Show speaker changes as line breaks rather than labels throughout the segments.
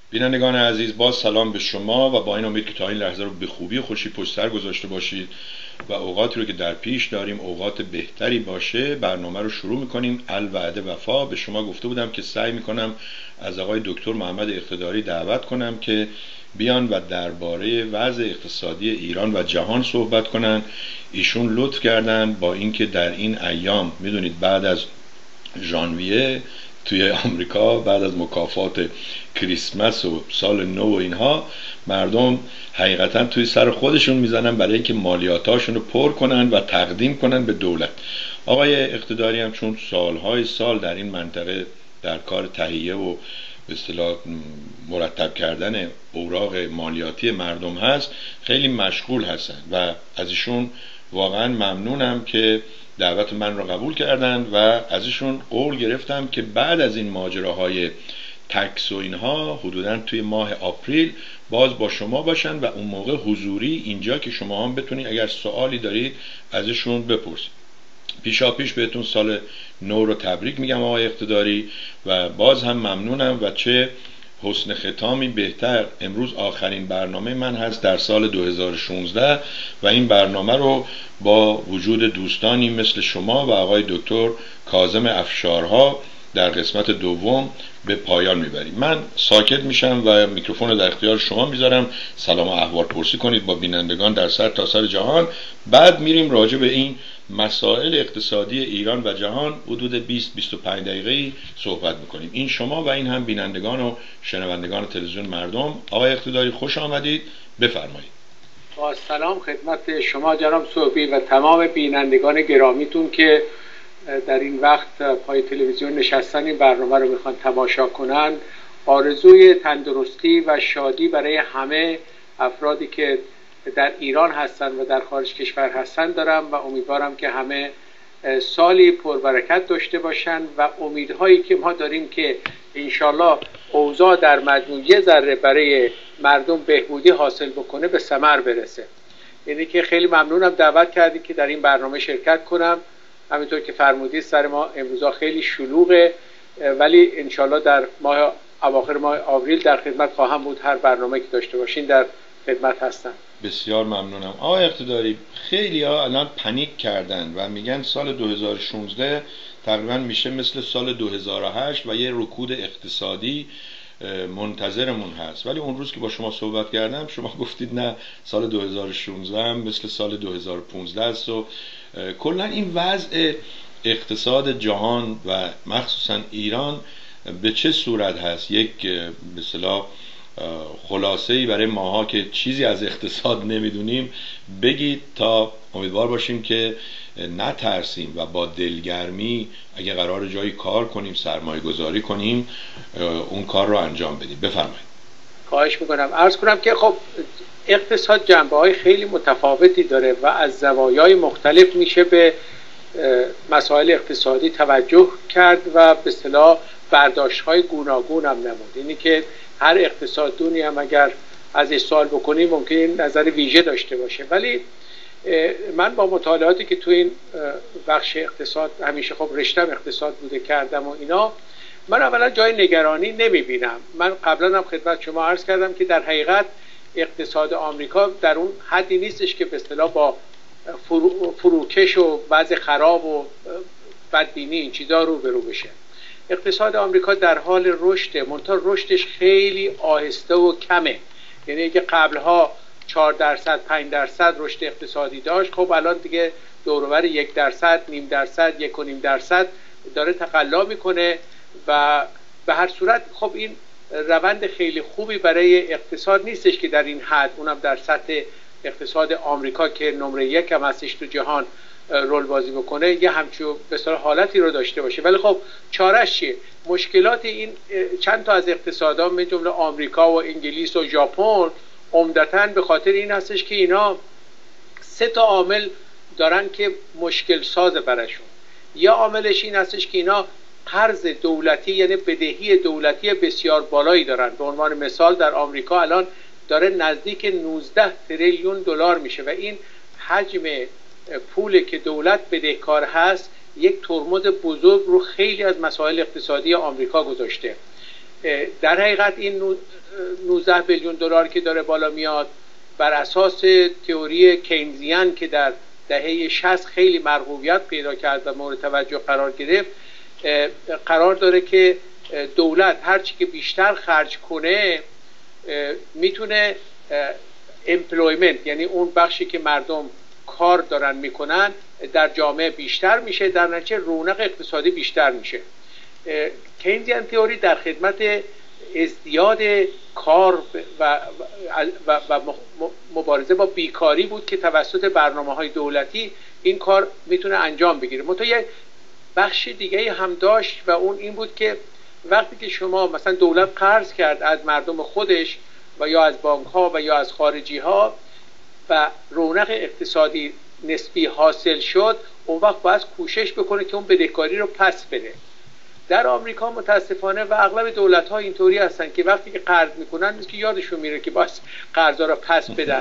بینندگان عزیز، باز سلام به شما و با این امید که تا این لحظه رو به خوبی و خوشی پشت سر گذاشته باشید و اوقاتی رو که در پیش داریم اوقات بهتری باشه. برنامه رو شروع میکنیم. الوعده وفا. به شما گفته بودم که سعی میکنم از آقای دکتر محمد اقتداری دعوت کنم که بیان و درباره وضع اقتصادی ایران و جهان صحبت کنن. ایشون لطف کردن با اینکه در این ایام میدونید بعد از ژانویه توی آمریکا بعد از مکافات کریسمس و سال نو و اینها مردم حقیقتا توی سر خودشون میزنن برای اینکه مالیاتاشون رو پر کنن و تقدیم کنن به دولت. آقای اقتداری هم چون سالهای سال در این منطقه در کار تهیه و به اصطلاح مرتب کردن اوراق مالیاتی مردم هست خیلی مشغول هستن و از ایشون واقعا ممنونم که دعوت من را قبول کردن و ازشون قول گرفتم که بعد از این ماجراهای تکس و اینها حدوداً توی ماه آپریل باز با شما باشن و اون موقع حضوری اینجا که شما هم بتونید اگر سوالی دارید ازشون بپرسید. پیشا پیش بهتون سال نو رو تبریک میگم آقای اقتداری و باز هم ممنونم و چه حسن ختامی بهتر. امروز آخرین برنامه من هست در سال 2016 و این برنامه رو با وجود دوستانی مثل شما و آقای دکتر کاظم افشارها در قسمت دوم به پایان میبریم. من ساکت میشم و میکروفون رو در اختیار شما میذارم. سلام و احوال پرسی کنید با بینندگان در سر تا سر جهان. بعد میریم راجع به این مسائل اقتصادی ایران و جهان حدود 20-25 دقیقه‌ای صحبت میکنیم. این شما و این هم بینندگان و شنوندگان تلویزیون مردم. آقای اقتداری خوش آمدید، بفرمایید.
با سلام خدمت شما جناب صبحی و تمام بینندگان گرامیتون که در این وقت پای تلویزیون نشستن این برنامه رو میخوان تماشا کنن. آرزوی تندرستی و شادی برای همه افرادی که در ایران هستن و در خارج کشور هستن دارم و امیدوارم که همه سالی پربرکت داشته باشن و امیدهایی که ما داریم که انشالله اوضاع در مجموع یه ذره برای مردم بهبودی حاصل بکنه به ثمر برسه. یعنی که خیلی ممنونم دعوت کردید که در این برنامه شرکت کنم. همینطور که فرمودید سر ما امروزا خیلی شلوغه ولی انشالله در اواخر ماه آوریل در خدمت خواهم بود. هر برنامه که داشته باشین در خدمت هستم.
بسیار ممنونم. آقای اقتداری خیلی ها الان پنیک کردن و میگن سال 2016 تقریبا میشه مثل سال 2008 و یه رکود اقتصادی منتظرمون هست، ولی اون روز که با شما صحبت کردم شما گفتید نه، سال 2016 هم مثل سال 2015 است و کلا این وضع اقتصاد جهان و مخصوصا ایران به چه صورت هست؟ یک به اصطلاح خلاصه‌ای برای ماها که چیزی از اقتصاد نمیدونیم بگید تا امیدوار باشیم که نترسیم و با دلگرمی اگه قرار جایی کار کنیم سرمایه گذاری کنیم اون کار رو انجام بدیم. بفرمایید.
خواهش میکنم. عرض کنم که خب اقتصاد جنبه‌های خیلی متفاوتی داره و از زوایای مختلف میشه به مسائل اقتصادی توجه کرد و به اصطلاح برداشت‌های گوناگون هم نمود. اینی که هر اقتصاددونی هم اگر ازش سوال بکنیم ممکنه نظر ویژه داشته باشه، ولی من با مطالعاتی که تو این بخش اقتصاد همیشه خب رشتم اقتصاد بوده کردم و اینا، من اولا جای نگرانی نمیبینم. من قبلا هم خدمت شما عرض کردم که در حقیقت اقتصاد آمریکا در اون حدی نیستش که به اصطلاح با فروکش و وضع خراب و بدبینی این چیزا روبرو بشه. اقتصاد آمریکا در حال رشده، منتها رشدش خیلی آهسته و کمه. یعنی که قبلها 4%، 5% رشد اقتصادی داشت، خب الان دیگه دور و بر 1%، نیم درصد، 1.5% داره تقلا میکنه و به هر صورت خب این روند خیلی خوبی برای اقتصاد نیستش که در این حد، اونم در سطح اقتصاد آمریکا که نمره 1 هم هستش تو جهان رول بازی بکنه، یه همچون به اصطلاح حالتی رو داشته باشه. ولی خب چاره‌اش چیه؟ مشکلات این چند تا از اقتصادها من جمله آمریکا و انگلیس و ژاپن عمدتاً به خاطر این هستش که اینا 3 تا عامل دارن که مشکل ساز براشون. یا عاملش این هستش که اینا قرض دولتی یعنی بدهی دولتی بسیار بالایی دارن. به عنوان مثال در آمریکا الان داره نزدیک 19 تریلیون دلار میشه و این حجم پولی که دولت بدهکار هست یک ترمز بزرگ رو خیلی از مسائل اقتصادی آمریکا گذاشته. در حقیقت این 19 بیلیون دلار که داره بالا میاد بر اساس تئوری کینزیان که در دهه 60 خیلی مرغوبیت پیدا کرد و مورد توجه قرار گرفت، قرار داره که دولت هرچی که بیشتر خرج کنه میتونه employment، یعنی اون بخشی که مردم کار دارن میکنن در جامعه بیشتر میشه، در نتیجه رونق اقتصادی بیشتر میشه. کینزیان تئوری در خدمت ازدیاد کار و مبارزه با بیکاری بود که توسط برنامه‌های دولتی این کار میتونه انجام بگیره. منتها یک بخش دیگه هم داشت و اون این بود که وقتی که شما مثلا دولت قرض کرد از مردم خودش و یا از بانک ها و یا از خارجی ها و رونق اقتصادی نسبی حاصل شد، اون وقت باید کوشش بکنه که اون بدهکاری رو پس بده. در آمریکا متاسفانه و اغلب دولت ها اینطوری هستن که وقتی که قرض میکنن نیست که یادشون میره که باید قرضا رو پس بدن،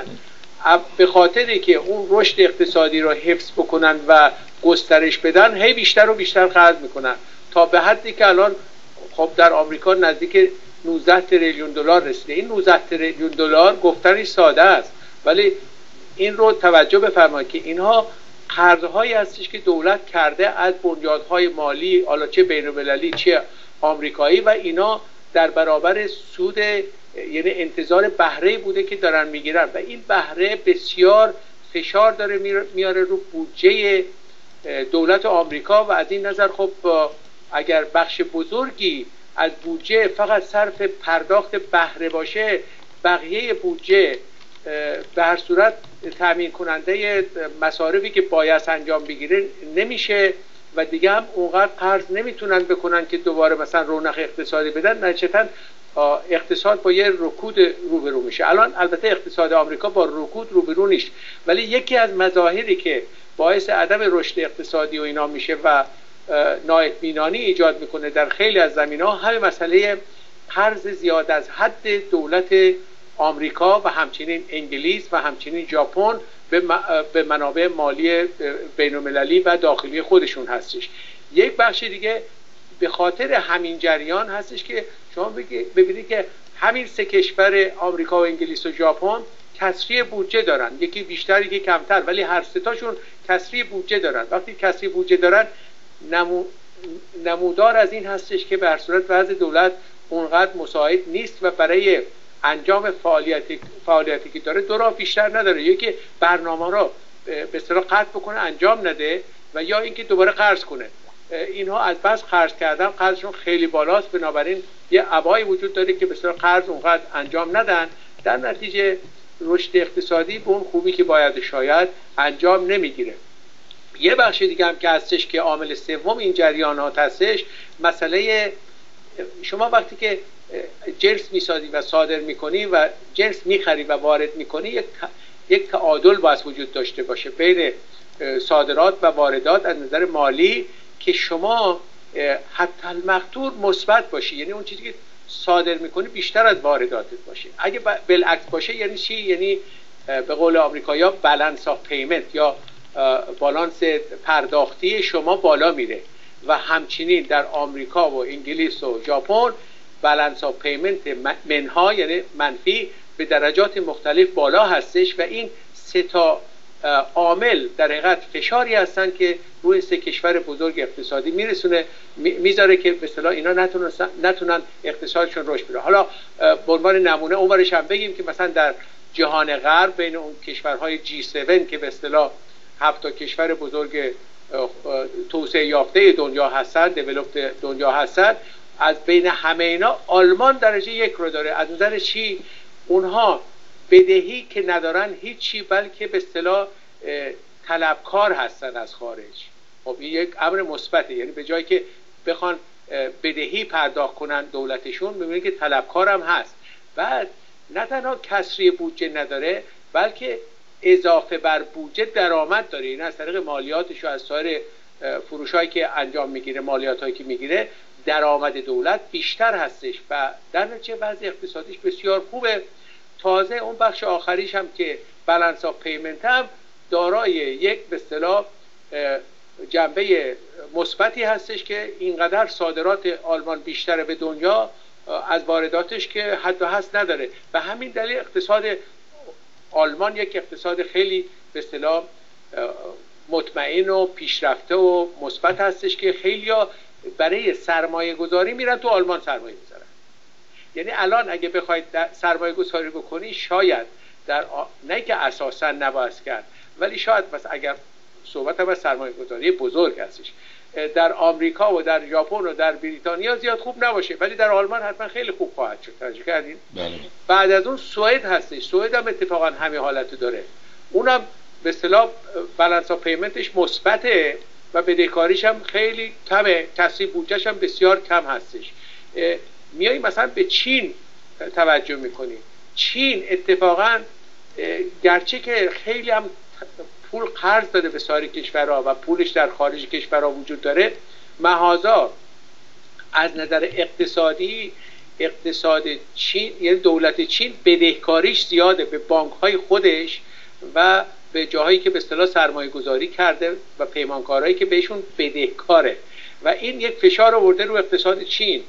به خاطری که اون رشد اقتصادی رو حفظ بکنن و گسترش بدن هی بیشتر و بیشتر قرض میکنن تا به حدی که الان خب در آمریکا نزدیک 19 تریلیون دلار رسیده. این 19 تریلیون دلار گفتنش ساده است، ولی این رو توجه بفرمایید که اینها قرضهایی هستش که دولت کرده از بنیادهای مالی، حالا چه بین‌المللی چه آمریکایی، و اینا در برابر سود، یعنی انتظار بهره بوده که دارن میگیرن و این بهره بسیار فشار داره میاره رو بودجه دولت آمریکا و از این نظر خب اگر بخش بزرگی از بودجه فقط صرف پرداخت بهره باشه، بقیه بودجه به هر صورت تامین کننده مصارفی که باید انجام بگیره نمیشه و دیگه هم اونقدر قرض نمیتونن بکنن که دوباره مثلا رونق اقتصادی بدن. نتیجتاً اقتصاد با یه رکود روبرو میشه. الان البته اقتصاد آمریکا با رکود روبرو نیست، ولی یکی از مظاهری که باعث عدم رشد اقتصادی و اینا میشه و نااطمینانی ایجاد میکنه در خیلی از زمینه‌ها همین مسئله قرض زیاد از حد دولت آمریکا و همچنین انگلیس و همچنین ژاپن به منابع مالی بین‌المللی و داخلی خودشون هستش. یک بخش دیگه به خاطر همین جریان هستش که شما ببینید که همین سه کشور آمریکا و انگلیس و ژاپن کسری بودجه دارن، یکی بیشتر یکی کمتر، ولی هر سه تاشون کسری بودجه دارن. وقتی کسری بودجه دارن نمودار از این هستش که به هر صورت وضع دولت اونقدر مساعد نیست و برای انجام فعالیتی که داره دو راه بیشتر نداره، یکی برنامه رو به اصطلاح قطع بکنه انجام نده و یا اینکه دوباره قرض کنه. اینها از بس قرض کردن قرضشون خیلی بالاست، بنابراین یه ابعادی وجود داره که به اصطلاح قرض اونقدر انجام ندن، در نتیجه رشد اقتصادی به اون خوبی که باید شاید انجام نمیگیره. یه بخش دیگه هم که هستش که عامل سوم این جریانات هستش، مسئله شما وقتی که جنس میسازی و صادر میکنی و جنس میخری و وارد میکنی، یک تعادل باید وجود داشته باشه بین صادرات و واردات از نظر مالی که شما حتی المقدور مثبت باشی، یعنی اون چیزی که صادر میکنی بیشتر از وارداتت باشه. اگه بالعکس باشه یعنی چی؟ یعنی به قول آمریکایی‌ها بالانس آف پیمنت یا بالانس پرداختی شما بالا میره و همچنین در آمریکا و انگلیس و ژاپن بالانس آف پیمنت منها یعنی منفی به درجات مختلف بالا هستش و این سه تا عامل در حقیقت فشاری هستن که روی سه کشور بزرگ اقتصادی میذاره که به اصطلاح اینا نتونن اقتصادشون رشد بده. حالا به عنوان نمونه اونورش هم بگیم که مثلا در جهان غرب بین اون کشورهای G7 که به اصطلاح 7 کشور بزرگ توسعه یافته دنیا هستن، دیولپد دنیا هستن، از بین همه اینا آلمان درجه 1 رو داره. از نظر چی؟ اونها بدهی که ندارن هیچی، بلکه به اصطلاح طلبکار هستن از خارج. خب این یک امر مثبته، یعنی به جایی که بخوان بدهی پرداخت کنن دولتشون، میبینید که طلبکار هم هست. بعد نه تنها کسری بودجه نداره، بلکه اضافه بر بودجه درآمد داره، این از طریق مالیاتش و از سایر فروشایی که انجام میگیره، مالیاتایی که میگیره، درآمد دولت بیشتر هستش و در نتیجه وضع اقتصادیش بسیار خوبه. تازه اون بخش آخریش هم که بالانس آف پیمنت هم دارای یک به اصطلاح جنبه مثبتی هستش که اینقدر صادرات آلمان بیشتره به دنیا، از وارداتش که حد و حصر نداره. و همین دلیل اقتصاد آلمان یک اقتصاد خیلی به اصطلاح مطمئن و پیشرفته و مثبت هستش که خیلیا برای سرمایه گذاری میرن تو آلمان سرمایه میذارن. یعنی الان اگه بخواید سرمایه گذاری بکنی شاید نه که اساسا نباید کرد، ولی شاید مثلا اگر صحبت هم از سرمایه گذاری بزرگ هستش در آمریکا و در ژاپن و در بریتانیا زیاد خوب نباشه، ولی در آلمان حتما خیلی خوب خواهد شد. توجه کردین؟
بله.
بعد از اون سوئد هستش. سوئد هم اتفاقا همین حالت داره. اونم به اصطلاح بالانس آف پیمنتش مثبته و بدهکاریش هم خیلی کمه، تصریف بودجه‌ش هم بسیار کم هستش. میای مثلا به چین توجه میکنی. چین اتفاقا گرچه که خیلی هم پول قرض داده به سایر کشورها و پولش در خارج کشورها وجود داره، محاذا از نظر اقتصادی اقتصاد چین، یعنی دولت چین بدهکاریش زیاده به بانک‌های خودش و به جاهایی که به اصطلاح سرمایه گذاری کرده و پیمانکارهایی که بهشون بدهکاره و این یک فشار آورده رو اقتصاد چین.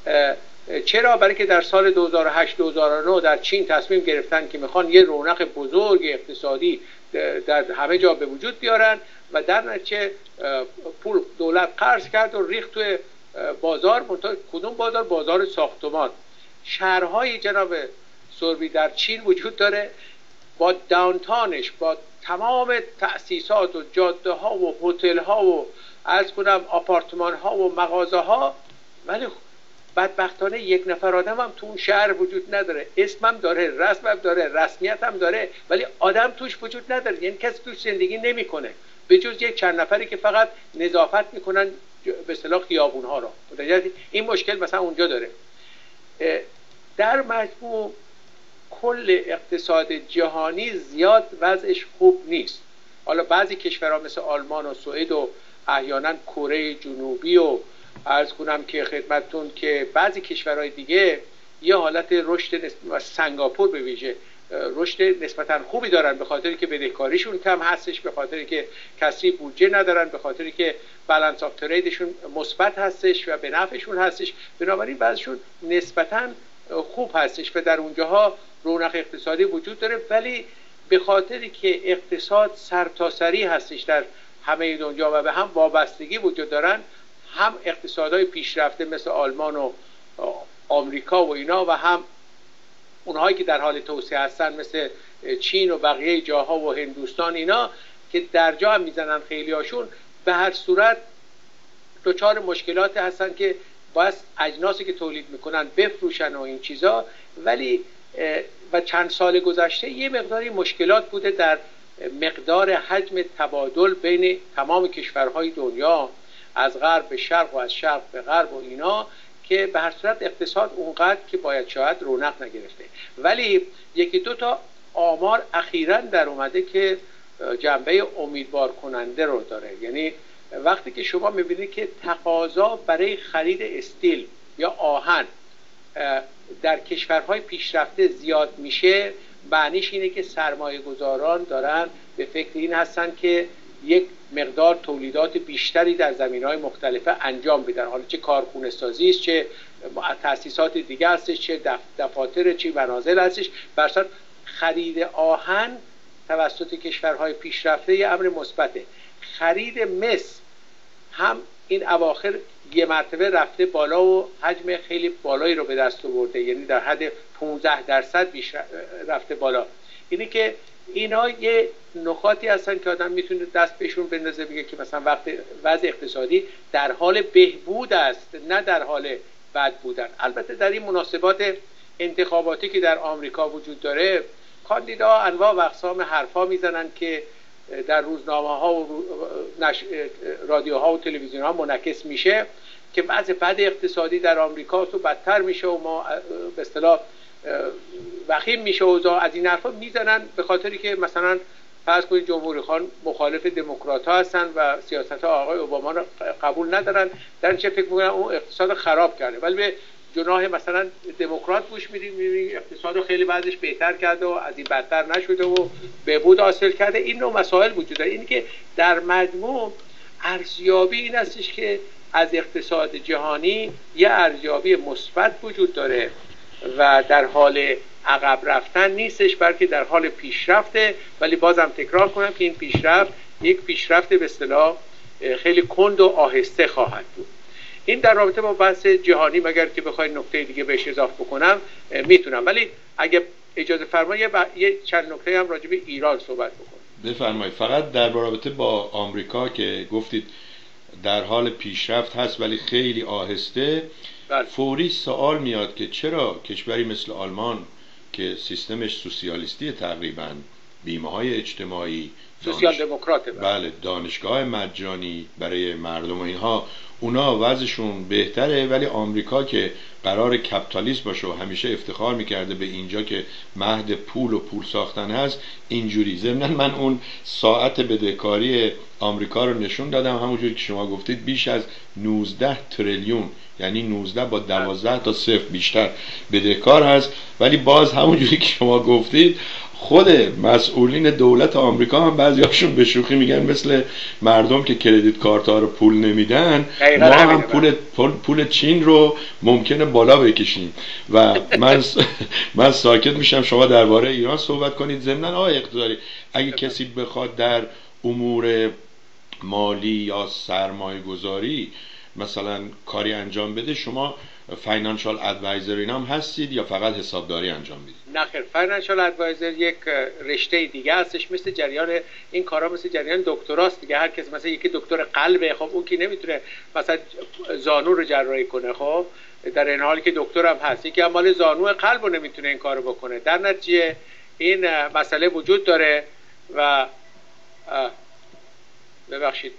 چرا؟ برای که در سال 2008-2009 در چین تصمیم گرفتن که میخوان یه رونق بزرگ اقتصادی در همه جا به وجود بیارن و در نتیجه پول دولت قرض کرد و ریخت توی بازار. کدوم بازار؟ بازار ساختمان. شهرهای جناب سوربی در چین وجود داره با داونتاونش، با تمام تأسیسات و جاده ها و هتل ها و عرض کنم آپارتمان ها و مغازه ها، ولی بدبختانه یک نفر آدم هم تو اون شهر وجود نداره. اسمم داره، رسمم داره، رسمیت هم داره، ولی آدم توش وجود نداره. یعنی کسی توش زندگی نمیکنه به جز یک چند نفری که فقط نظافت میکنن به اصطلاح خیابون ها رو. این مشکل مثلا اونجا داره. در مجموع کل اقتصاد جهانی زیاد وضعش خوب نیست. حالا بعضی کشورها مثل آلمان و سوئد و احیانا کره جنوبی و عرض کنم که خدمتتون که بعضی کشورهای دیگه یه حالت رشد سنگاپور به ویژه رشد نسبتا خوبی دارن، به خاطری که بدهکاریشون کم هستش، به خاطری که کسری بودجه ندارن، به خاطری که بالانس آف تریدشون مثبت هستش و به نفعشون هستش. بنابراین بعضشون نسبتا خوب هستش و در اونجاها رونق اقتصادی وجود داره، ولی به خاطری که اقتصاد سرتاسری هستش در همه دنیا و به هم وابستگی وجود دارن، هم اقتصادهای پیشرفته مثل آلمان و آمریکا و اینا و هم اونهایی که در حال توسعه هستن مثل چین و بقیه جاها و هندوستان، اینا که در جا هم میزنن خیلی هاشون، به هر صورت دچار مشکلات هستن که باید اجناسی که تولید میکنن بفروشن و این چیزا. ولی و چند سال گذشته یه مقداری مشکلات بوده در مقدار حجم تبادل بین تمام کشورهای دنیا، از غرب به شرق و از شرق به غرب و اینا، که به هر صورت اقتصاد اونقدر که باید شاید رونق نگرفته. ولی یکی دو تا آمار اخیراً در اومده که جنبه امیدوار کننده رو داره. یعنی وقتی که شما میبینید که تقاضا برای خرید استیل یا آهن در کشورهای پیشرفته زیاد میشه، معنیش اینه که سرمایه گذاران دارن به فکر این هستن که یک مقدار تولیدات بیشتری در زمینهای مختلفه انجام بدن، حالا چه کارخونه سازی است، چه تأسیسات دیگه هستش، چه دفاتر، چه منازل هستش. برصد خرید آهن توسط کشورهای پیشرفته یه امر مثبته. خرید مس هم این اواخر یه مرتبه رفته بالا و حجم خیلی بالایی رو به دست آورده، یعنی در حد 15% بیش رفته بالا. اینی که اینا یه نکاتی هستن که آدم میتونه دست بهشون بندازه، بگه که مثلا وضع اقتصادی در حال بهبود است، نه در حال بد بودن. البته در این مناسبات انتخاباتی که در آمریکا وجود داره، کاندیدا انواع و اقسام حرفا میزنن که در روزنامه ها و رادیوها و تلویزیون ها منعکس میشه که وضع بد اقتصادی در آمریکا تو بدتر میشه و ما به اصطلاح وخیم میشه و از این حرفا میزنن، به خاطری که مثلا فرض کنید جمهوری خان مخالف دموکرات ها هستن و سیاست ها آقای اوباما رو قبول ندارن، در چه فکر میکنن اون اقتصاد خراب کرده، ولی به جناح مثلا دموکرات گوش میدیم اقتصاد رو خیلی وضعش بهتر کرده و از این بدتر نشده و بهبود حاصل کرده. این نوع مسائل وجود داره. اینی که در مجموع ارزیابی این هستش که از اقتصاد جهانی یه ارزیابی مثبت وجود داره و در حال عقب رفتن نیستش، بلکه در حال پیشرفته. ولی بازم تکرار کنم که این پیشرفت یک پیشرفت به اصطلاح خیلی کند و آهسته خواهد بود. این در رابطه با بحث جهانی، مگر که بخواید نکته دیگه بهش اضافه بکنم میتونم، ولی اگه اجازه فرمایید یه چند نکته هم راجع به ایران صحبت بکنم.
بفرمایید. فقط در رابطه با آمریکا که گفتید در حال پیشرفت هست ولی خیلی آهسته، فوری سوال میاد که چرا کشوری مثل آلمان که سیستمش سوسیالیستی تقریبا، بیمه های اجتماعی،
سوسیال دموکراته،
بله، دانشگاه مجانی برای مردم و اینها، اونا وضعشون بهتره، ولی آمریکا که قرار کپیتالیسم باشه و همیشه افتخار میکرده به اینجا که مهد پول و پول ساختن هست، اینجوری. ضمن من اون ساعت بدهکاری آمریکا رو نشون دادم، همونجوری که شما گفتید بیش از 19 تریلیون، یعنی 19 با 12 تا صفر بیشتر بدهکار هست. ولی باز همونجوری که شما گفتید خود مسئولین دولت آمریکا هم بعضیاشون به شوخی میگن مثل مردم که کردیت کارت ها رو پول نمیدن، ما هم پول چین رو ممکنه بالا بکشیم. و من ساکت میشم، شما درباره ایران صحبت کنید. ضمناً آقای اقتداری، اگه کسی بخواد در امور مالی یا سرمایه گذاری مثلا کاری انجام بده، شما فاینانشال ادوایزر اینا هم هستید یا فقط حسابداری انجام میدید؟
نه خیر، فاینانشال ادوایزر یک رشته دیگه هستش، مثل جریان این کارا مثل جریان دکتراست دیگه. هر کس مثلا یکی دکتر قلبه، خب اون کی نمیتونه مثلا زانو رو جراحی کنه، خب در این حالی که دکتر هم هست یکی مال زانو قلب رو نمیتونه این کارو بکنه. در نتیجه این مسئله وجود داره و ببخشید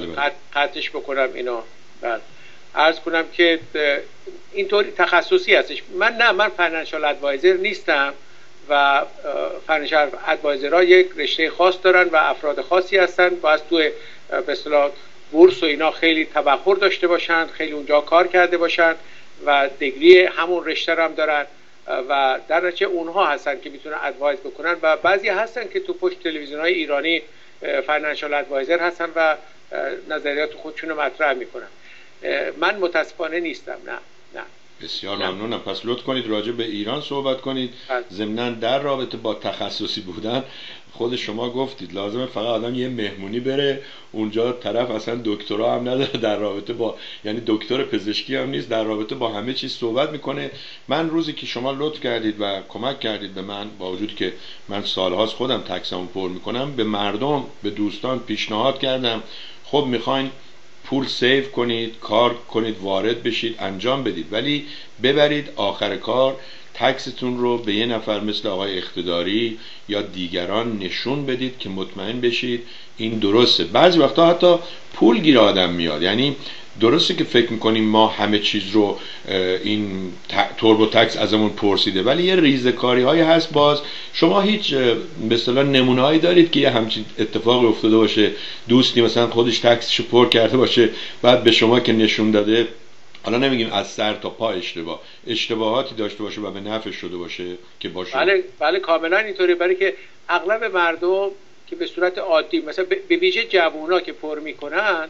قطعش بکنم اینو. بله، عرض کنم که اینطوری تخصصی هستش. من فاینانشال ادوایزر نیستم و فاینانشال ادوایزرها یک رشته خاص دارن و افراد خاصی هستن، باید توی به اصطلاح بورس و اینا خیلی تبحر داشته باشن، خیلی اونجا کار کرده باشن و دیگری همون رشته رو هم دارن و در نتیجه اونها هستن که میتونن ادوایز بکنن و بعضی هستن که تو پشت تلویزیون‌های ایرانی فاینانشال ادوایزر هستن و نظریات خودشون رو مطرح میکنن. من متاسفانه نیستم. نه.
بسیار ممنونم. پس لطف کنید راجع به ایران صحبت کنید. ضمناً در رابطه با تخصصی بودن، خود شما گفتید لازمه فقط آدم یه مهمونی بره اونجا، طرف اصلا دکترا هم نداره در رابطه با، یعنی دکتر پزشکی هم نیست، در رابطه با همه چیز صحبت میکنه. من روزی که شما لطف کردید و کمک کردید به من، با وجود که من سالهاست خودم تکسمو پر میکنم، به مردم، به دوستان پیشنهاد کردم خب میخواین پول سیو کنید، کار کنید، وارد بشید، انجام بدید، ولی ببرید آخر کار تکستون رو به یه نفر مثل آقای اقتداری یا دیگران نشون بدید که مطمئن بشید این درسته. بعضی وقتا حتی پول گیر آدم میاد، یعنی درسته که فکر میکنیم ما همه چیز رو این توربو تکس ازمون پرسیده، ولی یه ریزکاری هایی هست. باز شما هیچ به اصطلاح نمونه هایی دارید که یه همچین اتفاقی افتاده باشه، دوستی مثلا خودش تکسشو پر کرده باشه بعد به شما که نشون داده، حالا نمیگیم از سر تا پا اشتباهاتی داشته باشه و به نفع شده باشه که باشه؟
بله کاملا اینطوره، برای که اغلب مردم که به صورت عادی مثلا به ویژه جوونا که پر میکنن،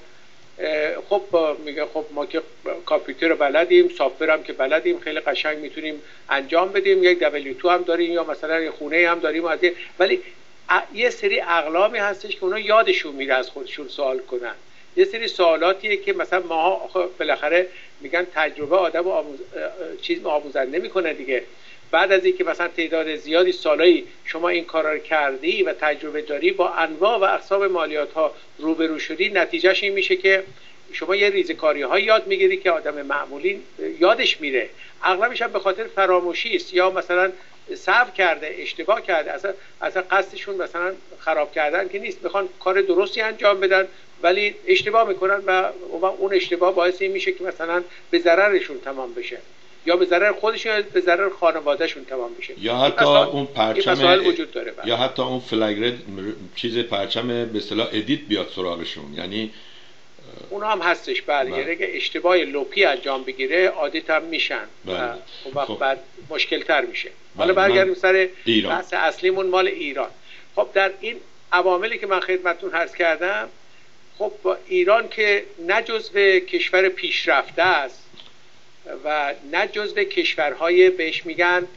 خب میگه خب ما که کامپیوتر رو بلدیم، سافت هم که بلدیم، خیلی قشنگ میتونیم انجام بدیم، یک W2 هم داریم یا مثلا یه خونه هم داریم، ولی یه سری اقلامی هستش که اونا یادشون میره از خودشون سوال کنن. یه سری سوالاتیه که مثلا ما بالاخره میگن تجربه آدم چیز آموزنده میکنه دیگه. بعد از اینکه مثلا تعداد زیادی سالایی شما این کارا رو کردی و تجربه داری، با انواع و اقسام مالیات ها روبرو شدی، نتیجهش این میشه که شما یه ریزکاری ها یاد میگیری که آدم معمولی یادش میره. اغلبش هم به خاطر فراموشی است یا مثلا سهو کرده، اشتباه کرده، اصلا قصدشون مثلا خراب کردن که نیست، میخوان کار درستی انجام بدن ولی اشتباه میکنن و اون اشتباه باعث این میشه که مثلا به ضررشون تمام بشه، یا به ضرر خودشون یا به ضرر خانوادهشون تمام میشه.
یا حتی اون پرچم
وجود داره
یا حتی اون فلگ چیز پرچم به اصطلاح ادیت بیاد سراغشون، یعنی
اونا هم هستش. بله، اگه اشتباه لوپی انجام بگیره عادت هم میشن و وقت بعد مشکل تر میشه. حالا برگردیم سر بحث اصلیمون، مال ایران. خب در این عواملی که من خدمتتون عرض کردم، خب ایران که نه جزو کشور پیشرفته است و نه جزو کشورهای بهش میگن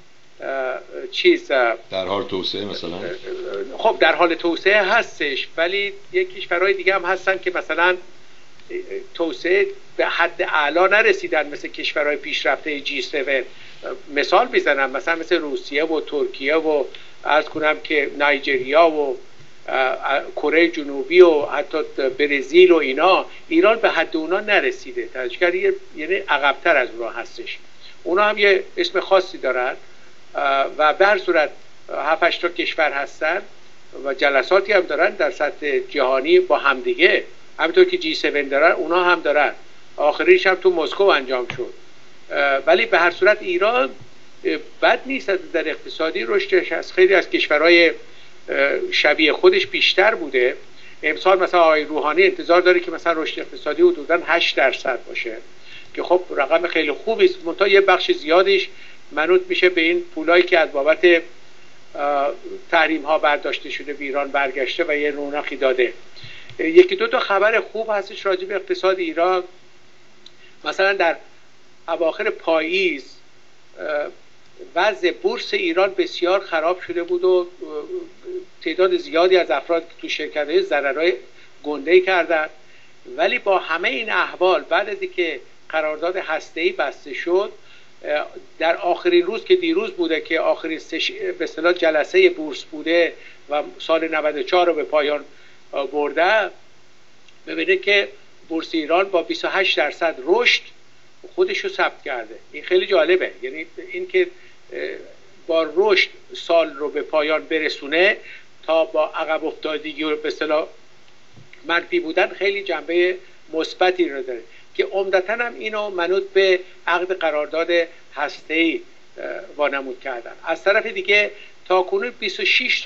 در حال توسعه مثلا،
خب در حال توسعه هستش، ولی یک کشورهای دیگه هم هستن که مثلا توسعه به حد اعلا نرسیدن مثل کشورهای پیشرفته G7. مثال بزنم مثلا مثل روسیه و ترکیه و عرض کنم که نایجریا و کره جنوبی و حتی برزیل و اینا. ایران به حد اونا نرسیده، تاجیکستان یعنی عقب‌تر از اونها هستش. اونا هم یه اسم خاصی دارن و به هر صورت 7-8 تا کشور هستن و جلساتی هم دارن در سطح جهانی با همدیگه، همینطور که G7 دارن اونا هم دارن. آخریش هم تو مسکو انجام شد. ولی به هر صورت ایران بد نیست، در اقتصادی رشدش از خیلی از کشورهای شبیه خودش بیشتر بوده. امسال مثلا آقای روحانی انتظار داره که مثلا رشد اقتصادی حدوداً 8% باشه که خب رقم خیلی خوبی است، منتها یه بخش زیادیش منوط میشه به این پولایی که از بابت تحریم ها برداشته شده به ایران برگشته و یه رونقی داده. یکی دو تا خبر خوب هستش راجع به اقتصاد ایران. مثلا در اواخر پاییز وضع بورس ایران بسیار خراب شده بود و تعداد زیادی از افراد که تو شرکت‌های ضررهای گنده‌ای کردن، ولی با همه این احوال بعد از اینکه قرارداد هسته‌ای بسته شد، در آخرین روز که دیروز بوده که آخرین به اصطلاح جلسه بورس بوده و سال 94 رو به پایان برده، ببینید که بورس ایران با 28% رشد خودش رو ثبت کرده. این خیلی جالبه، یعنی این که با رشد سال رو به پایان برسونه تا با عقب افتادگی و به اصطلاح منفی بودن خیلی جنبه مثبتی رو داره که عمدتاً هم اینو منوط به عقد قرارداد هسته‌ای وانمود کردن. از طرف دیگه تاکنون 26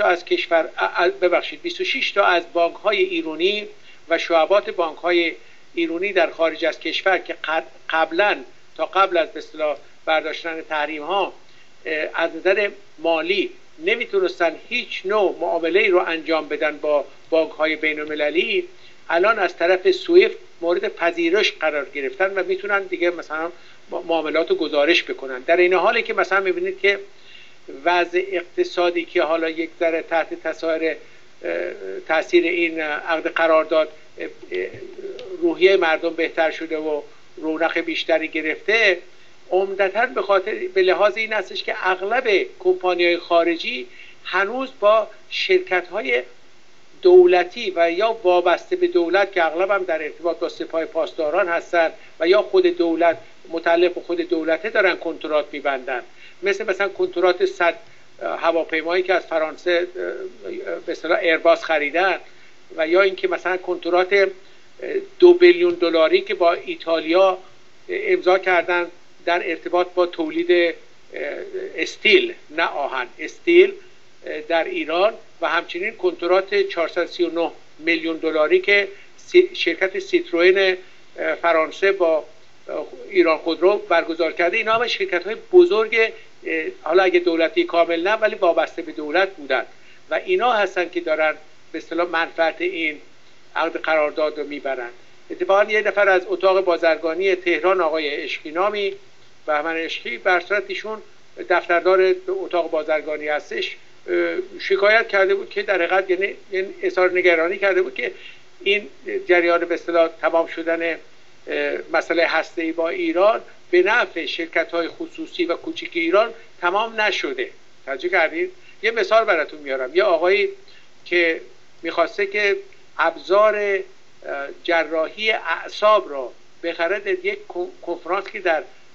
تا از بانک‌های ایرانی و شعبات بانک‌های ایرانی در خارج از کشور که قبل از به اصطلاح برداشتن تحریم‌ها از نظر مالی نمیتونستن هیچ نوع معامله‌ای رو انجام بدن با بانک‌های بین‌المللی، الان از طرف سویفت مورد پذیرش قرار گرفتن و میتونن دیگه مثلا معاملات رو گزارش بکنن. در این حالی که مثلا میبینید که وضع اقتصادی که حالا یک ذره تحت تاثیر این عقد قرارداد روحیه مردم بهتر شده و رونق بیشتری گرفته، عمدتاً به لحاظ این هستش که اغلب کمپانی‌های خارجی هنوز با شرکت‌های دولتی و یا وابسته به دولت که اغلب هم در ارتباط با سپاه پاسداران هستن و یا خود دولت متعلق به خود دولته دارن کنترات می‌بندن، مثلا کنترات 100 هواپیمایی که از فرانسه به اصطلاح ایرباس خریدن و یا اینکه مثلا کنترات 2 بیلیون دلاری که با ایتالیا امضا کردن در ارتباط با تولید استیل، نه آهن، استیل در ایران و همچنین کنترات 439 میلیون دلاری که شرکت سیتروئن فرانسه با ایران خودرو برگزار کرده. اینا هم شرکت‌های بزرگ، حالا اگه دولتی کامل نه ولی وابسته به دولت بودن و اینا هستن که دارن به اصطلاح منفعت این عقد قرارداد رو میبرن. اتفاقا یه نفر از اتاق بازرگانی تهران، آقای عشقی نامی، بهمن عشقی، بر صورت ایشون دفتردار اتاق بازرگانی هستش، شکایت کرده بود که در حقیقت یعنی اظهار نگرانی کرده بود که این جریان به اصطلاح تمام شدن مسئله هسته‌ای با ایران به نفع شرکت‌های خصوصی و کوچیک ایران تمام نشده. توجه کردید؟ یه مثال براتون میارم. یه آقایی که میخواسته که ابزار جراحی اعصاب را بخره، در یک کنفرانس که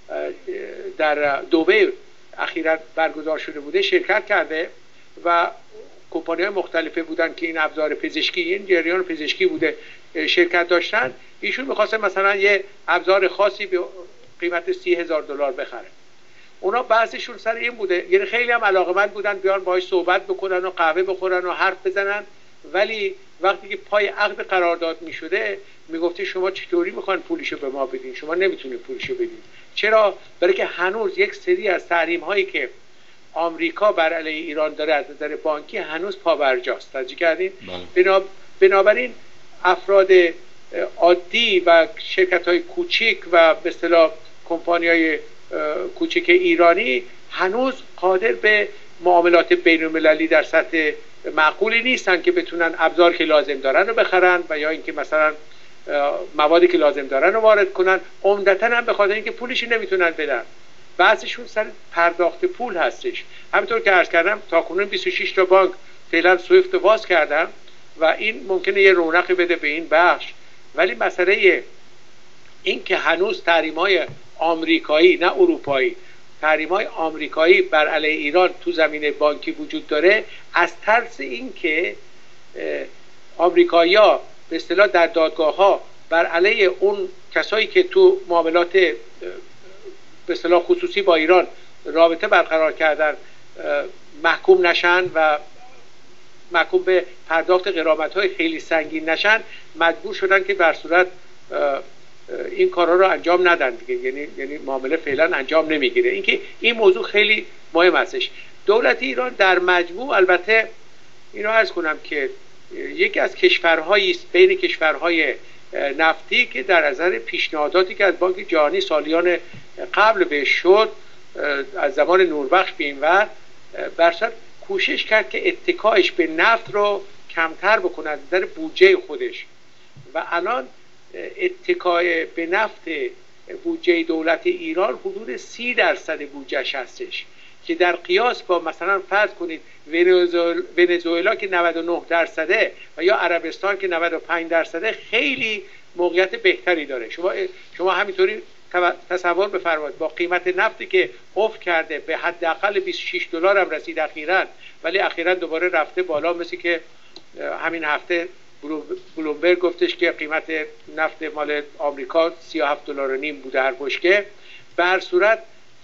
در دبی اخیراً برگزار شده بوده شرکت کرده و کمپانی‌های مختلفی بودن که این ابزار پزشکی، این جریان پزشکی بوده، شرکت داشتن. ایشون می‌خواسته مثلا یه ابزار خاصی به قیمت $30,000 بخره. اونا بحثشون سر این بوده، یعنی خیلی هم علاقه‌مند بودن بیان باهاش صحبت بکنن و قهوه بخورن و حرف بزنن، ولی وقتی که پای عقد قرارداد می‌شده میگفته شما چطوری می‌خواید پولشو به ما بدین؟ شما نمیتونید پولشو بدین. چرا؟ برای که هنوز یک سری از تحریم‌هایی که آمریکا بر علیه ایران داره از نظر بانکی هنوز پابرجاست. توجه کردین؟ بنابراین افراد عادی و شرکت‌های کوچیک و به اصطلاح کمپانی‌های کوچیک ایرانی هنوز قادر به معاملات بین‌المللی در سطح معقولی نیستن که بتونن ابزار که لازم دارن رو بخرن و یا اینکه مثلا موادی که لازم دارن رو وارد کنن، عمدتاً هم به خاطر اینکه پولش نمیتونن بدن. بعضیشون سر پرداخت پول هستش. همینطور که عرض کردم تاکنون 26 تا بانک فعلا سویفت واز کردن و این ممکنه یه رونقی بده به این بخش، ولی مسئله این که هنوز تحریم‌های آمریکایی نه اروپایی، تحریم‌های آمریکایی بر علیه ایران تو زمینه بانکی وجود داره، از ترس این که آمریکایی‌ها به اصطلاح در دادگاه‌ها بر علیه اون کسایی که تو معاملات به اصطلاح خصوصی با ایران رابطه برقرار کردن محکوم نشن و محکوم به پرداخت غرامت‌های خیلی سنگین نشن، مجبور شدن که بر صورت این کارا رو انجام ندن دیگه، یعنی معامله فعلا انجام نمیگیره. اینکه این موضوع خیلی مهم هستش. دولت ایران در مجموع، البته اینو عرض کنم که یکی از کشورهایی است بین کشورهای نفتی که در نظر پیشنهاداتی که از بانک جهانی سالیان قبل بهش شد، از زمان نوربخش به این ور، برصد کوشش کرد که اتکایش به نفت رو کمتر بکنه از نظر بودجه خودش و الان اتکای به نفت بودجه دولت ایران حدود 30% بودجهش هستش که در قیاس با مثلا فرض کنید ونزوئلا که 99% و یا عربستان که 95% خیلی موقعیت بهتری داره. شما همینطوری تصور بفرمایید با قیمت نفتی که افت کرده به حداقل 26 دلار هم رسید اخیراً، ولی اخیراً دوباره رفته بالا، مثل که همین هفته بلومبرگ گفتش که قیمت نفت مال آمریکا 37 دلار و نیم بوده هر بشکه. به هر صورت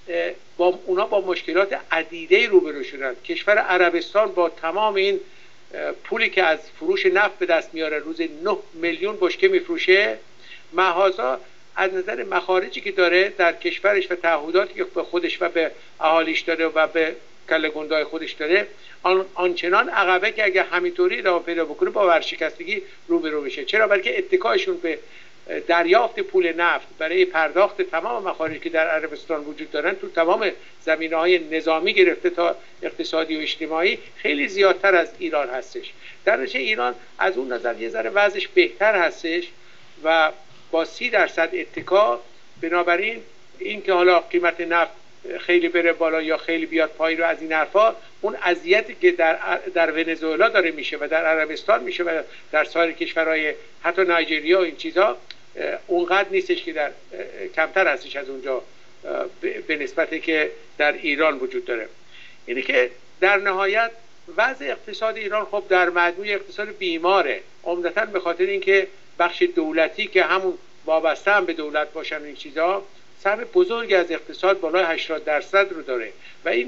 اونا با مشکلات عدیده روبرو شدن. کشور عربستان با تمام این پولی که از فروش نفت به دست میاره، روز 9 میلیون بشکه میفروشه، محاذا از نظر مخارجی که داره در کشورش و تعهداتی که به خودش و به اهالیش داره و به کله گندای خودش داره، آنچنان عقبه که اگه همینطوری ادامه پیدا بکنه با ورشکستگی روبرو بشه. چرا؟ بلکه اتکایشون به دریافت پول نفت برای پرداخت تمام مخارجی که در عربستان وجود دارن تو تمام زمینه‌های نظامی گرفته تا اقتصادی و اجتماعی خیلی زیادتر از ایران هستش. در نتیجه ایران از اون نظر یه ذره وضعش بهتر هستش و با 30% اتکا، بنابراین این که حالا قیمت نفت خیلی بره بالا یا خیلی بیاد پایین رو از این حرفا، اون اذیتی که در ونزوئلا داره میشه و در عربستان میشه و در سایر کشورهای حتی نایجریا و این چیزا اونقدر نیستش که در کمتر هستش از اونجا به نسبتی که در ایران وجود داره. اینی که در نهایت وضع اقتصاد ایران خب در مجموع اقتصاد بیماره، عمدتاً به خاطر اینکه بخش دولتی که همون وابسته هم به دولت باشن و این چیزا سهم بزرگی از اقتصاد بالای 80% رو داره و این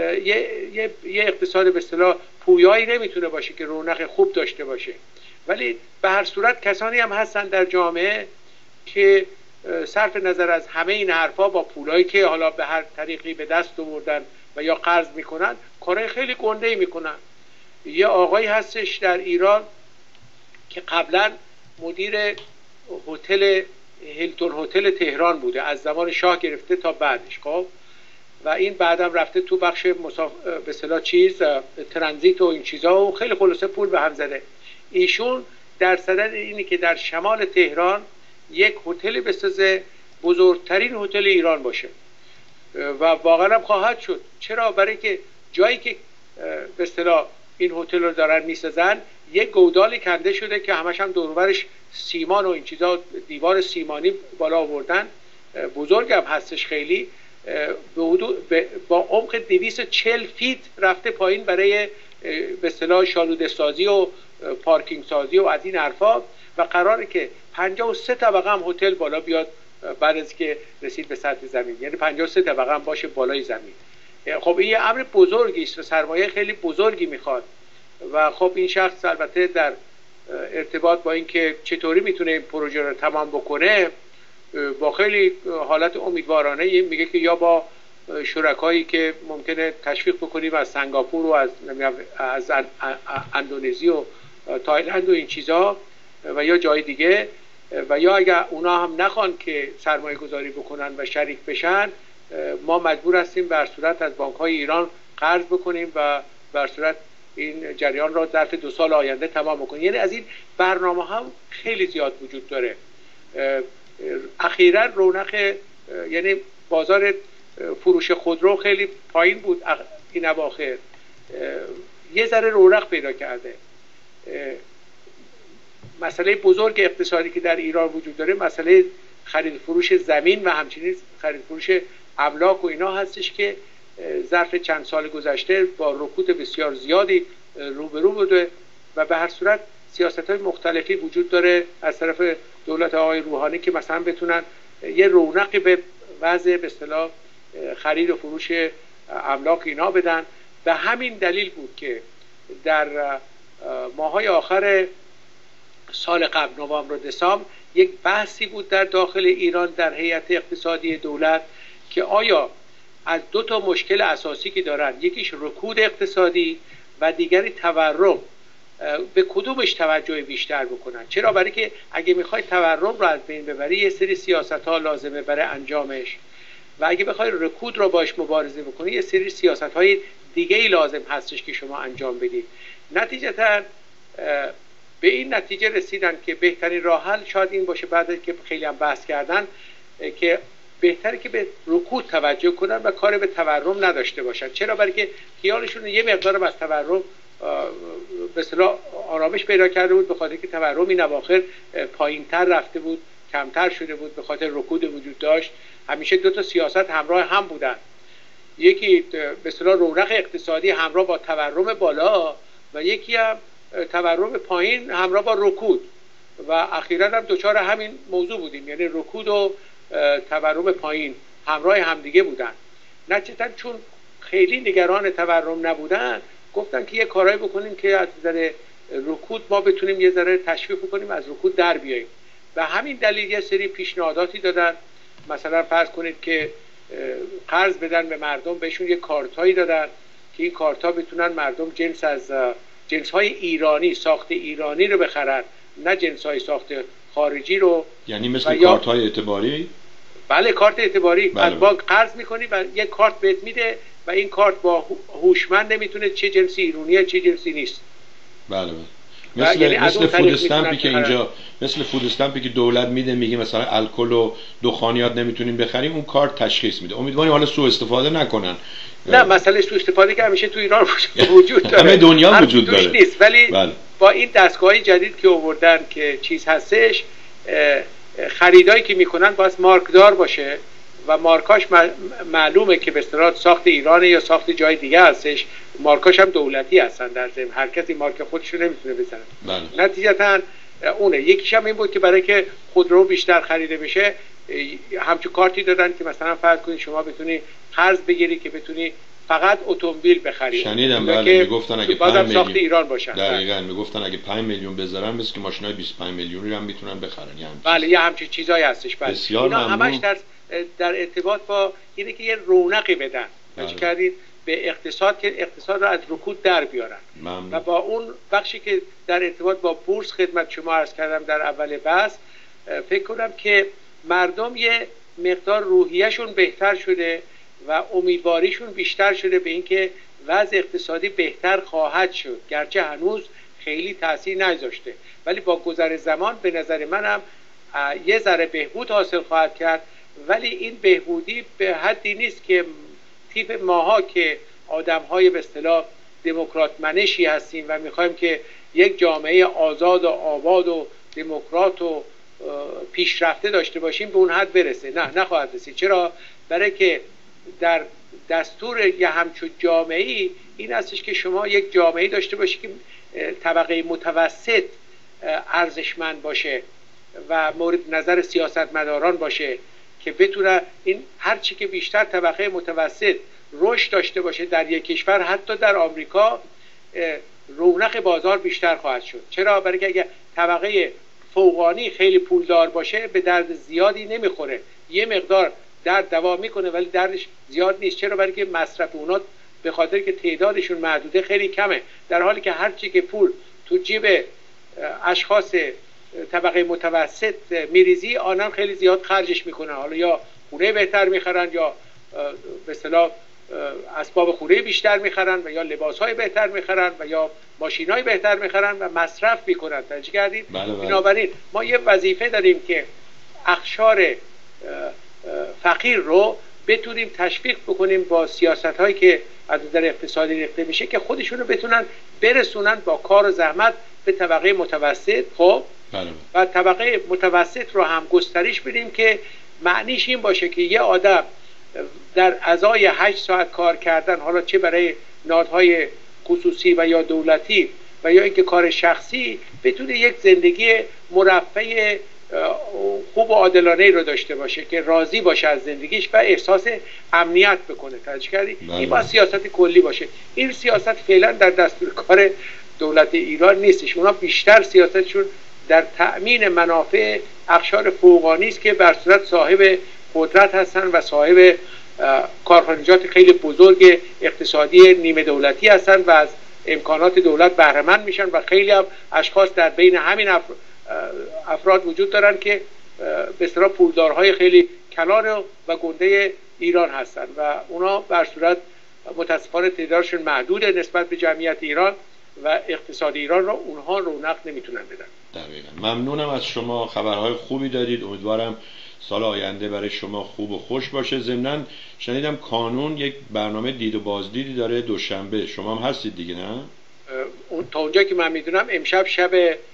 یه اقتصاد به اصطلاح پویایی نمیتونه باشه که رونق خوب داشته باشه. ولی به هر صورت کسانی هم هستن در جامعه که صرف نظر از همه این حرفا با پولایی که حالا به هر طریقی به دست آوردن و یا قرض میکنن کارهای خیلی گنده‌ای میکنن. یه آقایی هستش در ایران که قبلا مدیر هتل هیلتون هتل تهران بوده، از زمان شاه گرفته تا بعدش، خب، و این بعدم رفته تو بخش به اصطلاح ترانزیت و این چیزا و خیلی خلاصه پول به هم زده. ایشون در صدد اینی که در شمال تهران یک هتل بسازه، بزرگترین هتل ایران باشه و واقعا هم خواهد شد. چرا؟ برای که جایی که به اصطلاح این هتل رو دارن میسازن یک گودالی کنده شده که همش هم دور و برش سیمان و این چیزا، دیوار سیمانی بالا آوردن، بزرگ هم هستش خیلی، با عمق 240 فیت رفته پایین برای به اصطلاح شالوده سازی و پارکینگ سازی و از این حرفا و قراره که 53 طبقه هم هتل بالا بیاد بعد از که رسید به سطح زمین، یعنی 53 طبقه هم باشه بالای زمین. خب این یه امر بزرگی است و سرمایه خیلی بزرگی میخواد و خب این شخص البته در ارتباط با اینکه چطوری میتونه این پروژه رو تمام بکنه با خیلی حالت امیدوارانه میگه که یا با شرکایی که ممکنه تشویق بکنیم از سنگاپور و از اندونزی و تایلند و این چیزا و یا جای دیگه و یا اگر اونا هم نخوان که سرمایه گذاری بکنن و شریک بشن، ما مجبور هستیم به هر صورت از بانک‌های ایران قرض بکنیم و به هر صورت این جریان را ظرف 2 سال آینده تمام بکنیم. یعنی از این برنامه هم خیلی زیاد وجود داره. اخیراً رونق یعنی بازار فروش خودرو خیلی پایین بود این اواخر، یه ذره رونق پیدا کرده. مسئله بزرگ اقتصادی که در ایران وجود داره مسئله خرید فروش زمین و همچنین خرید فروش املاک و اینا هستش که ظرف چند سال گذشته با رکود بسیار زیادی روبرو بوده و به هر صورت سیاست‌های مختلفی وجود داره از طرف دولت آقای روحانی که مثلا بتونن یه رونقی به وضع به اصطلاح خرید و فروش املاک اینا بدن. به همین دلیل بود که در ماه‌های آخر سال قبل، نوامبر و دسامبر، یک بحثی بود در داخل ایران در هیئت اقتصادی دولت که آیا از 2 تا مشکل اساسی که دارن، یکیش رکود اقتصادی و دیگری تورم، به کدومش توجه بیشتر بکنن. چرا؟ برای که اگه میخوای تورم رو از بین ببری یه سری سیاست‌ها لازمه برای انجامش و اگه بخوای رکود رو باش مبارزه بکنی یه سری سیاست‌های دیگه‌ای لازم هستش که شما انجام بدید. نتیجتاً به این نتیجه رسیدن که بهترین راه حل شاید این باشه، بعد از که خیلی هم بحث کردن، که بهتره که به رکود توجه کنن و کار به تورم نداشته باشن. چرا؟ برای که خیالشون یه مقدار از تورم به اصطلاح آرامش پیدا کرده بود، به خاطر که تورم این اواخر پایین‌تر رفته بود، کمتر شده بود به خاطر رکود وجود داشت. همیشه 2 تا سیاست همراه هم بودن، یکی به اصطلاح رونق اقتصادی همراه با تورم بالا و یکی هم تورم پایین همراه با رکود و اخیراً هم دچار همین موضوع بودیم، یعنی رکود و تورم پایین همراه همدیگه بودن. نتیجتاً چون خیلی نگران تورم نبودن گفتن که یه کارایی بکنیم که از نظر رکود ما بتونیم یه ذره تشویق کنیم از رکود در بیاییم. و همین دلیل یه سری پیشنهاداتی دادن. مثلا فرض کنید که قرض بدن به مردم، بهشون یه کارتایی دادن که این کارتا بتونن مردم جنس‌های ایرانی، ساخت ایرانی رو بخرن، نه جنس‌های ساخت خارجی رو.
یعنی مثل کارت‌های اعتباری؟
بله، کارت اعتباری.
بله.
از بانک قرض می‌کنی و یک کارت بهت میده و این کارت با هوشمند نمیتونه چه جنسی ایرانیه چه جنسی نیست.
بله بله. مثل فود استمپی که اینجا، مثل فود استمپی که دولت میده میگه مثلا الکل و دخانیات نمیتونین بخریم، اون کارت تشخیص میده. امیدواریم حالا سوء استفاده نکنن.
نه، مسئله سوء استفاده که همیشه تو ایران وجود داره،
همه دنیا وجود داره
نیست. ولی
بله.
با این دستگاهی جدید که آوردن که چیز هستش، خریدایی که میکنن باید مارکدار باشه و مارکاش معلومه که به اصطلاح ساخت ایرانه یا ساخت جای دیگه هستش. مارکاش هم دولتی هستن، در ضمن هر کسی مارک خودش رو نمیتونه بزنه.
بله.
نتیجتا اونه. یکیش هم این بود که برای که خودرو بیشتر خریده بشه همچون کارتی دادن که مثلا فرض کنید شما بتونی قرض بگیری که بتونی فقط اتومبیل بخری.
شنیدم بله، میگفتن اگه 5 میلیون
ساخت ایران باشن.
دقیقاً میگفتن اگه 5 میلیون بذارن مثل که ماشینای 25 میلیونی هم میتونن بخرن.
بله، یه همچین چیزایی هستش. بله.
اینا
همش در ارتباط با اینه که یه رونقی بدن. چی کردید به اقتصاد که اقتصاد رو از رکود در بیارن.
ممنون.
و با اون بخشی که در ارتباط با بورس خدمت شما عرض کردم در اول بحث، فکر کنم که مردم یه مقدار روحیه‌شون بهتر شده و امیدواریشون بیشتر شده به اینکه وضع اقتصادی بهتر خواهد شد، گرچه هنوز خیلی تاثیر نگذاشته، ولی با گذر زمان به نظر منم یه ذره بهبود حاصل خواهد کرد. ولی این بهبودی به حدی نیست که تیپ ماها که آدم‌های به اصطلاح دموکرات منشی هستیم و می‌خوایم که یک جامعه آزاد و آباد و دموکرات و پیشرفته داشته باشیم به اون حد برسه. نه، نخواهد رسید. چرا؟ برای که در دستور یه همچون جامعه‌ای این هستش که شما یک جامعه داشته باشید که طبقه متوسط ارزشمند باشه و مورد نظر سیاستمداران باشه که بتونه این هرچی که بیشتر طبقه متوسط رشد داشته باشه در یک کشور، حتی در آمریکا، رونق بازار بیشتر خواهد شد. چرا؟ برای که اگه طبقه فوقانی خیلی پولدار باشه به درد زیادی نمیخوره، یه مقدار درد دوا میکنه ولی دردش زیاد نیست. چرا؟ برای که مصرف اونا به خاطر که تعدادشون محدوده خیلی کمه، در حالی که هرچی که پول تو جیب اشخاص طبقه متوسط میریزی، آنان خیلی زیاد خرجش میکنن، حالا یا خونه بهتر میخرن یا به اصطلاح اسباب خونه بیشتر میخرن و یا لباسهای بهتر میخرن و یا ماشینای بهتر میخرن و مصرف میکنن. توجه کردید؟ بنابراین ما یه وظیفه داریم که اقشار فقیر رو بتونیم تشویق بکنیم با سیاست‌هایی که از نظر اقتصادی ریخته میشه که خودشون رو بتونن برسونن با کار و زحمت به طبقه متوسط. خب و طبقه متوسط رو هم گسترش بدیم که معنیش این باشه که یه آدم در ازای 8 ساعت کار کردن، حالا چه برای نهادهای خصوصی و یا دولتی و یا اینکه کار شخصی، بتونه یک زندگی مرفه خوب و عادلانه رو داشته باشه که راضی باشه از زندگیش و احساس امنیت بکنه. توجه کردی؟ این با سیاست کلی باشه. این سیاست فعلا در دستور کار دولت ایران نیستش. اونا بیشتر سیاستشون در تأمین منافع اقشار فوقانی است که بر صورت صاحب قدرت هستن و صاحب کارخانجات خیلی بزرگ اقتصادی نیمه دولتی هستن و از امکانات دولت بهره مند میشن و خیلی هم اشخاص در بین همین افراد وجود دارن که به اصطلاح پولدارهای خیلی کلان و گنده ایران هستن و اونا بر صورت متاسفانه تعدادشون محدوده نسبت به جمعیت ایران و اقتصاد ایران را اونها رونق نمیتونن بدن.
دقیقاً. ممنونم از شما، خبرهای خوبی دارید. امیدوارم سال آینده برای شما خوب و خوش باشه. ضمناً شنیدم کانون یک برنامه دید و بازدیدی داره دوشنبه، شما هم هستید دیگه نه؟
تا اونجا که من میدونم امشب شب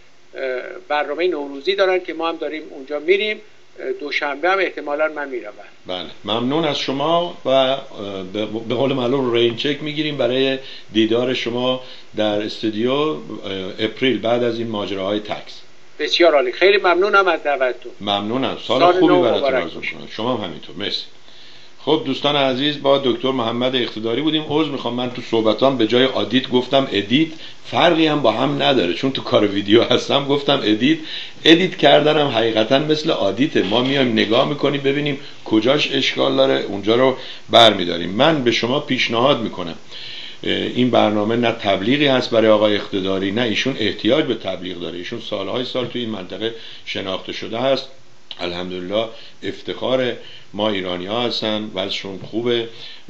برنامه نوروزی دارن که ما هم داریم اونجا میریم. دوشنبه هم احتمالاً من میرم.
بله ممنون از شما و به قول معلوم رین چک میگیریم برای دیدار شما در استودیو اپریل بعد از این ماجراهای تکس.
بسیار عالی، خیلی ممنونم از دعوتتون.
ممنونم، سال خوبی براتون آرزو می‌کنم. شما هم همینطور. مرسی. خب دوستان عزیز، با دکتر محمد اقتداری بودیم. عذر میخوام من تو صحبتام به جای آدیت گفتم ادیت، فرقی هم با هم نداره چون تو کار ویدیو هستم گفتم ادیت کردنم حقیقتا مثل آدیته، ما میایم نگاه میکنیم ببینیم کجاش اشکال داره اونجا رو برمیداریم. من به شما پیشنهاد میکنم این برنامه نه تبلیغی هست برای آقای اقتداری، نه ایشون احتیاج به تبلیغ داره، ایشون سالهای سال تو این منطقه شناخته شده هست، الحمدلله افتخار ما ایرانی ها هستن، وضعشون خوبه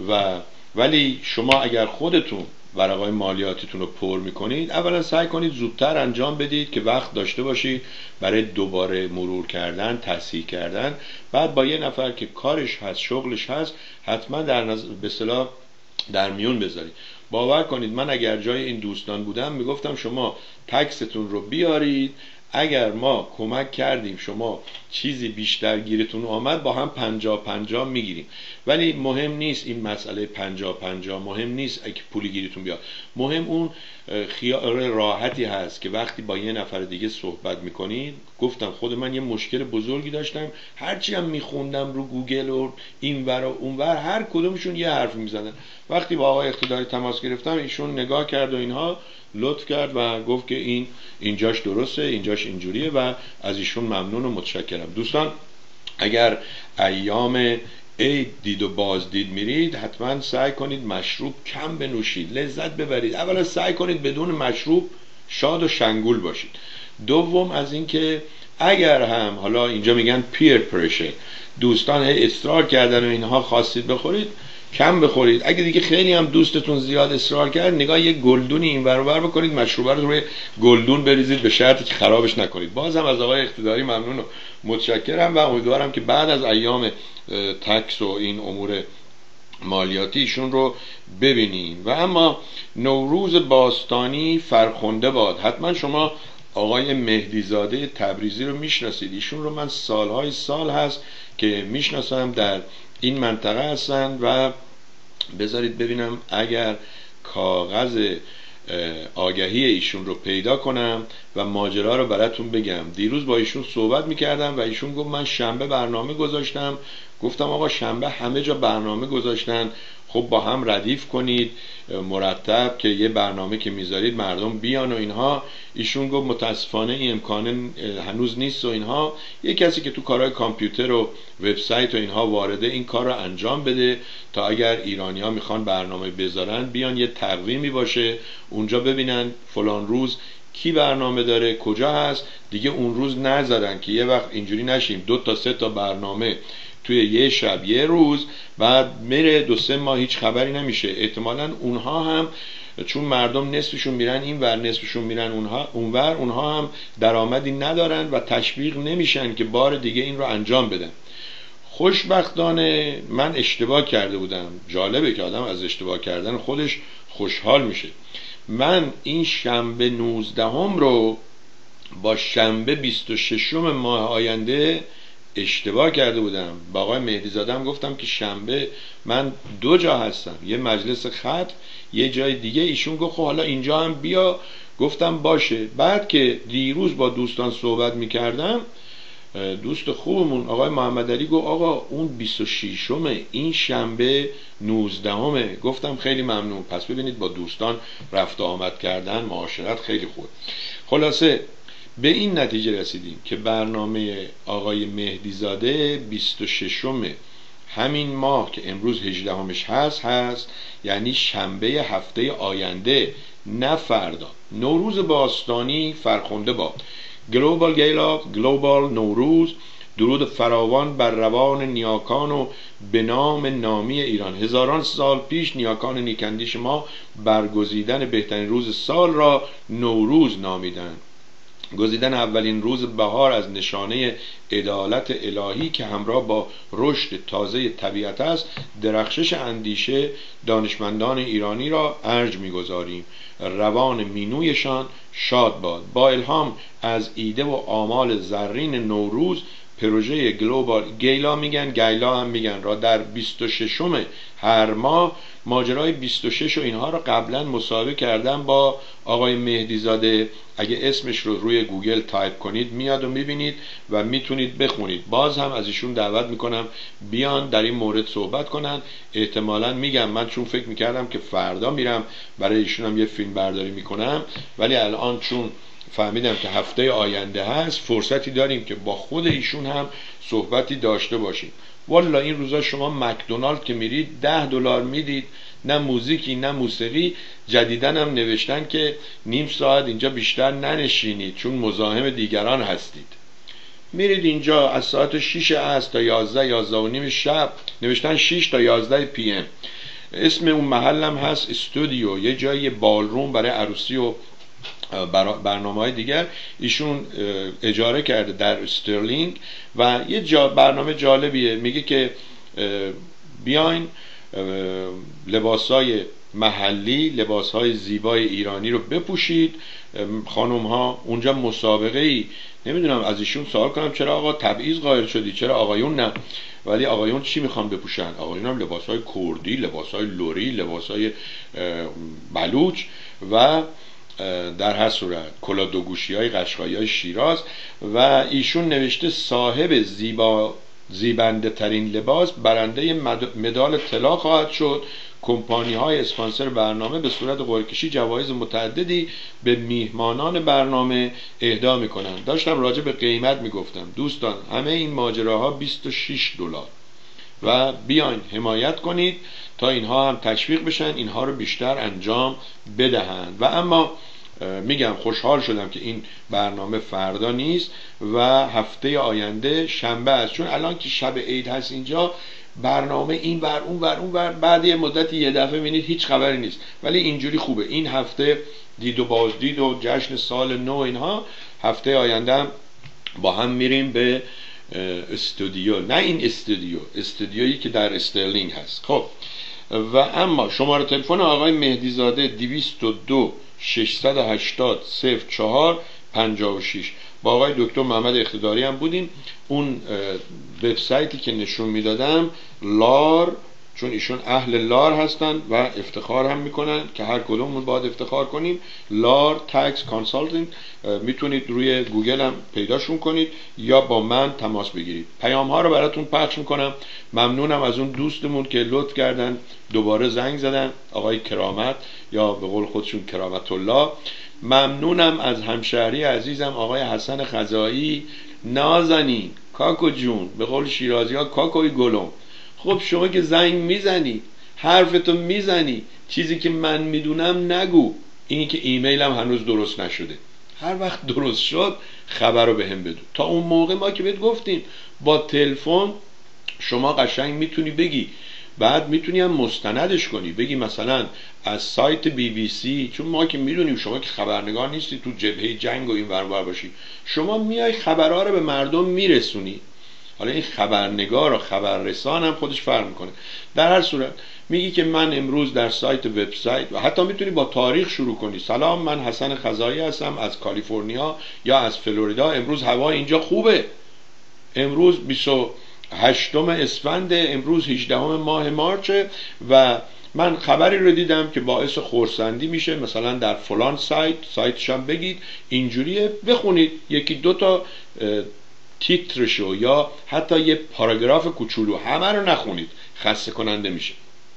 ولی شما اگر خودتون ورقای مالیاتیتون رو پر میکنید، اولا سعی کنید زودتر انجام بدید که وقت داشته باشید برای دوباره مرور کردن، تصحیح کردن. بعد با یه نفر که کارش هست شغلش هست حتما به اصطلاح در میون بذارید. باور کنید من اگر جای این دوستان بودم میگفتم شما تکستون رو بیارید، اگر ما کمک کردیم شما چیزی بیشتر گیرتون آمد با هم 50-50 میگیریم. ولی مهم نیست این مسئله 50-50، مهم نیست اگه پولی گیرتون بیاد، مهم اون خیال راحتی هست که وقتی با یه نفر دیگه صحبت میکنید. گفتم خود من یه مشکل بزرگی داشتم، هرچی هم میخوندم رو گوگل و اینور و اونور هر کدومشون یه حرف میزدن. وقتی با آقای اقتداری تماس گرفتم ایشون نگاه کرد و اینها لطف کرد و گفت که اینجاش درسته، اینجاش اینجوریه و از ایشون ممنون و متشکرم. دوستان اگر ایام عید دید و بازدید میرید حتما سعی کنید مشروب کم بنوشید، لذت ببرید. اولا سعی کنید بدون مشروب شاد و شنگول باشید. دوم از اینکه اگر هم حالا اینجا میگن پیر پرشه، دوستان اصرار کردن و اینها خواستید بخورید، کم بخورید. اگه دیگه خیلی هم دوستتون زیاد اصرار کرد، نگاه یک گلدونی این ور اونور بکنید، مشروبه رو روی گلدون بریزید به شرطی که خرابش نکنید. بازم از آقای اقتداری ممنون و متشکرم و امیدوارم که بعد از ایام تکس و این امور مالیاتی ایشون رو ببینین. و اما نوروز باستانی فرخنده باد. حتما شما آقای مهدیزاده تبریزی رو میشناسید، ایشون رو من سالهای سال هست که میشناسم، در این منطقه هستن و بذارید ببینم اگر کاغذ آگهی ایشون رو پیدا کنم و ماجرا رو براتون بگم. دیروز با ایشون صحبت میکردم و ایشون گفت من شنبه برنامه گذاشتم. گفتم آقا شنبه همه جا برنامه گذاشتن، خب با هم ردیف کنید مرتب که یه برنامه که میذارید مردم بیان و اینها. ایشون گفت متاسفانه این امکانه هنوز نیست و اینها. یه کسی که تو کارهای کامپیوتر و وبسایت و اینها وارده این کار رو انجام بده تا اگر ایرانی ها میخوان برنامه بذارن بیان یه تقویمی باشه اونجا ببینن فلان روز کی برنامه داره، کجا هست، دیگه اون روز نذارن که یه وقت اینجوری نشیم 2 تا 3 تا برنامه توی یه شب یه روز، بعد میره 2-3 ماه هیچ خبری نمیشه. احتمالاً اونها هم چون مردم نصفشون میرن این ور نصفشون میرن اون ور، اونها هم درآمدی ندارن و تشویق نمیشن که بار دیگه این رو انجام بدن. خوشبختانه من اشتباه کرده بودم. جالبه که آدم از اشتباه کردن خودش خوشحال میشه. من این شنبه 19 رو با شنبه 26 ماه آینده اشتباه کرده بودم. با آقای مهدی زاده گفتم که شنبه من 2 جا هستم، یه مجلس ختم یه جای دیگه. ایشون گفت خب حالا اینجا هم بیا. گفتم باشه. بعد که دیروز با دوستان صحبت میکردم، دوست خوبمون آقای محمد علی گفت آقا اون 26 این شنبه 19. گفتم خیلی ممنون. پس ببینید با دوستان رفت و آمد کردن، معاشرت خیلی خوب. خلاصه به این نتیجه رسیدیم که برنامه آقای مهدی زاده 26 همین ماه که امروز 18 هست، یعنی شنبه هفته آینده، نه فردا. نوروز باستانی فرخنده باد. گلوبال گیلا، گلوبال نوروز. درود فراوان بر روان نیاکان و به نام نامی ایران. هزاران سال پیش نیاکان نیکندیش ما برگزیدن بهترین روز سال را نوروز نامیدند. گزیدن اولین روز بهار از نشانه عدالت الهی که همراه با رشد تازه طبیعت است، درخشش اندیشه دانشمندان ایرانی را ارج می‌گذاریم. روان مینویشان شاد باد. با الهام از ایده و آمال زرین نوروز، پروژه گلوبال گیلا میگن، گیلا هم میگن، را در 26 هر ماه، ماجرای 26 و اینها را قبلا مصاحبه کردم با آقای مهدی زاده. اگه اسمش رو روی گوگل تایپ کنید میاد و میبینید و میتونید بخونید. باز هم از ایشون دعوت میکنم بیان در این مورد صحبت کنن. احتمالا میگم من چون فکر میکردم که فردا میرم برای ایشون هم یه فیلم برداری میکنم، ولی الان چون فهمیدم که هفته آینده هست، فرصتی داریم که با خود ایشون هم صحبتی داشته باشیم. والا این روزا شما مکدونالد که میرید $10 میدید، نه موزیکی نه موسیقی. جدیدن هم نوشتن که نیم ساعت اینجا بیشتر ننشینید چون مزاحم دیگران هستید. میرید اینجا از ساعت 6 عصر تا 11 و نیم شب، نوشتن 6 تا 11 پی ام. اسم اون محلم هست استودیو، یه جای بالروم برای عروسی و برنامه‌های دیگر ایشون اجاره کرده در استرلینگ و یه برنامه جالبیه. میگه که بیاین لباسای محلی، لباسهای زیبای ایرانی رو بپوشید. خانم ها اونجا مسابقه ای، نمیدونم از ایشون سوال کنم چرا آقا تبعیض قائل شدی، چرا آقایون نه؟ ولی آقایون چی میخوان بپوشن؟ آقایون هم لباسهای کردی، لباسهای لوری، لباسهای بلوچ و در هر صورت کلا دوگوشی های قشقایی های شیراز. و ایشون نوشته صاحب زیبنده ترین لباس برنده مدال طلا خواهد شد. کمپانی های اسپانسر برنامه به صورت قرعه کشی جوایز متعددی به میهمانان برنامه اهدا میکنن. داشتم راجع به قیمت میگفتم دوستان، همه این ماجراها $26 و بیاین حمایت کنید تا اینها هم تشویق بشن، اینها رو بیشتر انجام بدهند. و اما میگم خوشحال شدم که این برنامه فردا نیست و هفته آینده شنبه است، چون الان که شب عید هست اینجا برنامه این ور اون ور اون ور، بعد یه مدتی یه دفعه میبینید هیچ خبری نیست. ولی اینجوری خوبه. این هفته دید و بازدید و جشن سال نو اینها، هفته آینده هم با هم میریم به استودیو. نه این استودیویی که در استرلینگ هست. خب و اما شماره تلفن آقای مهدی زاده 202 680 04 56. با آقای دکتر محمد اقتداری هم بودیم. اون وبسایتی که نشون میدادم لار، چون ایشون اهل لار هستن و افتخار هم میکنن که هر کدوممون باید افتخار کنیم. لار تکس کانسالتینگ، میتونید روی گوگل هم پیداشون کنید یا با من تماس بگیرید. پیام ها رو براتون پخش میکنم. ممنونم از اون دوستمون که لطف کردن دوباره زنگ زدن، آقای کرامت یا به قول خودشون کرامت الله. ممنونم از همشهری عزیزم آقای حسن خزایی. نازنین کاکو جون، به قول شیرازی ها کاکوی گلم. خب شما که زنگ میزنی، حرفتو میزنی، چیزی که من میدونم نگو. اینی که ایمیلم هنوز درست نشده. هر وقت درست شد خبر رو به هم بدون. تا اون موقع ما که بهت گفتیم با تلفن شما قشنگ میتونی بگی، بعد میتونی هم مستندش کنی، بگی مثلا از سایت BBC، چون ما که میدونیم شما که خبرنگار نیستی تو جبهه جنگ و این ور باشی، شما میای خبرها رو به مردم میرسونی. حالا این خبرنگار و خبررسان هم خودش فرق میکنه. در هر صورت میگی که من امروز در سایت وبسایت، و حتی میتونی با تاریخ شروع کنی. سلام، من حسن خزایی هستم از کالیفرنیا یا از فلوریدا، امروز هوا اینجا خوبه، امروز 28 اسفند، امروز 18 ماه مارچ و من خبری رو دیدم که باعث خرسندی میشه، مثلا در فلان سایتش هم بگید اینجوریه، بخونید یکی دو تا تیترشو یا حتی یه پاراگراف کوچولو، همه رو نخونید، خسته کننده میشه.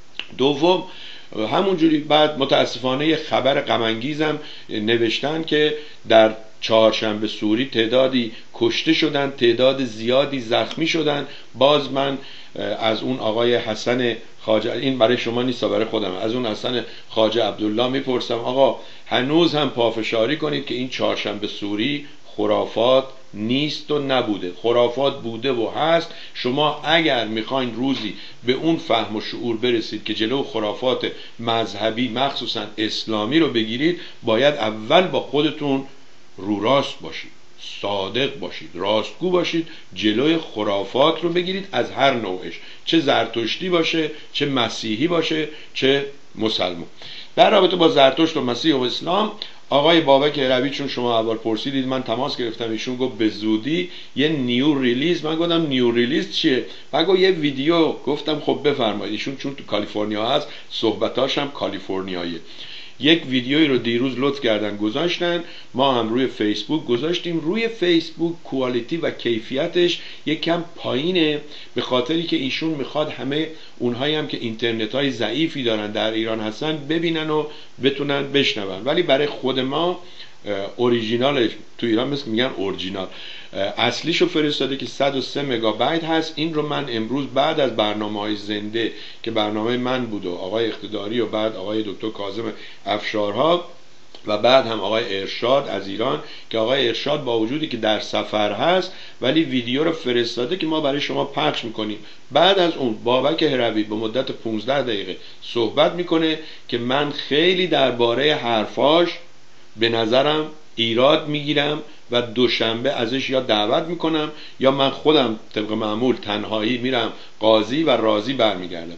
دوم همونجوری بعد متاسفانه یه خبر غم انگیزم نوشتن که در چهارشنبه سوری تعدادی کشته شدن، تعداد زیادی زخمی شدن. باز من از اون آقای حسن خواجه، این برای شما نیست برای خودم، از اون حسن خواجه عبدالله میپرسم آقا هنوز هم پافشاری کنید که این چهارشنبه سوری خرافات نیست و نبوده، خرافات بوده و هست. شما اگر میخواین روزی به اون فهم و شعور برسید که جلو خرافات مذهبی مخصوصا اسلامی رو بگیرید، باید اول با خودتون رو راست باشید، صادق باشید، راستگو باشید، جلوی خرافات رو بگیرید از هر نوعش، چه زرتشتی باشه، چه مسیحی باشه، چه مسلمان. در رابطه با زرتشت و مسیح و اسلام آقای بابک هروی، چون شما اول پرسیدید، من تماس گرفتم، ایشون گفت به زودی یه نیو ریلیز. من گفتم نیو ریلیز چیه؟ من گفت یه ویدیو. گفتم خب بفرمایید. ایشون چون تو کالیفرنیا هست صحبتاش هم کالیفرنیاییه. یک ویدیویی رو دیروز لطف کردن گذاشتن، ما هم روی فیسبوک گذاشتیم. روی فیسبوک کوالیتی و کیفیتش یک کم پایینه، به خاطری که ایشون میخواد همه اونهایی هم که اینترنت های ضعیفی دارن در ایران هستن ببینن و بتونن بشنون. ولی برای خود ما اوریجینالش، تو ایران مثل میگن اورجینال، اصلیشو فرستاده که 103 مگابایت هست. این رو من امروز بعد از برنامه‌های زنده که برنامه من بود و آقای اقتداری و بعد آقای دکتر کاظم افشارها و بعد هم آقای ارشاد از ایران، که آقای ارشاد با وجودی که در سفر هست ولی ویدیو رو فرستاده که ما برای شما پخش میکنیم. بعد از اون بابک هروی به مدت 15 دقیقه صحبت میکنه که من خیلی درباره حرفاش به نظرم ایراد میگیرم و دوشنبه ازش یا دعوت میکنم یا من خودم طبق معمول تنهایی میرم قاضی و راضی برمیگردم.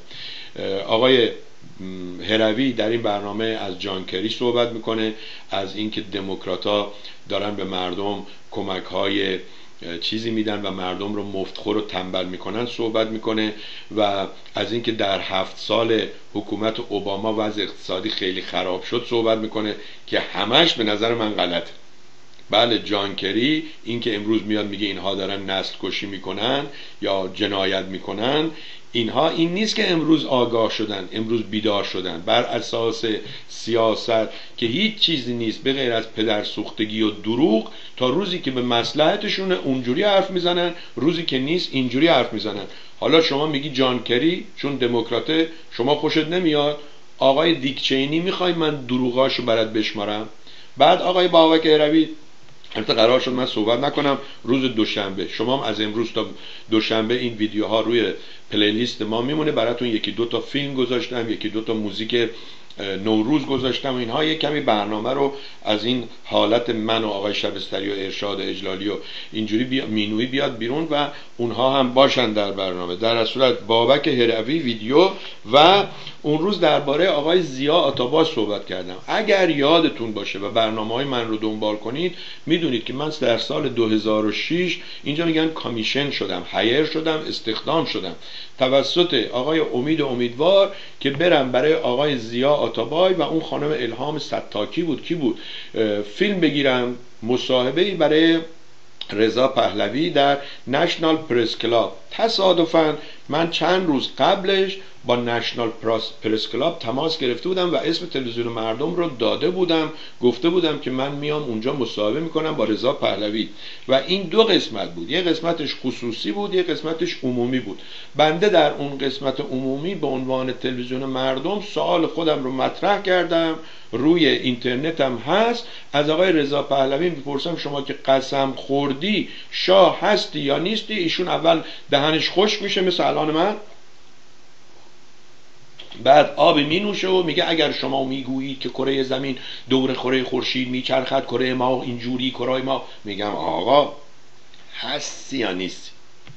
آقای هروی در این برنامه از جان کری صحبت میکنه، از اینکه دموکرات‌ها دارن به مردم کمک‌های چیزی میدن و مردم رو مفتخور و تنبل میکنن صحبت میکنه، و از اینکه در 7 سال حکومت اوباما وضع اقتصادی خیلی خراب شد صحبت میکنه که همش به نظر من غلطه. بله، جان کری این که امروز میاد میگه اینها دارن نسل کشی میکنن یا جنایت میکنن، اینها این نیست که امروز آگاه شدن، امروز بیدار شدن، بر اساس سیاست که هیچ چیزی نیست به غیر از پدرسوختگی و دروغ. تا روزی که به مصلحتشونه اونجوری حرف میزنن، روزی که نیست اینجوری حرف میزنن. حالا شما میگی جان کری چون دموکراته شما خوشت نمیاد، آقای دیک چینی میخوای من دروغاشو برات بشمارم؟ بعد آقای بابک هروی البته قرار شد من صحبت نکنم روز دوشنبه، شما هم از امروز تا دوشنبه این ویدیوها روی پلیلیست ما میمونه براتون. یکی دو تا فیلم گذاشتم، یکی دو تا موزیک نوروز گذاشتم، اینها یک کمی برنامه رو از این حالت من و آقای شبستری و ارشاد اجلالی و اینجوری مینوی بیاد بیرون و اونها هم باشن در برنامه. در صورت بابک هروی ویدیو و اون روز درباره آقای ضیا آتاباس صحبت کردم. اگر یادتون باشه و برنامه‌های من رو دنبال کنید میدونید که من در سال 2006 اینجا میگن کامیشن شدم، هایر شدم، استخدام شدم توسط آقای امید امیدوار که برم برای آقای ضیا آتابای و اون خانم الهام ستاکی بود کی بود فیلم بگیرم، مصاحبه‌ای برای رضا پهلوی در نشنال پرس کلاب. تصادفاً من چند روز قبلش با نشنال پرس کلاب تماس گرفته بودم و اسم تلویزیون مردم رو داده بودم، گفته بودم که من میام اونجا مصاحبه میکنم با رضا پهلوی و این دو قسمت بود، یه قسمتش خصوصی بود، یه قسمتش عمومی بود. بنده در اون قسمت عمومی به عنوان تلویزیون مردم سوال خودم رو مطرح کردم، روی اینترنت هم هست، از آقای رضا پهلوی میپرسم شما که قسم خوردی شاه هستی یا نیستی؟ ایشون اول دهنش خشک میشه مثل الان من، بعد آبی می نوشه و میگه اگر شما میگویید که کره زمین دور کره خورشید میچرخد، کره ما اینجوری، کره ما، میگم آقا هستی یا نیستی؟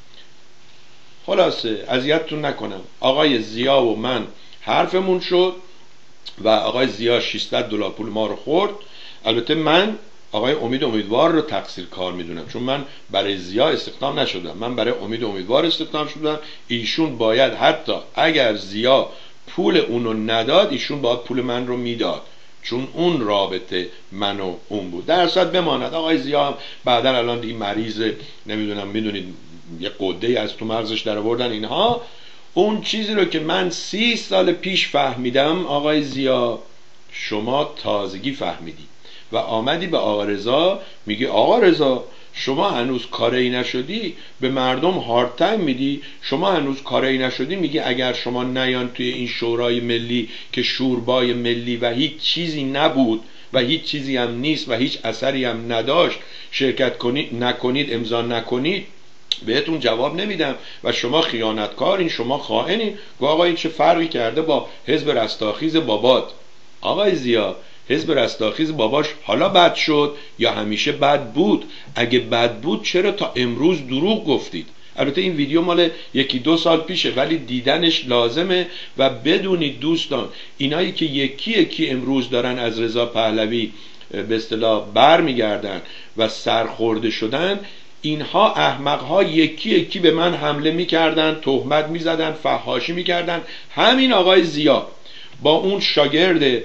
خلاصه اذیتتون نکنم، آقای زیا و من حرفمون شد و آقای زیا $600 پول ما رو خورد. البته من آقای امید امیدوار رو تقصیر کار میدونم، چون من برای زیا استخدام نشدم، من برای امید امیدوار استخدام شدم. ایشون باید حتی اگر زیا پول اونو نداد، ایشون باید پول من رو میداد، چون اون رابطه من و اون بود. در صد بماند آقای زیا هم بعدن الان دیگه مریضه، نمیدونم، میدونید یه قده از تو مغزش در آوردن اینها. اون چیزی رو که من 30 سال پیش فهمیدم آقای زیا، شما تازگی فهمیدی و آمدی به آقا رضا میگی آقا رضا شما هنوز کاری نشدی، به مردم هارد تایم میدی، شما هنوز کاری نشدی، میگی اگر شما نیان توی این شورای ملی که شوربای ملی و هیچ چیزی نبود و هیچ چیزی هم نیست و هیچ اثری هم نداشت شرکت کنید نکنید، امضا نکنید، بهتون جواب نمیدم و شما خیانتکارین، شما خائنین. گو آقا این چه فرقی کرده با حزب رستاخیز بابات؟ آقای زیا حزب رستاخیز باباش حالا بد شد یا همیشه بد بود؟ اگه بد بود چرا تا امروز دروغ گفتید؟ البته این ویدیو مال 1-2 سال پیشه ولی دیدنش لازمه و بدونید دوستان، اینایی که یکی امروز دارن از رضا پهلوی به اصطلاح بر میگردن و سرخورده شدن، اینها احمقها یکی به من حمله میکردن، تهمت میزدن، فحاشی میکردن. همین آقای زیا با اون شاگرد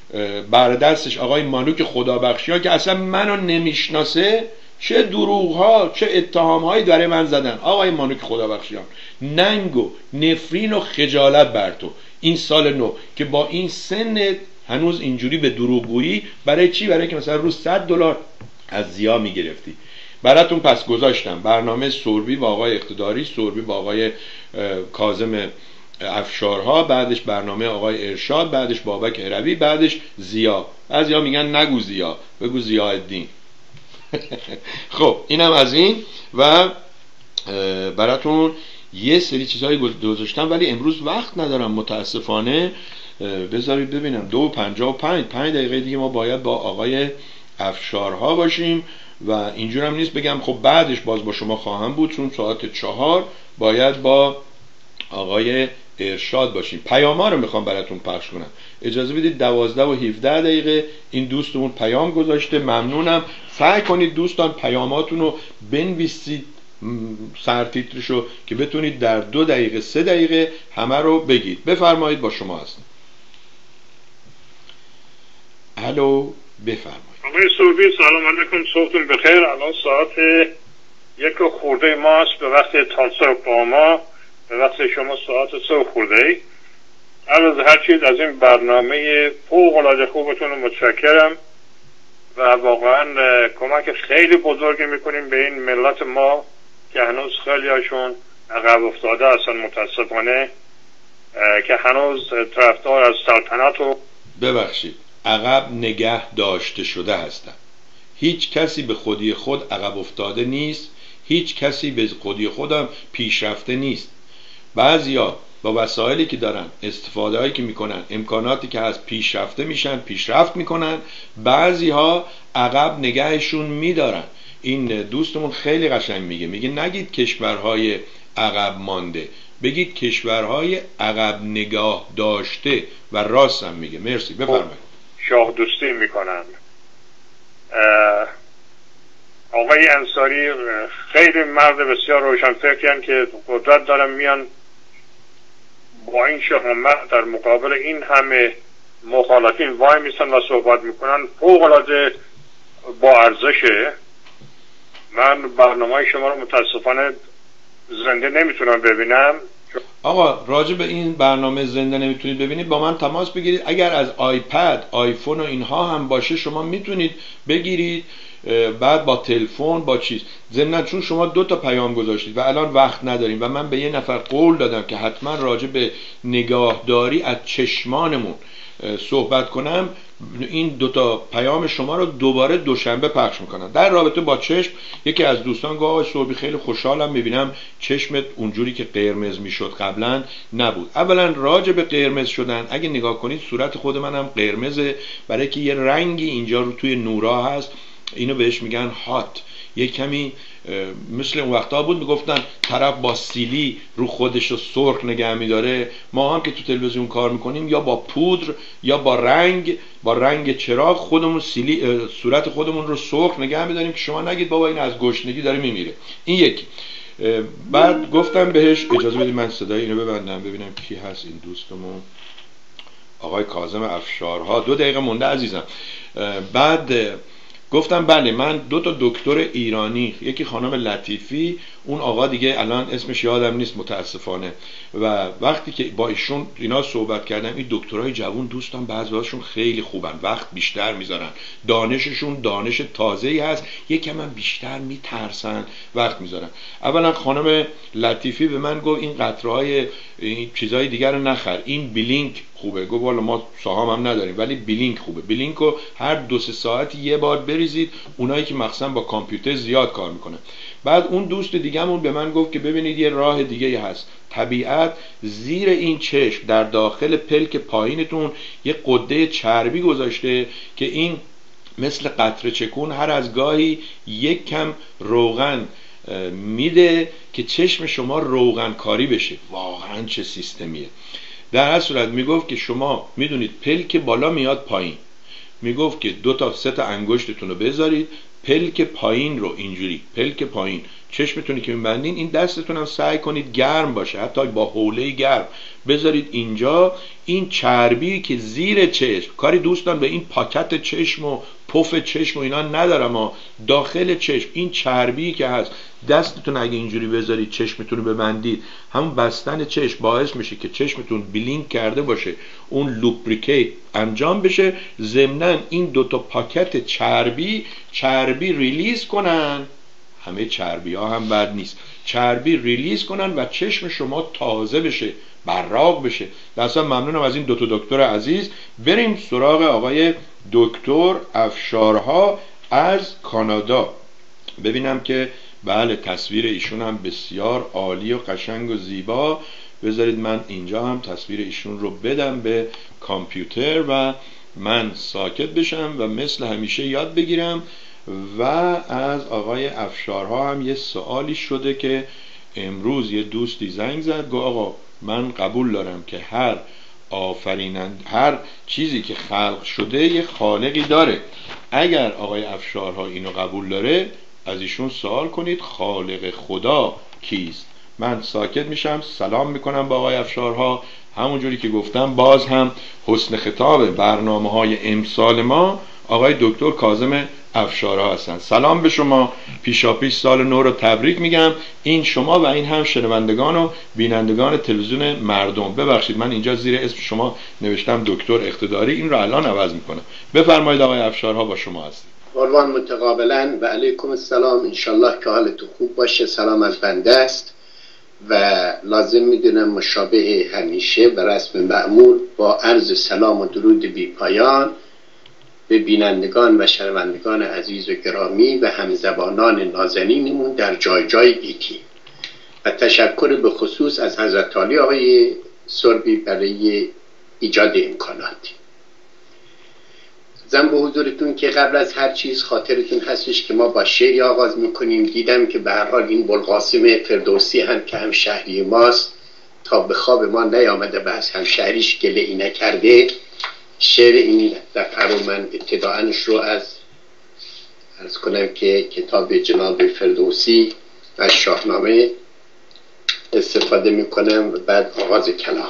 بردستش آقای مانوک خدابخشیان که اصلا منو نمیشناسه، چه دروغ چه اتهام هایی داره من زدن. آقای مانوک خدابخشیان، ننگ و نفرین و خجالت بر تو این سال نو که با این سنت هنوز اینجوری به دروغگویی. برای چی؟ برای که مثلا روز $100 از زیا میگرفتی. براتون پس گذاشتم برنامه سوربی با آقای اقتداری، سوربی با آقای کاظم افشارها، بعدش برنامه آقای ارشاد، بعدش بابک هروی، بعدش زیا. بعضیا میگن نگو زیا، بگو ضیاءالدین. خب اینم از این و براتون یه سری چیزهای گذاشتم ولی امروز وقت ندارم متاسفانه. بذارید ببینم 2:55 5 دقیقه دیگه ما باید با آقای افشارها باشیم و اینجورم نیست بگم خب بعدش باز با شما خواهم بود، چون ساعت 4 باید با آقای ارشاد باشیم. پیاما رو میخوام براتون پخش کنم، اجازه بدید 12:17 این دوستمون پیام گذاشته. ممنونم. سعی کنید دوستان پیاماتون رو بنویسید سرتیترشو که بتونید در 2 دقیقه 3 دقیقه همه رو بگید. بفرمایید با شما هستم. الو بفرمایید.
آقای سوربی سلام علیکم، صبحتون بخیر. الان ساعت 1 خورده ماست به وقت تانساکلاما، به وقت شما ساعت 3 خورده. علاوه هر چیز از این برنامه فوق العاده خوبتون رو متشکرم و واقعا کمک خیلی بزرگی میکنیم به این ملت ما که هنوز خیلی هاشون عقب افتاده هستن متاسفانه، که هنوز طرفدار از سلطنت رو
ببخشید عقب نگه داشته شده هستن. هیچ کسی به خودی خود عقب افتاده نیست، هیچ کسی به خودی خودم پیشرفته نیست. بعضیا با وسایلی که دارن، استفاده هایی که میکنن، امکاناتی که از پیشرفته میشن، پیشرفت میکنن. بعضی ها عقب نگهشون میدارن. این دوستمون خیلی قشنگ میگه نگید کشورهای عقب مانده، بگید کشورهای عقب نگاه داشته و راست هم میگه. مرسی، بفرمایید.
شاه دوستی میکنن. آقای انصاری خیلی مرد بسیار روشنفکرن که قدرت دارن، میان با این شهامت در مقابل این همه مخالفین وای میسن و صحبت میکنن. فوق العاده با ارزشه. من برنامه شما رو متاسفانه زنده نمیتونم ببینم
آقا راجع به این برنامه زنده نمیتونید ببینید، با من تماس بگیرید. اگر از آیپد، آیفون و اینها هم باشه شما میتونید بگیرید، بعد با تلفن با چیز. ضمن چون شما 2 تا پیام گذاشتید و الان وقت نداریم و من به یه نفر قول دادم که حتما راجع به نگاهداری از چشمانمون صحبت کنم، این 2 تا پیام شما رو دوباره دوشنبه پخش میکنم. در رابطه با چشم یکی از دوستان گفت آقای سربی خیلی خوشحالم میبینم چشمت اونجوری که قرمز میشد قبلا نبود. اولا راجع به قرمز شدن اگه نگاه کنید صورت خود منم قرمزه، برای که یه رنگی اینجا رو توی نورا هست، اینو بهش میگن هات. یه کمی مثل اون وقتا بود میگفتن طرف با سیلی رو خودش رو سرخ نگه میداره. ما هم که تو تلویزیون کار میکنیم یا با پودر یا با رنگ چراغ خودمون سیلی صورت خودمون رو سرخ نگه میداریم که شما نگید بابا این از گشنگی داره میمیره. این یکی. بعد گفتم بهش اجازه بدید من صدای اینو ببندم ببینم کی هست این دوستمون، آقای کاظم افشارها. 2 دقیقه مونده عزیزم. بعد گفتم بله من 2 تا دکتر ایرانی، یکی خانم لطیفی، اون آقا دیگه الان اسمش یادم نیست متاسفانه، و وقتی که با ایشون اینا صحبت کردم، این دکترای جوان دوستان بعضی‌هاشون خیلی خوبن، وقت بیشتر میذارن، دانششون دانش تازه‌ای هست، یکم هم بیشتر میترسن وقت میذارن. اولا خانم لطیفی به من گفت این قطره‌های این چیزای دیگر رو نخر، این بلینک خوبه. گفت والا ما سهام هم نداریم ولی بلینک خوبه، بلینکو هر 2-3 ساعت یه بار بریزید، اونایی که مخصوصا با کامپیوتر زیاد کار میکنه. بعد اون دوست دیگه‌مون به من گفت که ببینید یه راه دیگه هست، طبیعت زیر این چشم در داخل پلک پایینتون یه قده چربی گذاشته که این مثل قطره چکون هر از گاهی یک کم روغن میده که چشم شما روغن کاری بشه. واقعا چه سیستمیه. در هر صورت میگفت که شما میدونید پلک بالا میاد پایین، میگفت که 2 تا 3 تا انگشتتون رو بذارید پلک پایین رو اینجوری، پلک پایین چشمتونی که میبندین این دستتون هم سعی کنید گرم باشه، حتی با حوله گرم بذارید اینجا. این چربی که زیر چشم، کاری دوستان به این پاکت چشم و پف چشم و اینا ندارم، اما داخل چشم این چربی که هست، دستتون اگه اینجوری بذارید چشمتون رو ببندید، همون بستن چشم باعث میشه که چشمتون بلینک کرده باشه، اون لوبریکیت انجام بشه. ضمناً این 2 تا پاکت چربی ریلیز کنن، همه چربی ها هم بد نیست، چربی ریلیز کنن و چشم شما تازه بشه، براق بشه. دستان ممنونم از این 2 تا دکتر عزیز. بریم سراغ آقای دکتر افشارها از کانادا. ببینم که بله تصویر ایشون هم بسیار عالی و قشنگ و زیبا. بذارید من اینجا هم تصویر ایشون رو بدم به کامپیوتر و من ساکت بشم و مثل همیشه یاد بگیرم. و از آقای افشارها هم یه سوالی شده که امروز یه دوستی زنگ زد گفت آقا من قبول دارم که هر چیزی که خلق شده یه خالقی داره. اگر آقای افشارها اینو قبول داره از ایشون سوال کنید خالق خدا کیست. من ساکت میشم، سلام میکنم با آقای افشارها. همونجوری که گفتم باز هم حسن خطاب برنامه‌های امسال ما آقای دکتر کاظم افشارها هستن. سلام به شما، پیشاپیش سال نو رو تبریک میگم. این شما و این هم شنوندگان و بینندگان تلویزیون مردم. ببخشید من اینجا زیر اسم شما نوشتم دکتر اقتداری، این رو الان عوض میکنم. بفرمایید آقای افشارها با شما هستید.
قربان متقابلا و علیکم السلام. انشالله که حالتون خوب باشه. سلام از بنده است و لازم میدونم مشابه همیشه به رسم معمول با عرض سلام و درود بی پایان به بینندگان و شنوندگان عزیز و گرامی و همزبانان نازنینمون در جای جای گیتی و تشکر به خصوص از حضرت عالی آقای سربی برای ایجاد امکانات. زن به حضورتون که قبل از هر چیز خاطرتون هستش که ما با شعری آغاز میکنیم. دیدم که به هر حال این بلقاسم فردوسی هم که همشهری ماست تا به خواب ما نیامده و از همشهریش گله ای نکرده، شعر این دفعه رو من ابتداءنش رو عرض کنم که کتاب جناب فردوسی و شاهنامه استفاده میکنم و بعد آغاز کلام.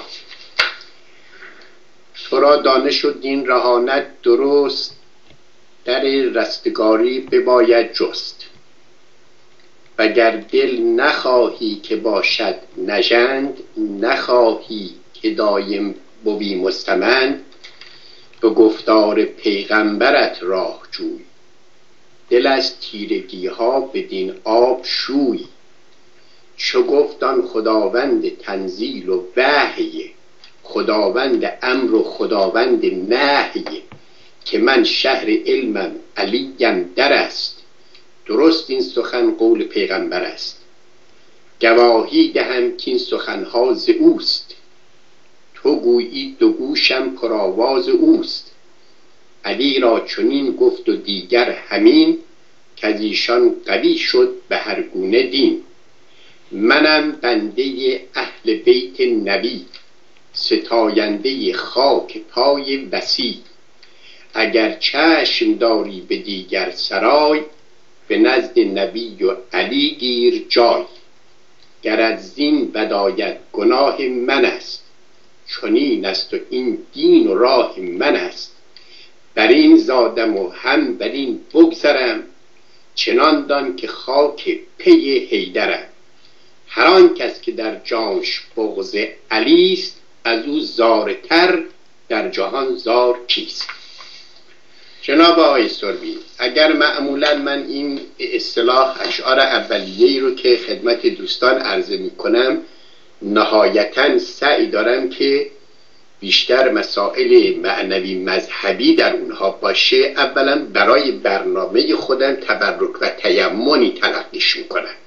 تو را دانش و دین رهاند درست، در رستگاری بباید جست. وگر دل نخواهی که باشد نژند، نخواهی که دایم بوی مستمند، به گفتار پیغمبرت راه جوی، دل از تیرگی ها بدین آب شوی. چو گفتان خداوند تنزیل و وحی، خداوند امر و خداوند نهی، که من شهر علمم علیم در است، درست این سخن قول پیغمبر است. گواهی دهم که این سخنها ز اوست، تو گویی دو گوشم پرآواز اوست. علی را چنین گفت و دیگر همین، که از ایشان قوی شد به هر گونه دین. منم بنده اهل بیت نبی، ستاینده خاک پای وصی. اگر چشم داری به دیگر سرای، به نزد نبی و علی گیر جای. گر از زین بداید گناه من است، چنین است و این دین و راه من است. بر این زادم و هم بر این بگذرم، چنان دان که خاک پی حیدرم. هر آن کس که در جانش بغض علی است، از او زارتر در جهان زار کیست. جناب آقای سربی، اگر معمولا من این اصطلاح اشعار اولیه‌ای رو که خدمت دوستان عرضه می‌کنم نهایتاً سعی دارم که بیشتر مسائل معنوی مذهبی در اونها باشه، اولا برای برنامه خودم تبرک و تیمنی تلقیش می‌کنم.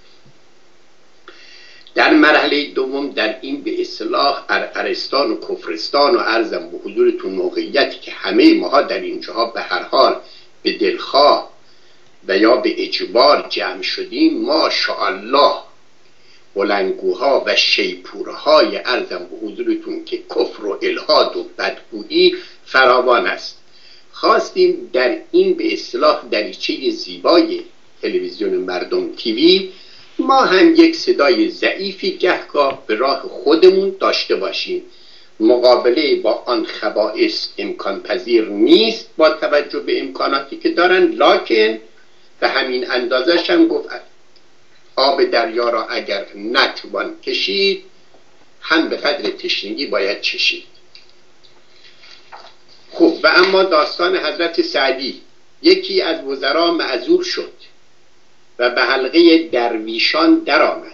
در مرحله دوم در این به اصطلاح ارستان و کفرستان و عرضم به حضورتون موقعیتی که همه ماها در اینجاها به هر حال به دلخواه و یا به اجبار جمع شدیم، ماشاءالله بلندگوها و شیپورهای عرضم به حضورتون که کفر و الحاد و بدگویی فراوان است. خواستیم در این به اصطلاح دریچه زیبای تلویزیون مردم تیوی ما هم یک صدای ضعیفی گهگاه به راه خودمون داشته باشیم. مقابله با آن خبائث امکان پذیر نیست با توجه به امکاناتی که دارن، لکن به همین اندازش هم گفت آب دریا را اگر نتوان کشید، هم به قدر تشنگی باید چشید. خب و اما داستان حضرت سعدی، یکی از وزرا معذور شد و به حلقه درویشان در آمد.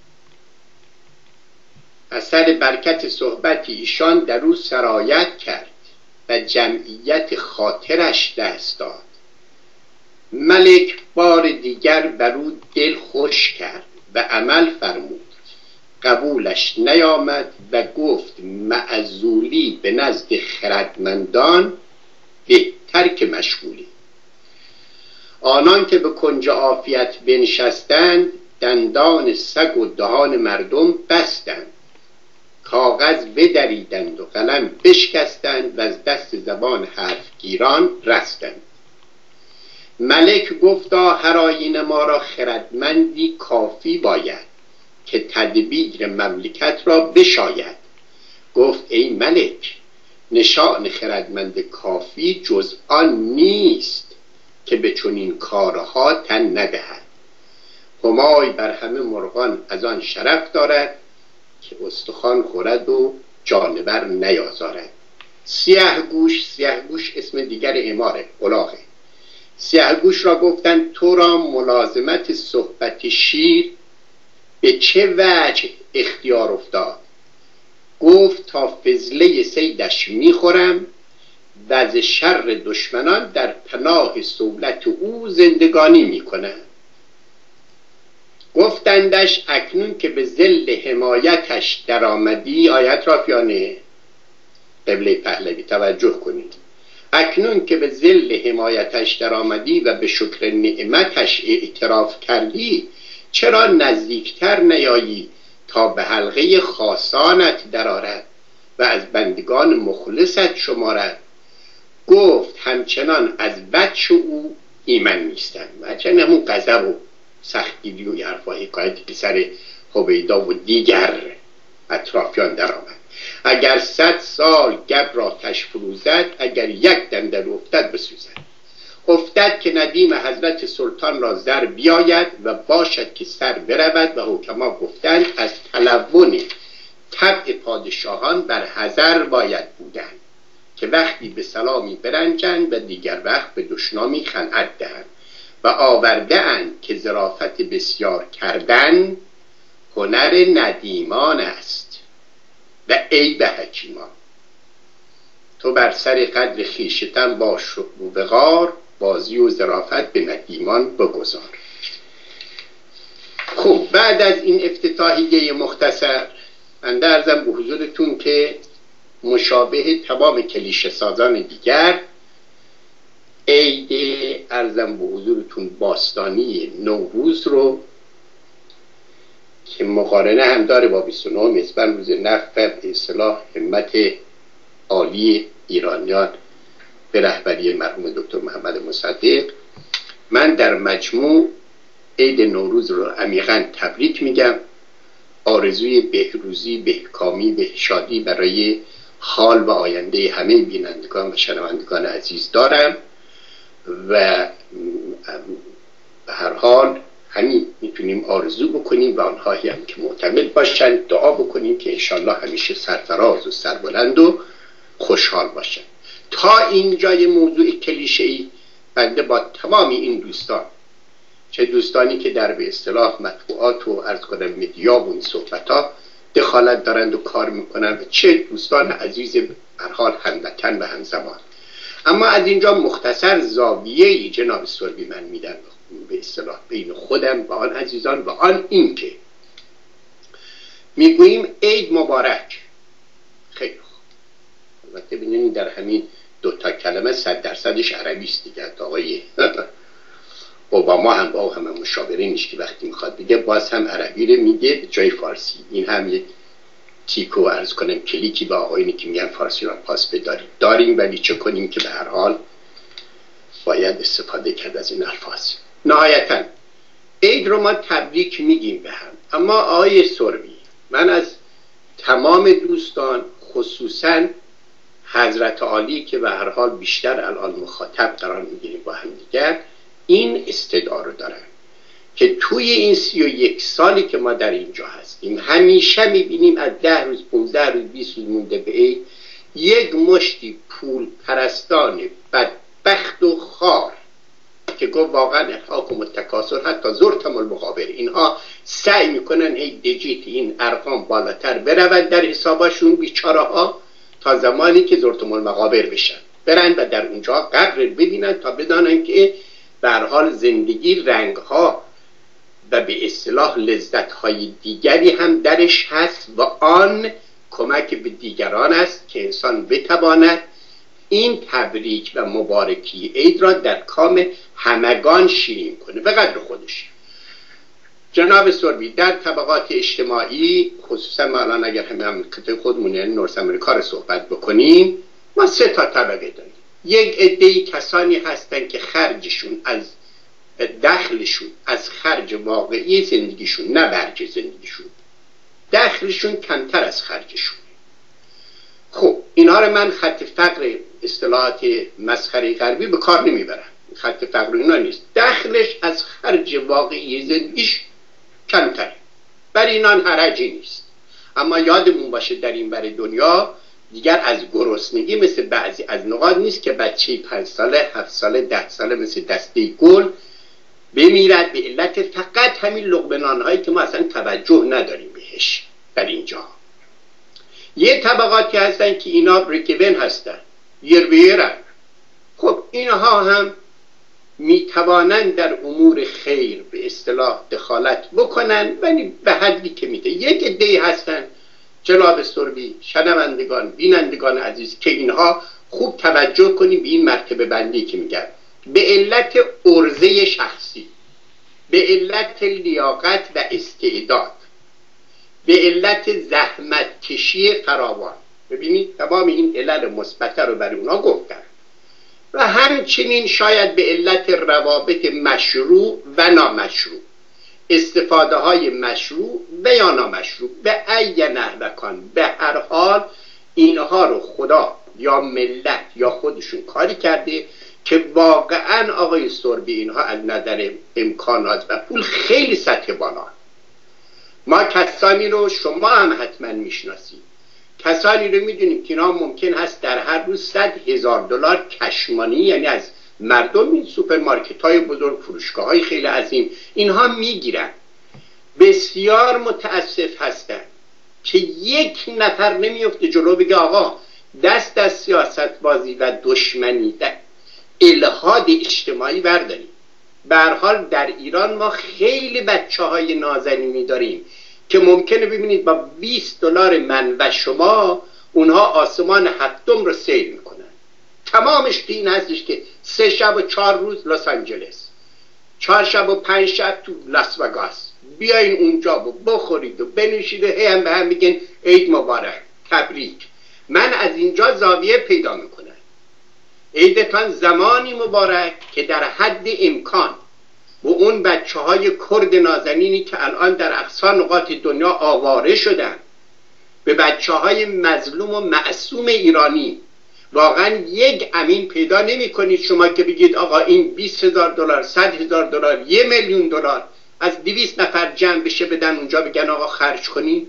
اثر برکت صحبت ایشان در او سرایت کرد و جمعیت خاطرش دست داد. ملک بار دیگر بر او دل خوش کرد و عمل فرمود. قبولش نیامد و گفت معزولی به نزد خردمندان بهتر که مشغولی. آنان که به کنج عافیت بنشستند، دندان سگ و دهان مردم بستند. کاغذ بدریدند و قلم بشکستند و از دست زبان حرفگیران رستند. ملک گفتا هر آیین ما را خردمندی کافی باید که تدبیر مملکت را بشاید. گفت ای ملک، نشان خردمند کافی جز آن نیست که به چنین کارها تن ندهد. همای بر همه مرغان از آن شرف دارد که استخوان خورد و جانور نیازارد. سیاه گوش اسم دیگر اماره، الاغه. سیاه گوش را گفتند تو را ملازمت صحبت شیر به چه وجه اختیار افتاد؟ گفت تا فضله صیدش میخورم و از شر دشمنان در پناه صولت او زندگانی میکنم. گفتندش اکنون که به ظل حمایتش در آمدی، آیت رافیانه قبله پهلوی توجه کنید، اکنون که به ظل حمایتش در آمدی و به شکر نعمتش اعتراف کردی، چرا نزدیکتر نیایی تا به حلقه خاصانت درآرد و از بندگان مخلصت شمارد؟ گفت همچنان از بچ او ایمن نیستن. بچه همون غضب و سختگیری و حرفا حکایتی که سر حبیدا و دیگر اطرافیان در آمد. اگر 100 سال گبر آتش فروزد، اگر یک دم در افتد بسوزد. افتد که ندیم حضرت سلطان را زر بیاید و باشد که سر برود و حکما گفتند از تلون طبع پادشاهان بر حذر باید بودند که وقتی به سلامی برنجند و دیگر وقت به دشنامی خلعت دهند و آورده اند که ظرافت بسیار کردن هنر ندیمان است و عیب حکیمان. تو بر سر قدر خویشتن باش و وقار، بازی و ظرافت به ندیمان بگذار. خب بعد از این افتتاحیه مختصر من عرضم به حضورتون که مشابه تمام کلیشه سازان دیگر عید عرضم به حضورتون باستانی نوروز رو که مقارنه هم داره با 29 اسفند روز نفر به اصطلاح همت عالی ایرانیان به رهبری مرحوم دکتر محمد مصدق، من در مجموع عید نوروز رو عمیقاً تبریک میگم. آرزوی بهروزی، بهکامی، بهشادی برای حال و آینده همه بینندگان و شنوندگان عزیز دارم و به هر حال همین میتونیم آرزو بکنیم و آنهایی هم که معتمد باشن دعا بکنیم که انشالله همیشه سرفراز و سربلند و خوشحال باشن. تا اینجای موضوع کلیشه‌ای بنده با تمام این دوستان، چه دوستانی که در به اصطلاح مطبوعات و عرض کنم مدیا و این صحبت‌ها دخالت دارند و کار میکنن و چه دوستان عزیز به هر حال هموطن و همزمان، اما از اینجا مختصر زاویه‌ای جناب سربی من میدم به اصطلاح بین خودم و آن عزیزان و آن این که میگوییم عید مبارک. خیلی خوب، البته ببینید در همین دوتا کلمه 100% عربی است دیگه. آقای اوباما هم با همه مشاورینش که وقتی میخواد بگه باز هم عربی رو میگه به جای فارسی. این هم یک تیکو عرض کنم کلیکی با آقایونی که میگن فارسی رو پاس بداریم داریم، ولی چه کنیم که به هر حال باید استفاده کرد از این الفاظ. نهایتا عید رو ما تبریک میگیم به هم، اما آقای سربی من از تمام دوستان خصوصا حضرت عالی که به هر حال بیشتر الان مخاطب قرار میگیریم با هم دیگر این استدعا رو دارن که توی این 31 سالی که ما در اینجا هستیم همیشه میبینیم از 10 روز 15 روز 20 روز مونده به عید یک مشتی پول پرستان بدبخت و خار که گفت واقعا الحاکم التکاثر حتی زرتم المقابر، اینها سعی میکنن هی دیجیت این ارقام بالاتر برود در حسابشون بیچاره ها تا زمانی که زرتم المقابر بشن، برن و در اونجا قبر ببینن تا بدانن که به هر حال زندگی رنگها و به اصطلاح لذت‌های دیگری هم درش هست و آن کمک به دیگران است که انسان بتواند این تبریک و مبارکی عید را در کام همگان شیرین کنه به قدر خودش. جناب سربی در طبقات اجتماعی خصوصا ما الان اگر همه مملکت خودمون یعنی نورس امریکا رو صحبت بکنیم ما 3 طبقه داریم. یک عده‌ای کسانی هستن که خرجشون از دخلشون از خرج واقعی زندگیشون نه برج زندگیشون دخلشون کمتر از خرجشون. خب اینها رو من خط فقر اصطلاحات مسخره غربی به کار نمیبرم، خط فقر اینا نیست، دخلش از خرج واقعی زندگیش کمتره، برای اینان حرجی نیست. اما یادمون باشه در این بر دنیا دیگر از گرسنگی مثل بعضی از نقاط نیست که بچه 5 ساله 7 ساله 10 ساله مثل دسته گل بمیرد به علت فقط همین لقمه نان‌هایی که ما اصلا توجه نداریم بهش. در اینجا یه طبقاتی هستن که اینا بریکون هستن یرویرن، خب اینها هم میتوانند در امور خیر به اصطلاح دخالت بکنن ولی به حدی که میده. یک عده‌ای هستن جناب سربی شنوندگان بینندگان عزیز که اینها خوب توجه کنیم به این مرتبه بندی که میگن به علت عرضه شخصی، به علت لیاقت و استعداد، به علت زحمت کشی فراوان. ببینید تمام این علل مثبت رو برای اونا گفتن و همچنین شاید به علت روابط مشروع و نامشروع، استفاده های مشروع و یا نامشروع به ای نحوکان. به هر حال اینها رو خدا یا ملت یا خودشون کاری کرده که واقعا آقای سربی اینها از نظر امکانات و پول خیلی سطح بالا. ما کسانی رو شما هم حتما میشناسید، کسانی رو میدونیم که اینا ممکن هست در هر روز 100,000 دلار کشمانی، یعنی از مردم، این سوپرمارکت های بزرگ، فروشگاه های خیلی عظیم، اینها میگیرن. بسیار متاسف هستن که یک نفر نمیفته جلو بگه آقا دست از سیاست بازی و دشمنی در الحاد اجتماعی برداریم. به هر حال در ایران ما خیلی بچه های نازنینی داریم که ممکنه ببینید با 20 دلار من و شما اونها آسمان هفتم رو سیر میکنن. تمامش این هستش که 3 شب و 4 روز لس آنجلس، 4 شب و 5 شب تو لاس وگاس، بیاین اونجا و بخورید و بنوشید و هم به هم بگین عید مبارک، تبریک. من از اینجا زاویه پیدا میکنم. عیدتان زمانی مبارک که در حد امکان و اون بچه های کرد نازنینی که الان در اقصا نقاط دنیا آواره شدن، به بچه های مظلوم و معصوم ایرانی واقعا یک امین پیدا نمی کنید شما که بگید آقا این 20,000 دلار، 100,000 دلار، 1,000,000 دلار از 200 نفر جمع بشه بدن اونجا بگن آقا خرج کنید.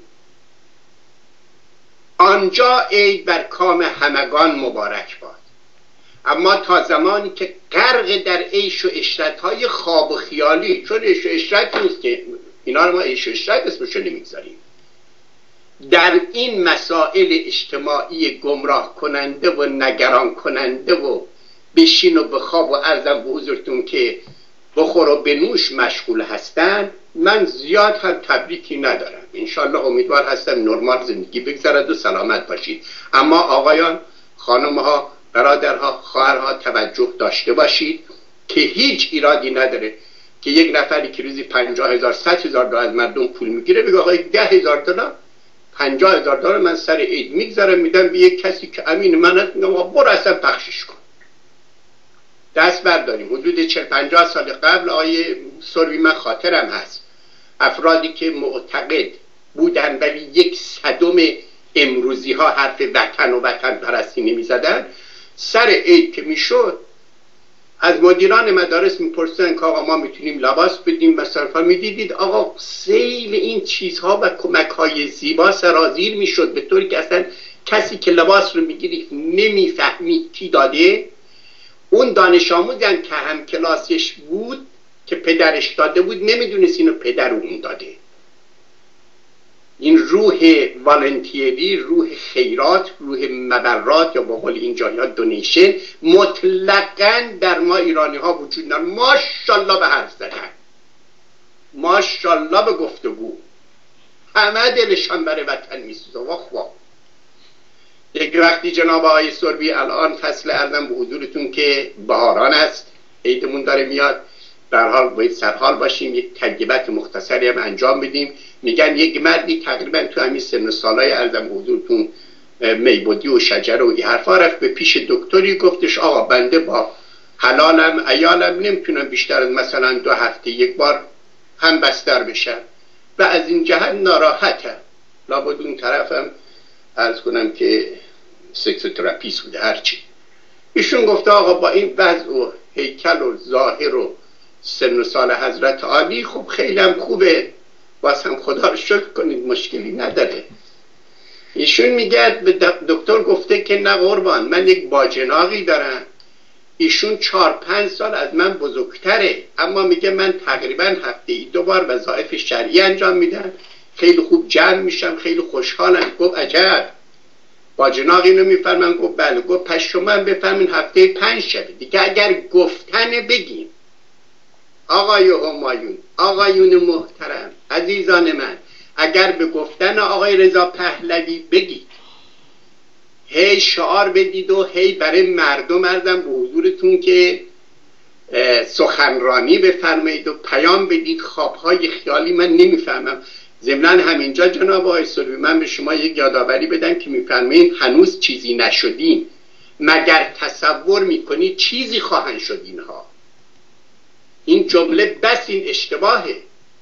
آنجا عید بر کام همگان مبارک باد. اما تا زمانی که غرق در عیش و عشرت‌های خواب و خیالی، چون عیش و عشرت نیست که اینا رو ما عیش و عشرت اسمشو نمیگذاریم، در این مسائل اجتماعی گمراه کننده و نگران کننده و بشین و بخواب و عرضم به حضورتون که بخور و بنوش مشغول هستن، من زیاد هم تبریکی ندارم. انشالله امیدوار هستم نرمال زندگی بگذرد و سلامت باشید. اما آقایان، خانمها، برادرها، خواهرها توجه داشته باشید که هیچ ایرادی نداره که یک نفری که روزی 50,000 100,000 دلار از مردم پول میگیره بگه آقا 10,000 دلار 50,000 دلار من سر عید میگذارم میدم به یک کسی که امین من هست، میگم آقا برو اصلا پخشش کن. دست برداریم. حدود 40-50 سال قبل آقای سروی من خاطرم هست افرادی که معتقد بودن ولی 1/100 امروزی ها حرف وطن و وطن پرستی نمی زدن، سر عید که می شد از مدیران مدارس می پرسن که آقا ما میتونیم لباس بدیم مثلا، می دیدید آقا سیل این چیزها و کمک های زیبا سرازیر می شد به طوری که اصلا کسی که لباس رو می گیرید نمی فهمید کی داده. اون دانش آموزی هم که هم کلاسش بود که پدرش داده بود نمیدونست اینو پدر اون داده. این روح والنتیری، روح خیرات، روح مبرات یا با قول اینجا یا دونیشن مطلقاً در ما ایرانی ها وجود نداره. ماشاءالله به حرف زدن، ماشاءالله به گفتگو، همه دلشان برای وطن میسوزه. واخ یک وقتی جناب آقای سربی الان فصل ارزم به حضورتون که بهاران است، عیدمون داره میاد، در حال باید سرحال باشیم، یک تجربت مختصری هم انجام بدیم. میگن یک مردی تقریبا تو همین سن و سالای ارزم به حضورتون میبودی و شجر و این حرفا رفت به پیش دکتری، گفتش آقا بنده با حلالم عیالم نمیتونم بیشتر از مثلا 2 هفته یک بار هم بستر بشم و از این جهت ناراحتم. لابد اون طرفم عرض کنم که سکسوتراپیست بوده هرچی. ایشون گفته آقا با این وضع و هیکل و ظاهر و سن و سال حضرت عالی خب خیلی هم خوبه، باز هم خدا رو شکر کنید مشکلی نداره. ایشون میگه به دکتر گفته که نه قربان، من یک باجناقی دارم، ایشون 4-5 سال از من بزرگتره، اما میگه من تقریبا هفته‌ای 2 بار وظایف شرعی انجام میدم، خیلی خوب جمع میشم، خیلی خوشحالم. گفت عجب، باجناقی اینو میفرمن؟ گفت بله. گفت پس شما بفرمین هفته 5 شب دیگه اگر گفتن بگیم. آقای همایون، آقایون محترم، عزیزان من، اگر به گفتن آقای رضا پهلوی بگید، هی شعار بدید و هی برای مردم ارزم به حضورتون که سخنرانی بفرمایید و پیام بدید، خوابهای خیالی من نمیفهمم. ضمناً همینجا جناب آقای سروی من به شما یک یادآوری بدم که میفرمایید هنوز چیزی نشدیم، مگر تصور میکنید چیزی خواهند شد اینها. این جمله بس این اشتباهه.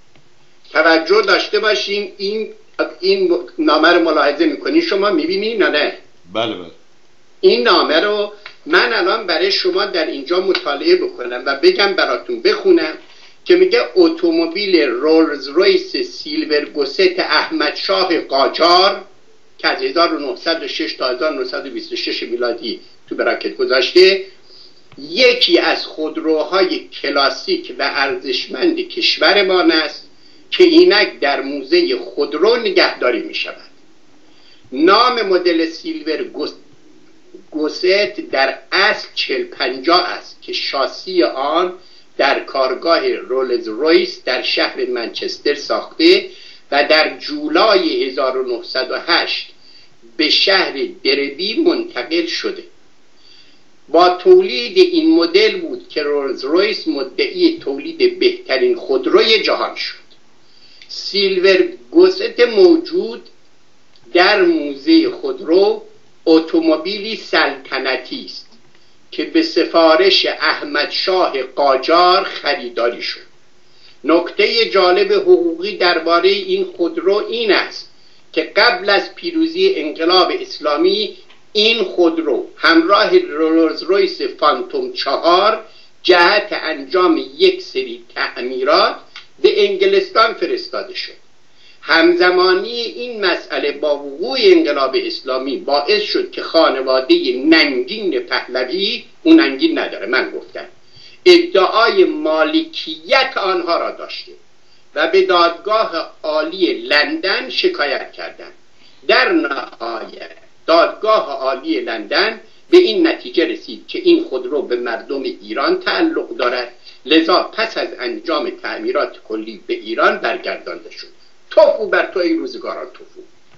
توجه داشته باشین. این نامه رو ملاحظه میکنین شما، میبینین نه؟
بله بله.
این نامه رو من الان برای شما در اینجا مطالعه بکنم و بگم براتون بخونم که میگه اتومبیل رولز رویس سیلور گوست احمد شاه قاجار که از 1906 تا 1926 میلادی تو براکت گذاشته، یکی از خودروهای کلاسیک و ارزشمند کشورمان است که اینک در موزه خودرو نگهداری می شود. نام مدل سیلور گوست در اصل 4050 است که شاسی آن در کارگاه رولز رویس در شهر منچستر ساخته و در جولای 1908 به شهر دربی منتقل شده. با تولید این مدل بود که رولز رویس مدعی تولید بهترین خودروی جهان شد. سیلور گوست موجود در موزه خودرو اتومبیلی سلطنتی است که به سفارش احمد شاه قاجار خریداری شد. نکته جالب حقوقی درباره این خودرو این است که قبل از پیروزی انقلاب اسلامی این خودرو همراه رولز رویس فانتوم 4 جهت انجام یک سری تعمیرات به انگلستان فرستاده شد. همزمانی این مسئله با وقوع انقلاب اسلامی باعث شد که خانواده ننگین پهلوی، اون ننگین نداره من گفتم، ادعای مالکیت آنها را داشته و به دادگاه عالی لندن شکایت کردند. در نهایت دادگاه عالی لندن به این نتیجه رسید که این خودرو به مردم ایران تعلق دارد، لذا پس از انجام تعمیرات کلی به ایران برگردانده شد. توفو بر تو ای روزگاران توفو.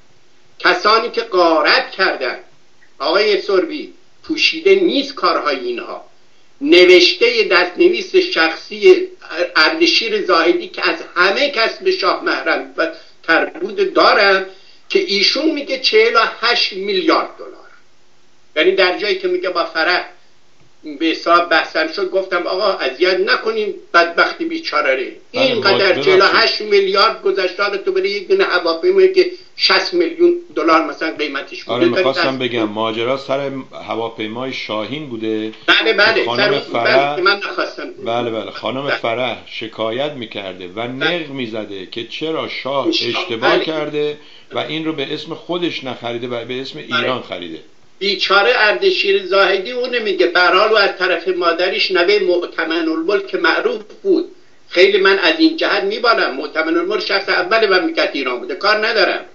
کسانی که غارت کردند، آقای سربی، پوشیده نیست کارهای اینها. نوشته دستنویس شخصی اردشیر زاهدی که از همه کس به شاه محرم و تربود دارم که ایشون میگه 48 میلیارد دلار. یعنی در جایی که میگه با فرح به حساب بحثم شد گفتم آقا اذیت نکنیم بدبختی بیچاره. اینقدر 48 میلیارد گذشته تو برای یک دونه هواپیمایی که 60 میلیون دلار مثلا قیمتش بوده.
آره میخواستم بگم ماجرا سر هواپیمای شاهین بوده.
بله
خانم فرح
من نخواستم.
بله خانم فرح شکایت میکرده و نق میزده که چرا شاه اشتباه کرده و این رو به اسم خودش نخریده و به اسم ایران خریده.
بیچاره اردشیر زاهدی اون میگه برحال و از طرف مادریش نوه مؤتمن الملک که معروف بود. خیلی من از این جهت میبالم، مؤتمن الملک شخص اول مملکت ایران بوده، کار ندارم.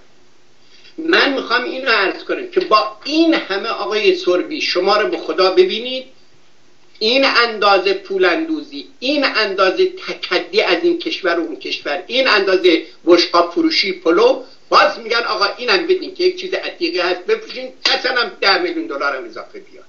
من میخوام اینو عرض کنم که با این همه آقای سربی شما رو به خدا ببینید، این اندازه پولاندوزی، این اندازه تکدی از این کشور و اون کشور، این اندازه بشقاب فروشی پلو، باز میگن آقا اینم بدین که یک چیز عتیقه هست بپوشین، مثلا 10 میلیون دلار هم اضافه بیاد.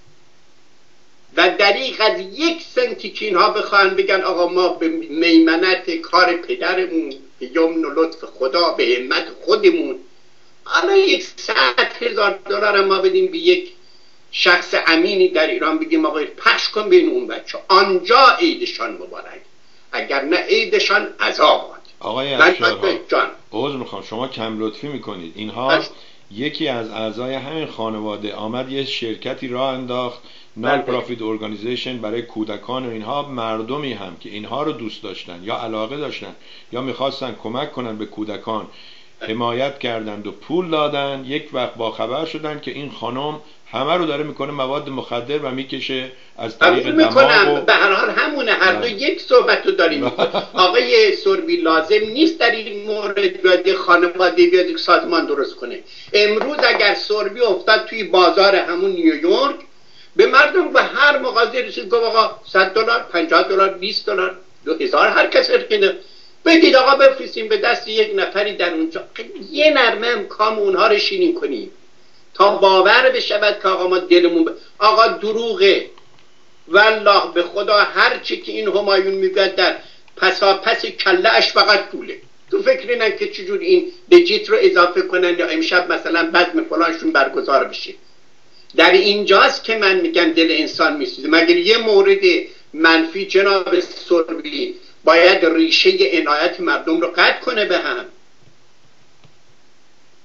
و دریغ از 1 سنتی که اینها بخواهن بگن آقا ما به میمنت کار پدرمون، به یمن و لطف خدا، به همت خودمون، حالا 100,000 دلار هم ما بدیم به یک شخص امینی در ایران، بگیم آقا پخش کن بین اون بچه، آنجا عیدشان مبارک، اگر نه عیدشان عذاب.
آقای افشارها عذر میخوام شما کم لطفی میکنید. اینها یکی از اعضای همین خانواده آمد یه شرکتی راه انداخت، نال پروفیت ارگانیزیشن، برای کودکان و اینها. مردمی هم که اینها رو دوست داشتن یا علاقه داشتن یا میخواستن کمک کنن به کودکان حمایت کردند و پول دادن. یک وقت با خبر شدن که این خانم همه رو داره میکنه مواد مخدر و میکشه از طریق دماغ.
به هر حال همونه، هر دو یک صحبت رو داریم. آقای سربی لازم نیست در این مورد بیاد خانواده بیاد سازمان درست کنه. امروز اگر سربی افتاد توی بازار همون نیویورک، به مردم به هر مغازه رسید گفت آقا 100 دلار، 50 دلار، 20 دلار، 2000 هر کس ارکنه بدید آقا بفرستیم به دست یک نفری در اونجا. یه نرمه هم کام اونها رو شیرین کنیم تا باور بشود که آقا ما دلمون آقا دروغه. والله به خدا هر چی که این همایون میگه در پس کله اش فقط پوله. تو فکر اینن که چجور این بجیت رو اضافه کنن یا امشب مثلا بزم فلانشون برگزار بشه. در اینجاست که من میگم دل انسان میسوزه. مگر یه مورد منفی جناب سربی باید ریشه عنایت مردم رو قطع کنه به هم؟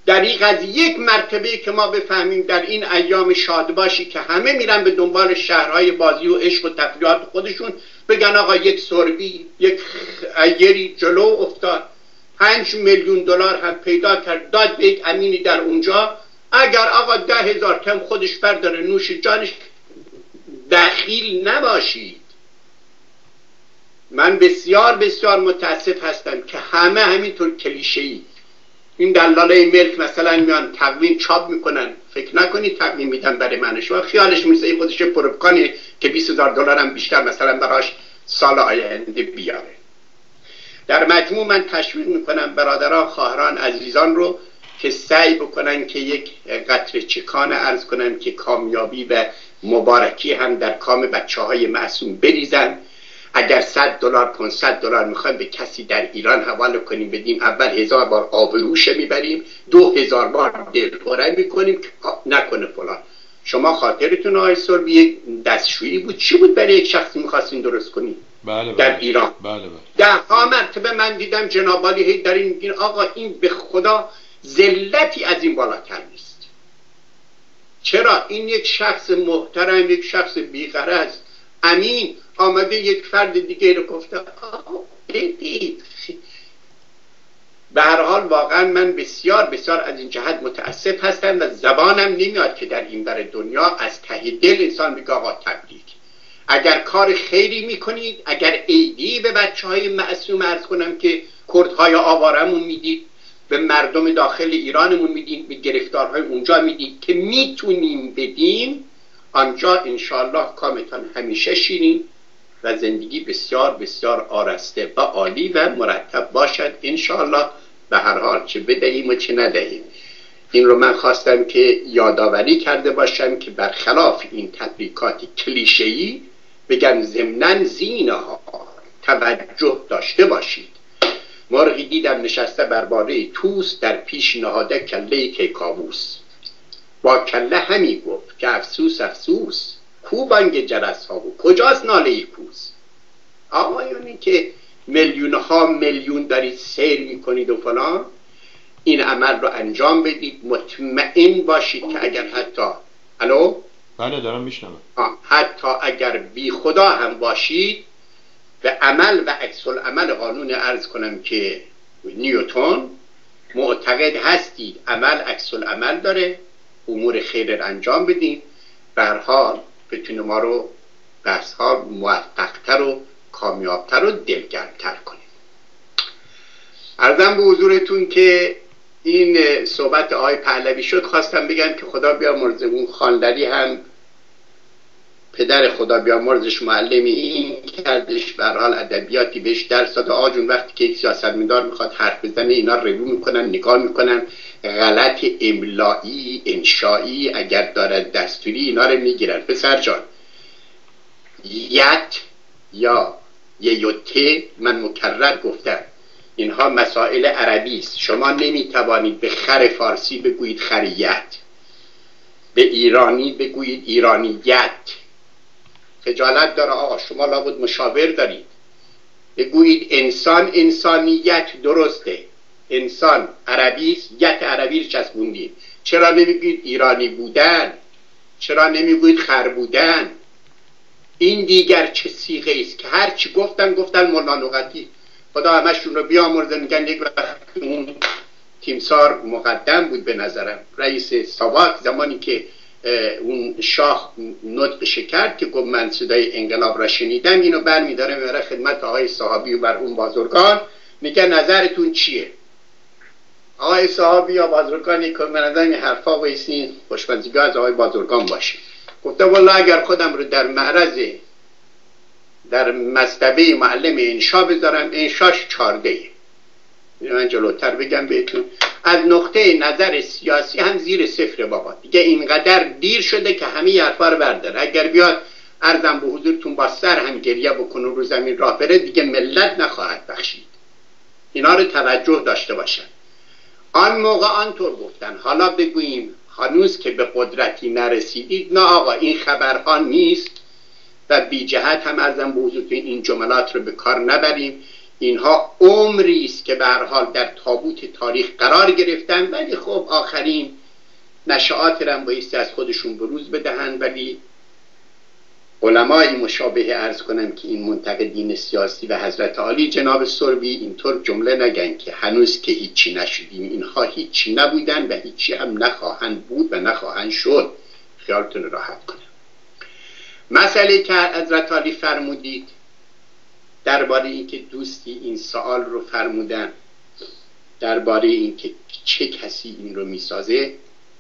دریغ از یک مرتبه که ما بفهمیم در این ایام شادباشی که همه میرن به دنبال شهرهای بازی و عشق و تفریحات خودشون، بگن آقا یک سربی، یک ایری جلو افتاد 5 میلیون دلار هم پیدا کرد داد به یک امینی در اونجا، اگر آقا 10,000 تن خودش برداره نوش جانش، دخیل نباشید. من بسیار بسیار متاسف هستم که همه همینطور کلیشه‌ای این دلالای ملک مثلا میان تقویم چاپ میکنن، فکر نکنید تقویم میدن برای من، شما خیالش میرسه خودش پروپکانه که 20,000 دلار هم بیشتر مثلا براش سال آینده بیاره. در مجموع من تشویق میکنم برادران، خواهران، عزیزان رو که سعی بکنن که یک قطره چکان عرض کنن که کامیابی و مبارکی هم در کام بچه‌های معصوم بریزن. اگر 100 دلار 500 دلار میخوایم به کسی در ایران حواله کنیم بدیم، اول 1000 بار آبروشه میبریم، 2000 بار دلخوره میکنیم که نکنه فلان. شما خاطرتون آقای سربی یک دستشویی بود، چی بود برای یک شخصی میخواستین درست کنیم؟
بله
در ایران.
بله.
10 مرتبه من دیدم جنابالی هی دارین میگین آقا این به خدا ذلتی از این بالاتر نیست. چرا؟ این یک شخص محترم، یک شخص بی‌غرض، امین، آمده یک فرد دیگه رو گفته بدید. به هر حال واقعا من بسیار بسیار از این جهت متاسف هستم و زبانم نمیاد که در این بر دنیا از ته دل انسان بگه آقا تبریک. اگر کار خیری میکنید، اگر عیدی به بچه‌های معصوم عرض کنم که کردهای آوارمون میدید، به مردم داخل ایرانمون میدید، به گرفتارهای اونجا میدید که میتونیم بدیم، آنجا انشاءالله کامتان همیشه شیرین و زندگی بسیار بسیار آرسته و عالی و مرتب باشد انشاءالله. به هر حال چه بدهیم و چه ندهیم، این رو من خواستم که یادآوری کرده باشم که برخلاف این تبریکات کلیشه‌ای بگم ضمناً زینه‌ها توجه داشته باشید. مرغی دیدم نشسته بر باره توس، در پیش نهاده کله کیکاووس. با کله همی گفت که افسوس افسوس، کو بانگ جرس ها و کجاست ناله کوس. آقایونی که میلیون ها میلیون دارید سیر میکنید و فلان، این عمل رو انجام بدید. مطمئن باشید که اگر حتی الو
بله دارم میشنوم،
حتی اگر بی خدا هم باشید، به عمل و عکس العمل قانون عرض کنم که نیوتن معتقد هستید عمل عکس العمل داره، امور خیر رو انجام بدین، به هر حال بتونه ما رو بحث ها موفقتر و کامیابتر و دلگرمتر کنیم. عرضم به حضورتون که این صحبت آقای پهلوی شد، خواستم بگم که خدا بیامرزه اون خانلری هم پدر خدا بیامرزش معلمی این کردش، به هر حال ادبیاتی بهش درس داد. آجون وقتی که یک سیاستمدار میخواد حرف بزنه اینا ریویو میکنن، نگاه میکنن، غلط املایی انشایی اگر دارد دستوری اینا رو میگیرن. پسر جان یت یا یوته من مکرر گفتم اینها مسائل عربی است. شما نمیتوانید به خر فارسی بگویید خریت، به ایرانی بگویید ایرانیت. خجالت داره آقا، شما لابد مشاور دارید. بگویید انسان انسانیت، درسته، انسان عربی است، یت عربی رو چسبوندید. چرا نمیگویید ایرانی بودن؟ چرا نمیگویید خر بودن؟ این دیگر چه صیغه است که هر چی گفتن مولانا نقطی خدا همشون رو بیامرزه. میگن یک وقت اون تیمسار مقدم بود به نظرم، رئیس ساواک، زمانی که اون شاه نطقش کرد که گفت من صدای انقلاب را شنیدم، اینو برمی‌داره میبره خدمت آقای صحابی و بر اون بازرگان، میگه نظرتون چیه؟ آقای صحابی یا بازرگانی که من نظر این حرفا وایسین خوشمزگی از آقای بازرگان باشه. گفته والله اگر خودم رو در معرض در مصطبه معلم انشا بذارم، انشاش 14. من جلوتر بگم بهتون، از نقطه نظر سیاسی هم زیر صفر بابا. دیگه اینقدر دیر شده که همه حرفا رو برداره. اگر بیاد عرضم به حضورتون با سر هم گریه بکنه رو زمین راه بره، دیگه ملت نخواهد بخشید. اینا رو توجه داشته باشن. آن موقع آنطور گفتن، حالا بگوییم هنوز که به قدرتی نرسیدید، نه آقا این خبرها نیست و بی جهت هم عرضم به حضورتون این جملات رو به کار نبریم. اینها عمری است که به هر حال در تابوت تاریخ قرار گرفتن، ولی خب آخرین نشعات رم بایستی از خودشون بروز بدهن. ولی علمای مشابه عرض کنم که این منتقدین سیاسی و حضرت عالی جناب سربی اینطور جمله نگن که هنوز که هیچی نشدیم. اینها هیچی نبودن و هیچی هم نخواهند بود و نخواهند شد، خیالتون راحت کنم. مسئله که حضرت عالی فرمودید درباره اینکه دوستی این سوال رو فرمودن درباره اینکه چه کسی این رو میسازه،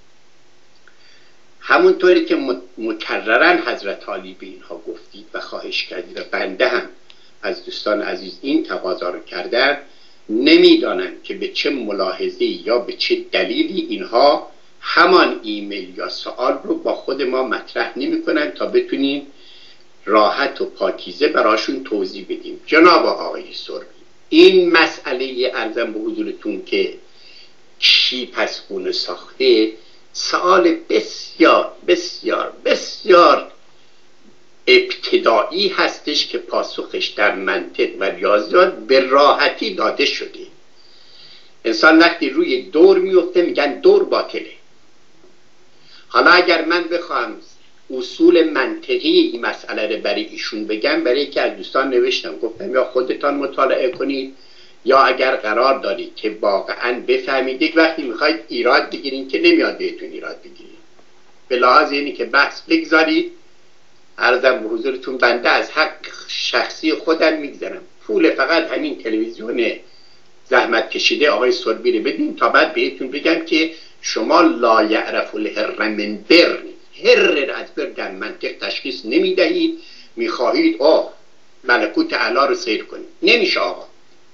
همونطوری که مکررن حضرت عالی به اینها گفتید و خواهش کردید و بنده هم از دوستان عزیز این تقاضا رو کردن، نمیدانند که به چه ملاحظه‌ای یا به چه دلیلی اینها همان ایمیل یا سوال رو با خود ما مطرح نمی‌کنن تا بتونیم راحت و پاکیزه براشون توضیح بدیم. جناب آقای سربی، این مسئله ارزم به حضورتون که چی پس گونه ساخته سوال بسیار بسیار بسیار ابتدایی هستش که پاسخش در منطق و ریاضیات به راحتی داده شده. انسان وقتی روی دور میفته میگن دور باطله. حالا اگر من بخوام اصول منطقی این مسئله رو برای ایشون بگم، برای یکی از دوستان نوشتم گفتم یا خودتان مطالعه کنید یا اگر قرار دارید که واقعا بفهمید یک وقتی میخواید ایراد بگیرید که نمیاد بهتون ایراد بگیرید، به لحاظ اینی که بحث بگذارید. عرضم به حضورتون بنده از حق شخصی خودم میگذارم، پول فقط همین تلویزیون زحمت کشیده آقای سربی رو بدین تا بعد بهتون بگم که شما لا یعرف الهر من بر، هر از بر در منطق تشخیص نمیدهید، میخواهید ملکوت اعلی رو سیر کنید. نمیشه آقا.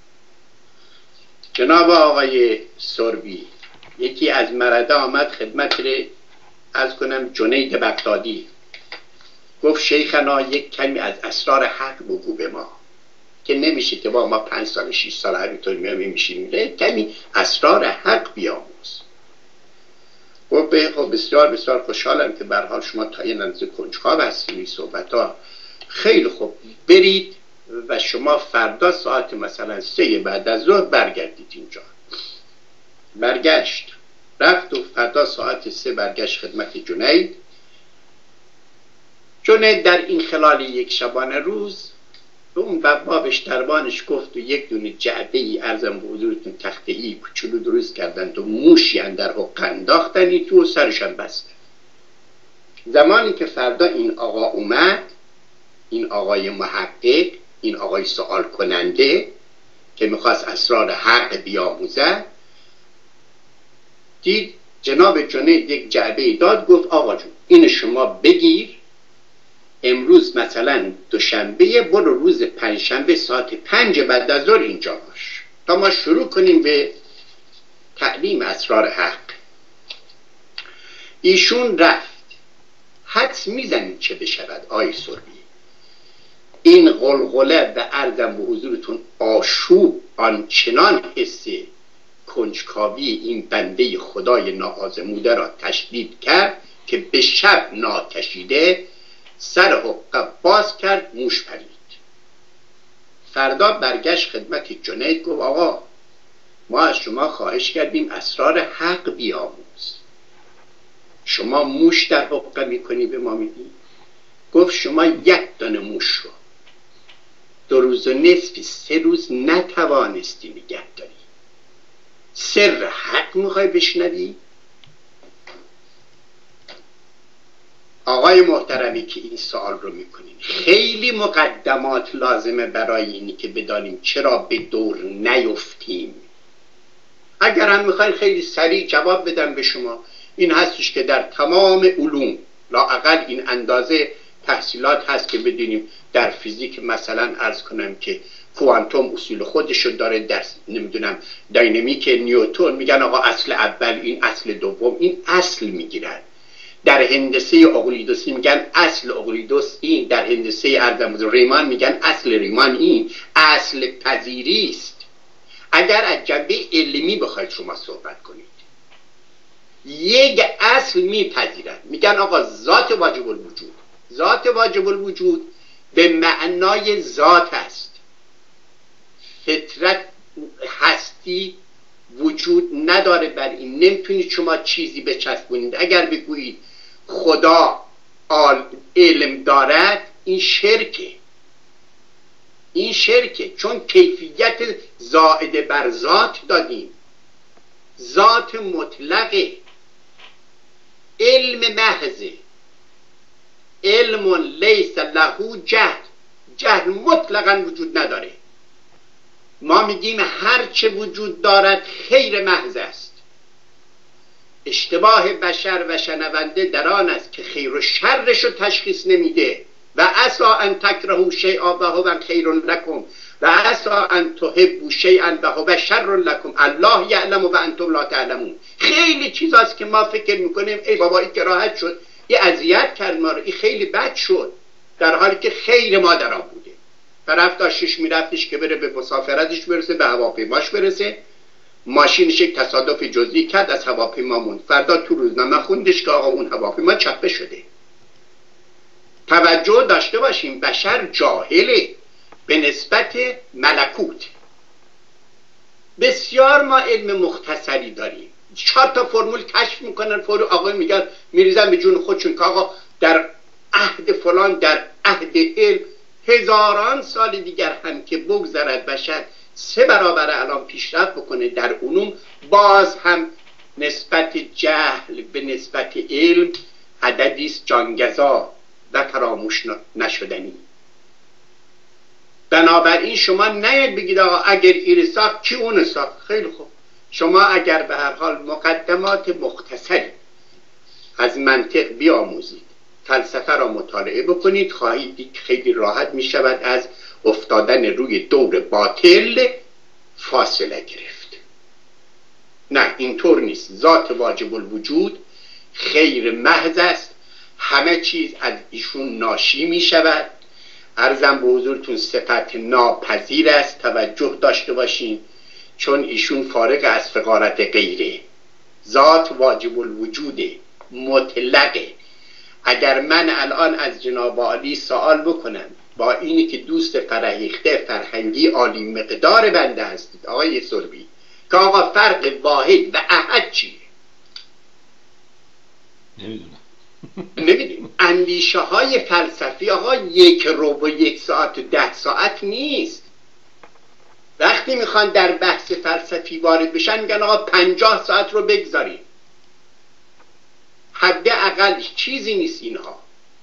جناب آقای سربی یکی از مرده آمد خدمت رو از کنم جنید بغدادی، گفت شیخنا یک کمی از اسرار حق بگو به ما، که نمیشه که با ما 5 سال 6 سال همینطور میشیم، کمی اسرار حق بیاموز. گفت بسیار بسیار خوشحالم که به هر حال شما تا این اندازه کنجکاو هستید این صحبت ها. خیلی خوب، برید و شما فردا ساعت مثلا 3 بعد از ظهر برگردید اینجا. برگشت، رفت و فردا ساعت 3 برگشت خدمت جنید. جنید در این خلال یک شبانه روز به اون بابش دربانش گفت و یک دونه جعبه ای ارزم به حضورتون تخته ای کوچولو درست کردند و موشی اندر حق انداختن تو و سرشان بستن. زمانی که فردا این آقا اومد، این آقای محقق، این آقای سوال کننده که میخواست اسرار حق بیاموزه، دید جناب جنید یک جعبه ای داد، گفت آقا جون این شما بگیر، امروز مثلا دوشنبه، برو روز پنجشنبه ساعت 5 بعد از ظهر اینجا باش تا ما شروع کنیم به تعلیم اسرار حق. ایشون رفت. حدس میزنید چه بشود آی سربی؟ این غلغله و عرضم به حضورتون آشوب آنچنان حس کنجکاوی این بنده خدای ناآزموده را تشدید کرد که به شب ناکشیده سر حقه باز کرد، موش پرید. فردا برگشت خدمت جنید، گفت آقا ما از شما خواهش کردیم اسرار حق بیاموز، شما موش در حقه میکنی به ما میدی؟ گفت شما 1 دانه موش رو 2 روز و نصف 3 روز نتوانستی نگه داری، سر حق میخوای بشنوی؟ آقای محترمی که این سوال رو میکنین، خیلی مقدمات لازمه برای اینی که بدانیم چرا به دور نیفتیم. اگر هم میخواین خیلی سریع جواب بدم به شما، این هستش که در تمام علوم لااقل این اندازه تحصیلات هست که بدونیم در فیزیک مثلا عرض کنم که کوانتوم اصول خودشو داره، در نمیدونم داینامیک نیوتن میگن آقا اصل اول این، اصل دوم این، اصل میگیرن. در هندسه اقلیدوسی میگن اصل اقلیدوس این، در هندسه ریمان میگن اصل ریمان این. اصل پذیری است. اگر از جنبه علمی بخواید شما صحبت کنید، یک اصل میپذیرن، میگن آقا ذات واجب الوجود، ذات واجب الوجود به معنای ذات است، فطرت هستی وجود نداره، بر این نمیتونید شما چیزی بچسبونید. اگر بگویید خدا علم دارد، این شرکه، این شرکه، چون کیفیت زائد بر ذات دادیم. ذات مطلقه، علم محضه، علم لیس له جهل، جهل مطلقا وجود نداره. ما میگیم هر چه وجود دارد خیر محض است. اشتباه بشر و شنونده در آن است که خیر و شرش رو تشخیص نمیده. و عسا ان تکرهوا شیئا و هو خیر لکم و عسا ان تحبوا شیئا و هو شر لکم الله یعلم و انتم لا تعلمون. خیلی چیزاست که ما فکر میکنیم ای بابا این که راحت شد، یه اذیت کرد ما رو، این خیلی بد شد، در حالی که خیر ما در آن بوده. طرف داشتش میرفتش که بره به مسافرتش برسه، به هواپیماش برسه، ماشینش یک تصادف جزئی کرد، از هواپیما موند. فردا تو روزنامه خوندش که آقا اون هواپیما چپه شده. توجه داشته باشیم بشر جاهله به نسبت ملکوت. بسیار ما علم مختصری داریم، 4 تا فرمول کشف میکنن، آقا میگن میریزن به جون خودشون که آقا در عهد فلان، در عهد علم، هزاران سال دیگر هم که بگذرد بشر 3 برابر الان پیشرفت بکنه در علوم، باز هم نسبت جهل به نسبت علم عددیست جانگزا و فراموش نشدنی. بنابراین شما نیاید بگید آقا اگر این ساخت کی اون ساخت. خیلی خوب، شما اگر به هر حال مقدمات مختصری از منطق بیاموزید، فلسفه را مطالعه بکنید، خواهید دید خیلی راحت می شود از افتادن روی دور باطل فاصله گرفت. نه اینطور نیست. ذات واجب الوجود خیر محض است، همه چیز از ایشون ناشی می شود. عرضم به حضورتون صفت ناپذیر است، توجه داشته باشین، چون ایشون فارغ از فقارت غیره. ذات واجب الوجوده، مطلقه. اگر من الان از جناب عالی سوال بکنم، با اینی که دوست فرهیخته فرهنگی عالی مقدار بنده هستید آقای سربی، که آقا فرق واحد و احد چیه؟ نمیدونم. اندیشه های فلسفی آقا 1 ربع 1 ساعت و 10 ساعت نیست. وقتی میخوان در بحث فلسفی وارد بشن میگن آقا 50 ساعت رو بگذاریم. حداقل چیزی نیست اینها.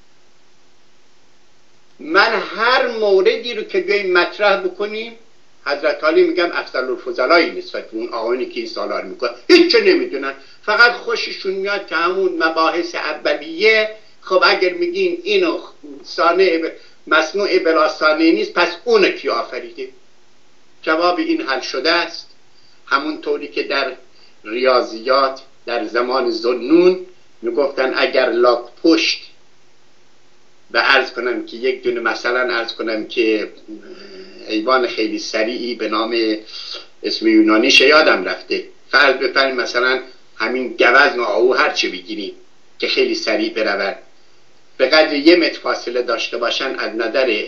من هر موردی رو که بیاییم مطرح بکنیم، حضرت علی میگم افضل الفضلای نسبت به اون آقایونی که این سوالا رو میکنن هیچ چه نمیدونن، فقط خوششون میاد که همون مباحث اولیه. خب اگر میگین اینو صانع مصنوع بلا صانع نیست، پس اون کی آفریده؟ جواب این حل شده است. همون طوری که در ریاضیات در زمان ذوالنون میگفتن اگر لاک پشت و عرض کنم که یک دونه، مثلا عرض کنم که حیوان خیلی سریعی به نام اسم یونانیش یادم رفته، فرض بفرمایید مثلا همین گوزن و آهو هر چه بگیریم که خیلی سریع برون، به قدر 1 متر فاصله داشته باشن از نظر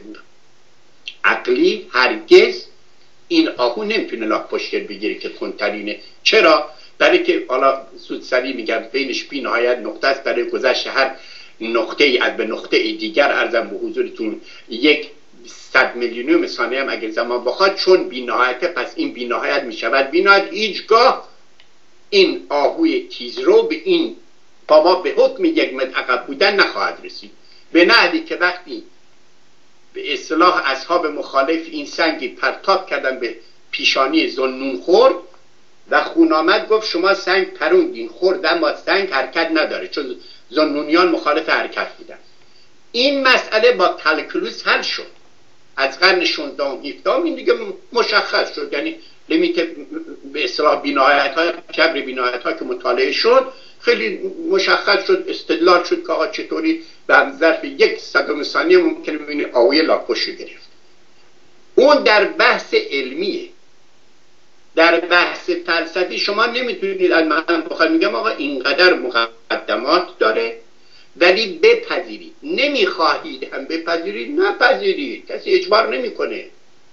عقلی، هرگز این آهو نمیتونه لاک پشت بگیره که کنترینه. چرا؟ برای که حالا زود سریع میگم بینش بی نهایت نقطه است، برای گذشت هر نقطه ای از به نقطه ای دیگر ارزم به حضورتون 100 میلیونیوم ثانیه هم اگر زمان بخواد، چون بی نهایته پس این بی نهایت میشود بی نهایت. هیچگاه این آهوی تیزرو به این بابا به حکم 1 متر عقب بودن نخواهد رسید، به نحوی که وقتی به اصطلاح اصحاب مخالف این سنگی پرتاب کردن به پیشانی ذوالنون خورد و خون آمد، گفت شما سنگ پروندین خورد، اما سنگ حرکت نداره، چون ذوالنونیان مخالف حرکت بودن. این مسئله با کلکولوس حل شد از قرن 16 و 17. این دیگه مشخص شد، یعنی لیمیت به اصطلاح بی‌نهایت‌ها، جبر بی‌نهایت‌ها که مطالعه شد خیلی مشخص شد، استدلال شد که آقا چطوری در ظرف 1/100 ثانیه ممکنه ببینی آویه لاک‌پشت گرفت. اون در بحث علمیه. در بحث فلسفی شما نمیتونید از من بخواید میگم آقا اینقدر مقدمات داره ولی بپذیرید. نمیخواهید هم بپذیرید، نپذیرید، کسی اجبار نمیکنه.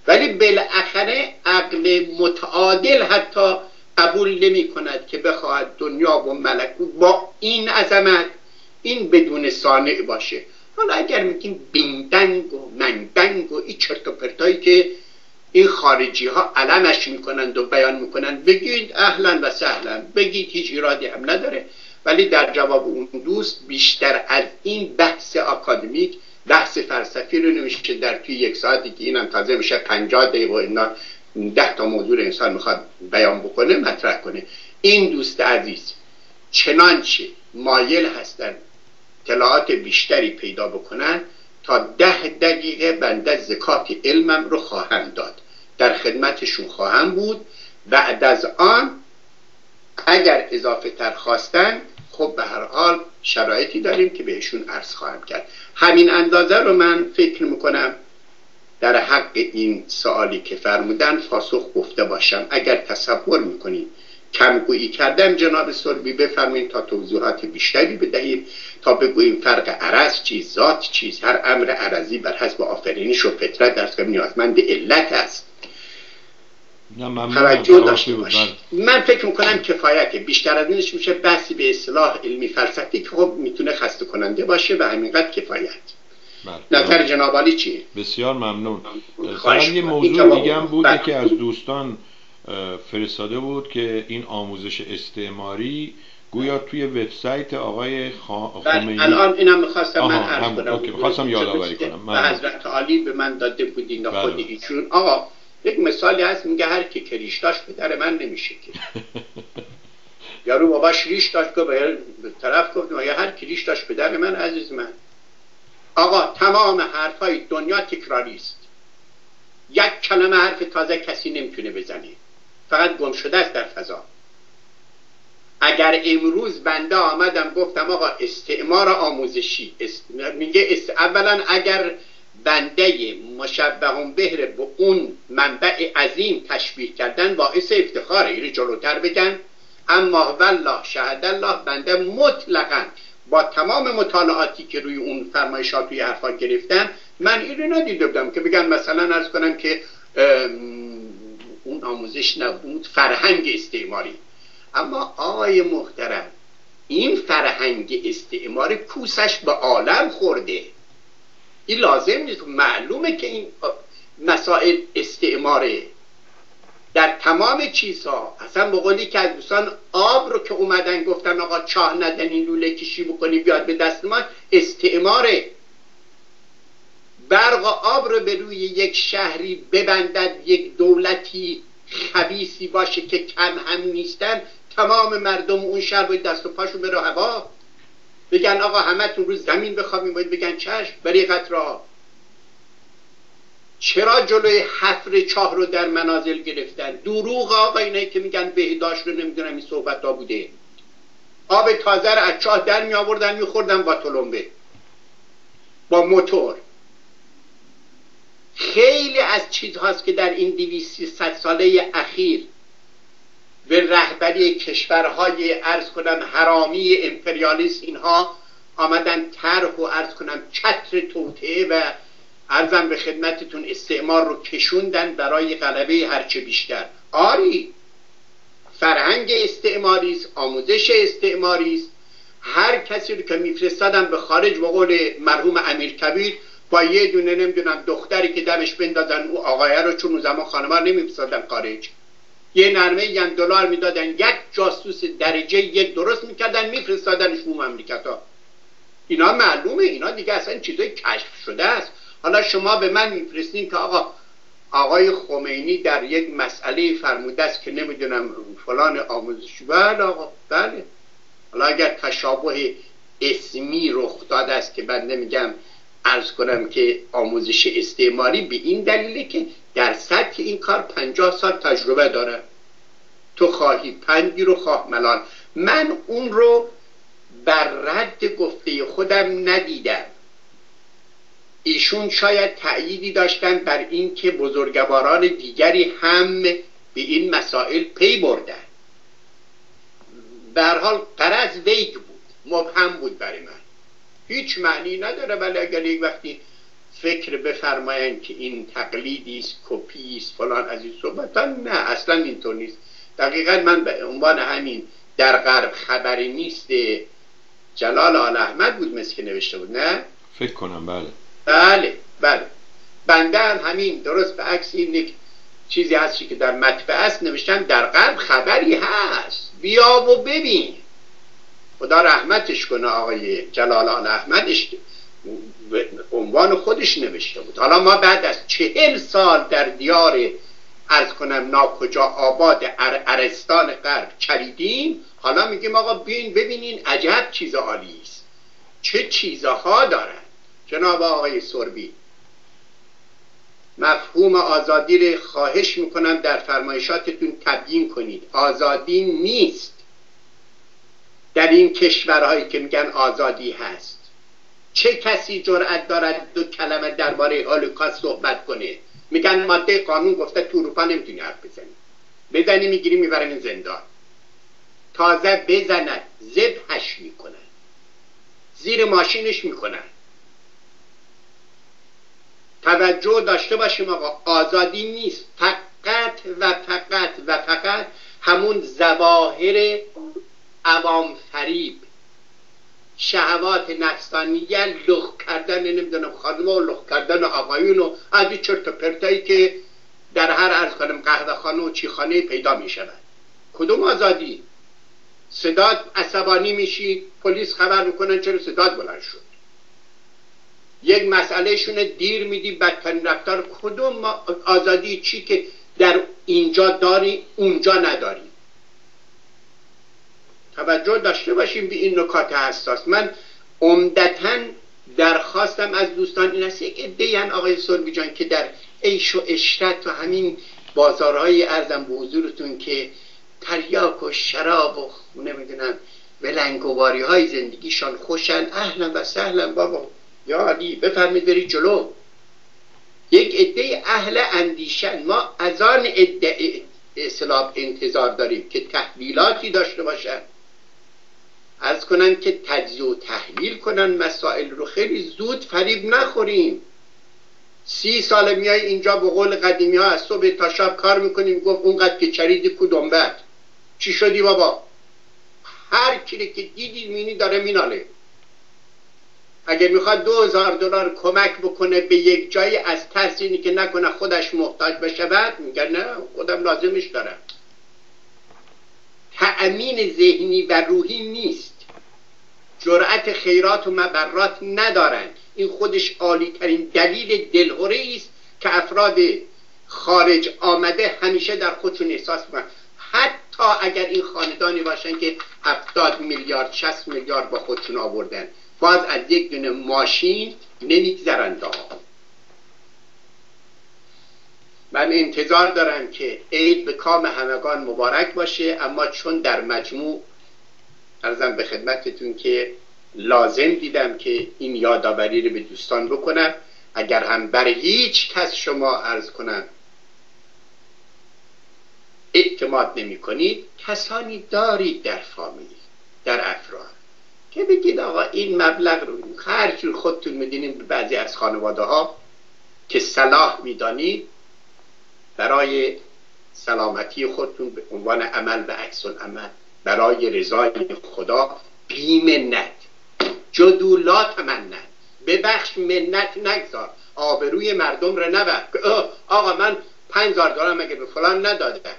ولی بالاخره عقل متعادل حتی قبول نمی کند که بخواهد دنیا و ملکوت با این عظمت این بدون صانع باشه. حالا اگر میگیم بیندنگ و منگنگ و این چرت و پرتایی که این خارجی ها علمش میکنند و بیان میکنند بگید اهلا و سهلا، بگید هیچ ایرادی هم نداره. ولی در جواب اون دوست بیشتر از این بحث آکادمیک، بحث فلسفی رو نمیشه در توی یک ساعتی که اینم تازه میشه 50 دقیقه و اینا 10 تا موضوع انسان میخواد بیان بکنه مطرح کنه. این دوست عزیز چنانچه مایل هستن اطلاعات بیشتری پیدا بکنن تا 10 دقیقه بنده زکات علمم رو خواهم داد، در خدمتشون خواهم بود. بعد از آن اگر اضافه تر خواستن خب به هر حال شرایطی داریم که بهشون عرض خواهم کرد. همین اندازه رو من فکر میکنم در حق این سوالی که فرمودن پاسخ گفته باشم. اگر تصور میکنید کمگویی کردم جناب سلبی بفرمایید تا توضیحات بیشتری بدهید تا بگوییم فرق عرض چیز، ذات چیز. هر امر عرضی بر حسب آفرینش و فطرت در اصل نیازمند علت است. توجه داشته باشید. من فکر میکنم کفایته، بیشتر از اینش میشه بحثی به اصطلاح علمی فلسفی که خب میتونه خسته کننده باشه و همینقدر کفایت. نظر جناب عالی چیه؟
بسیار ممنون. فقط یه موضوع دیگه هم بود که از دوستان فرستاده بود که این آموزش استعماری گویا توی وبسایت آقای خمینی
الان اینم می‌خواستم من عرض کنم،
می‌خواستم یادآوری کنم.
من حضرت عالی به من داده بودین خود ایشون. آقا یک مثالی هست میگه هر کی که ریش داشت پدر من نمیشه که یارو باباش ریش داشت که به طرف گفت یا هر کی ریش داشت پدر من عزیز من. آقا تمام حرفای دنیا تکراری است، یک کلمه حرف تازه کسی نمیتونه بزنه، فقط گم شده است در فضا. اگر امروز بنده آمدم گفتم آقا استعمار آموزشی میگه اولا اگر بنده مشبه به به اون منبع عظیم تشبیه کردن باعث افتخاره، اینو جلوتر بگن. اما والله شهد الله بنده مطلقاً با تمام مطالعاتی که روی اون فرمایشات روی حرفا گرفتم من اینو ندیده بودم که بگن مثلا عرض کنم که اون آموزش نبود فرهنگ استعماری. اما آقای محترم این فرهنگ استعماری کوسش به عالم خورده، این لازم نیست. معلومه که این مسائل استعماره در تمام چیزها. اصلا به قولی که از دوستان آب رو که اومدن گفتن آقا چاه ندن این لوله کشی بکنی بیاد به دست ما، استعماره. برق آب رو به روی یک شهری ببندد، یک دولتی خبیثی باشه که کم هم نیستن، تمام مردم اون شهر باید دست و پاشو بره هوا، بگن آقا همتون رو زمین بخوابیم، باید بگن چشم برای قطرها. چرا جلوی حفر چاه رو در منازل گرفتن؟ دروغ آقا اینایی که میگن بهداشت رو نمیدونم این صحبت ها بوده. آب تازه رو از چاه در می آوردن میخوردن با تلمبه با موتور. خیلی از چیزهاست که در این 200-300 ساله اخیر به رهبری کشورهای عرض کنم حرامی امپریالیست اینها آمدن طرح و عرض کنم چتر توطئه و عرضم به خدمتتون استعمار رو کشوندن برای غلبه هرچه بیشتر. آری فرهنگ استعماری است، آموزش استعماری است. هر کسی رو که میفرستادن به خارج به قول مرحوم امیرکبیر با یه دونه نمیدونم دختری که دمش بندازن او آقایه رو، چون اون زمان خانم‌ها نمیفرستادن خارج، یه نرمه $1 میدادن، یک جاسوس درجه 1 درست میکردن میفرستادنش اون مملکت‌ها. اینا معلومه، اینا دیگه اصلا چیزای کشف شده است. حالا شما به من میفرستین که آقای خمینی در یک مسئله فرموده است که نمیدونم فلان آموزش. بله آقا بله. حالا اگر تشابه اسمی رخ داده است که بنده میگم عرض کنم که آموزش استعماری به این دلیله که در سطح این کار 50 سال تجربه داره. تو خواهی پندی رو خواه ملال. من اون رو بر رد گفته خودم ندیدم. ایشون شاید تأییدی داشتن بر این که بزرگواران دیگری هم به این مسائل پی بردن. به هر حال غرض ویگ بود، مبهم بود برای من، هیچ معنی نداره. ولی اگر یک وقتی فکر بفرمایند که این تقلیدی است، کپی است، فلان از این صحبت‌ها. نه، اصلا اینطور نیست. دقیقاً من به عنوان همین در غرب خبری نیست جلال آل احمد بود مثل که نوشته بود، نه؟
فکر کنم
بله. بنده هم همین درست به عکس این چیزی هستی که در مطبع است نوشتم در غرب خبری هست، بیا و ببین. خدا رحمتش کنه آقای جلال آل احمد، عنوان خودش نوشته بود. حالا ما بعد از 40 سال در دیار عرض کنم ناکجا آباد ارستان غرب چریدیم، حالا میگیم آقا بیاین ببینین عجب چیز عالی است، چه چیزها دارن. جناب آقای سربی، مفهوم آزادی رو خواهش میکنم در فرمایشاتتون تبیین کنید. آزادی نیست در این کشورهایی که میگن آزادی هست. چه کسی جرأت دارد دو کلمه درباره هولوکاست صحبت کنه؟ میگن ماده قانون گفته تو اروپا نمیتونی حرف بزنی میگیری میبرن زندان. تازه بزند ذبحش میکنن، زیر ماشینش میکنن. توجه داشته باشیم آقا، آزادی نیست، فقط همون ظواهر عوام فریب، شهوات نفسانیه، لخ کردن نمیدونم خانم و لخ کردن آقایون و از این چرت و پرتایی که در هر عرض کنم قهوه خانه و چیخانه پیدا می شود. کدوم آزادی؟ صداد عصبانی میشی، پلیس خبر میکنن چرا صداد بلند شد. یک مسئله شونه دیر میدی، بدترین رفتار. کدوم آزادی؟ چی که در اینجا داری اونجا نداری. توجه داشته باشیم به این نکات حساس. من عمدتاً درخواستم از دوستان این است که دیان آقای سربی جان که در عیش و عشرت و همین بازارهای ارزم به حضورتون که تریاک و شراب و نمیدونم ولنگواری های زندگیشان خوشن، اهلا و سهلا بابا یا علی بفرمید برید جلو. یک عده اهل اندیشن، ما از آن عده اسلام انتظار داریم که تحلیلاتی داشته باشن، عرض کنن که تجزیه و تحلیل کنن مسائل رو. خیلی زود فریب نخوریم. 30 سال میای اینجا به قول قدیمی ها از صبح تا شب کار میکنیم، گفت اونقدر که چریدی کدوم بعد چی شدی بابا؟ هر کی که دیدی مینی داره میناله. اگه میخواد $2000 کمک بکنه به یک جایی از ترس اینی که نکنه خودش محتاج بشه، بعد میگه نه خودم لازمش دارم. تأمین ذهنی و روحی نیست، جرأت خیرات و مبرات ندارن. این خودش عالی ترین دلیل دلهره است که افراد خارج آمده همیشه در خودشون احساس میکنن. حتی اگر این خاندانی باشن که 70 میلیارد 60 میلیارد با خودشون آوردن، باز از یک دونه ماشین نمیگذرند. من انتظار دارم که عید به کام همگان مبارک باشه، اما چون در مجموع عرضم به خدمتتون که لازم دیدم که این یادآوری رو به دوستان بکنم. اگر هم بر هیچ کس شما عرض کنم اعتماد نمی کنید، کسانی دارید در فامیل، در افراد که بگید آقا این مبلغ رو هر جور خودتون میدونید، بعضی از خانواده ها که صلاح میدانید برای سلامتی خودتون به عنوان عمل و عکس العمل برای رضای خدا بی منت، جدولات منت، ببخش منت نگذار، آبروی مردم رو نبر. آقا من $5000 مگه به فلان ندادم.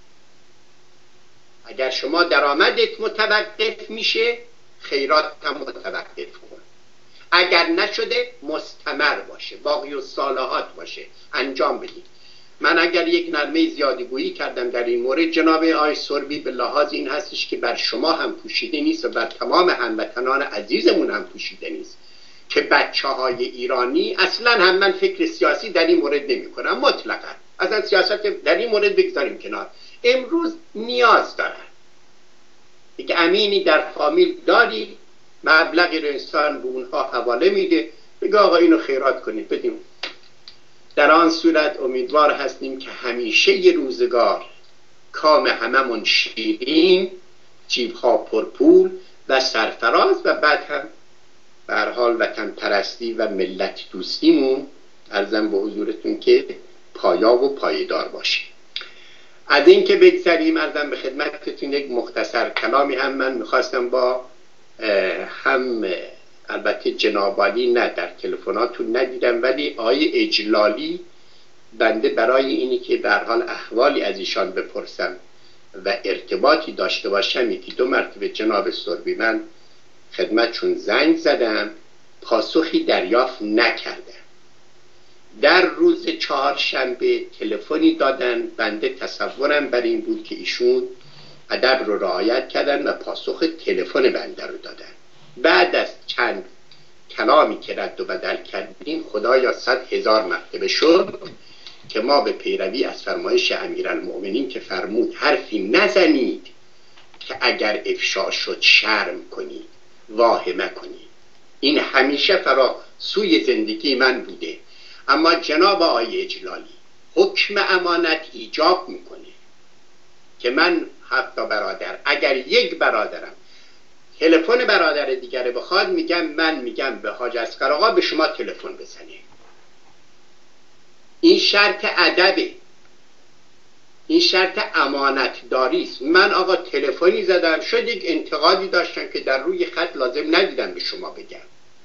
اگر شما درآمدت متوقف میشه، خیرات هم متوقف کن. اگر نشده مستمر باشه، باقی الصالحات باشه، انجام بدید. من اگر یک نرمه زیادی گویی کردم در این مورد، جناب آقای سربی به لحاظ این هستش که بر شما هم پوشیده نیست و بر تمام هموطنان عزیزمون هم پوشیده نیست که بچه‌های ایرانی اصلا هم من فکر سیاسی در این مورد نمی کنم مطلقا. اصلا سیاست در این مورد بگذاریم کنار. امروز نیاز دارن دیگه. امینی در فامیل داری، مبلغی رو انسان به اونها حواله میده، بگه آقا اینو خیرات کنید بدیم. در آن صورت امیدوار هستیم که همیشه یه روزگار کام هممون شیرین، جیبها پرپول و سرفراز و بعد هم به هر حال وطن پرستی و ملت دوستیمون عرضم به حضورتون که پایا و پایدار باشه. از این که بگذریم، عرضم به خدمتتون یک مختصر کلامی هم من میخواستم با هم البته جناب عالی نه در تلفناتون ندیدم، ولی آقای اجلالی بنده برای اینی که به هر حال احوالی از ایشان بپرسم و ارتباطی داشته باشم، یکی دو مرتبه جناب سربی من خدمتشون زنگ زدم، پاسخی دریافت نکردم. در روز چهارشنبه تلفنی دادن، بنده تصورم بر این بود که ایشون ادب رو رعایت کردن و پاسخ تلفن بنده رو دادن. بعد از چند کلامی که رد و بدل کردیم، خدایا 100,000 مرتبه شد که ما به پیروی از فرمایش امیرالمؤمنین که فرمود حرفی نزنید که اگر افشا شد شرم کنید، واهمه کنید. این همیشه سوی زندگی من بوده. اما جناب آقای اجلالی، حکم امانت ایجاب میکنه که من 7 برادر، اگر یک برادرم تلفن برادر دیگره بخواد، من میگم به حاج اصغر آقا به شما تلفن بزنه. این شرط ادبه، این شرط امانتداری است. من آقا تلفنی زدم، شد یک انتقادی داشتم که در روی خط لازم ندیدم به شما بگم،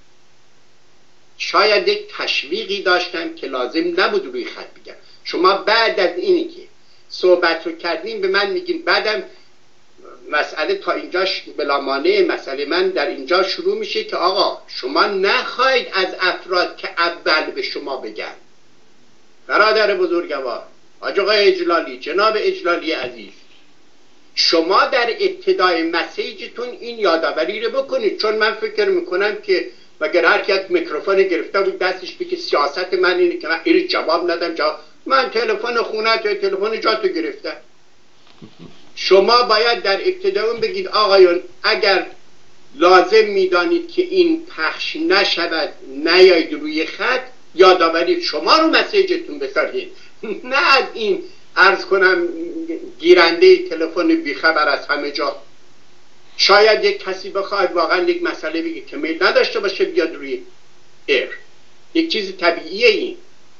شاید یک تشویقی داشتم که لازم نبود روی خط بگم. شما بعد از اینی که صحبت رو کردیم به من میگین، بعدم مسئله تا اینجاش بلا مانع مسئله من در اینجا شروع میشه که آقا شما نخواهید از افراد که اول به شما بگن. برادر بزرگوار حاج آقای اجلالی، جناب اجلالی عزیز، شما در ابتدای مسیجتون این یادآوری رو بکنید، چون من فکر میکنم که مگر هر کی میکروفون گرفته بود دستش بگه سیاست من اینه که من این جواب ندم، من تلفن خونت یا تلفن جاتو گرفتم. شما باید در ابتدا اون بگید آقایون اگر لازم میدانید که این پخش نشود نیایید روی خط، یادآوری شما رو مسیجتون بذارید، نه از این عرض کنم گیرنده تلفن بیخبر از همه جا. شاید یک کسی بخواد واقعا یک مسئله بگه که میل نداشته باشه بیاد روی ایر، یک چیز طبیعیه. این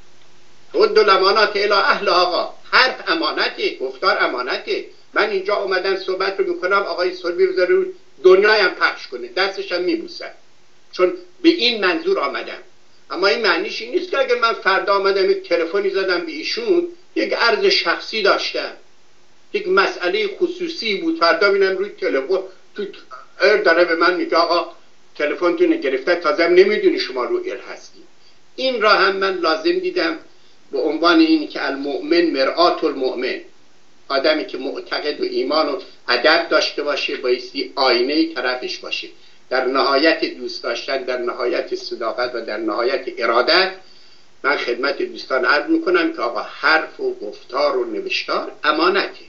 رد الامانات الی اهل، آقا حرف امانته، گفتار امانته. من اینجا اومدم صحبت رو میکنم، آقای سربی بذاره رو دنیایم پخش کنه، دستشم میبوسم، چون به این منظور آمدم. اما این معنیش این نیست که اگر من فردا آمدم یک تلفنی زدم به ایشون، یک عرض شخصی داشتم، یک مسئله خصوصی بود، فردا بینم روی تلفن تو ایر داره به من میگه آقا تلفنتون گرفته، تازه نمیدونی شما رو ایر هستی. این را هم من لازم دیدم به عنوان این که المؤمن مرآت المؤمن، آدمی که معتقد و ایمان و ادب داشته باشه بایستی آینه طرفش باشه، در نهایت دوست داشتن، در نهایت صداقت و در نهایت ارادت. من خدمت دوستان عرض میکنم که آقا حرف و گفتار و نوشتار امانته.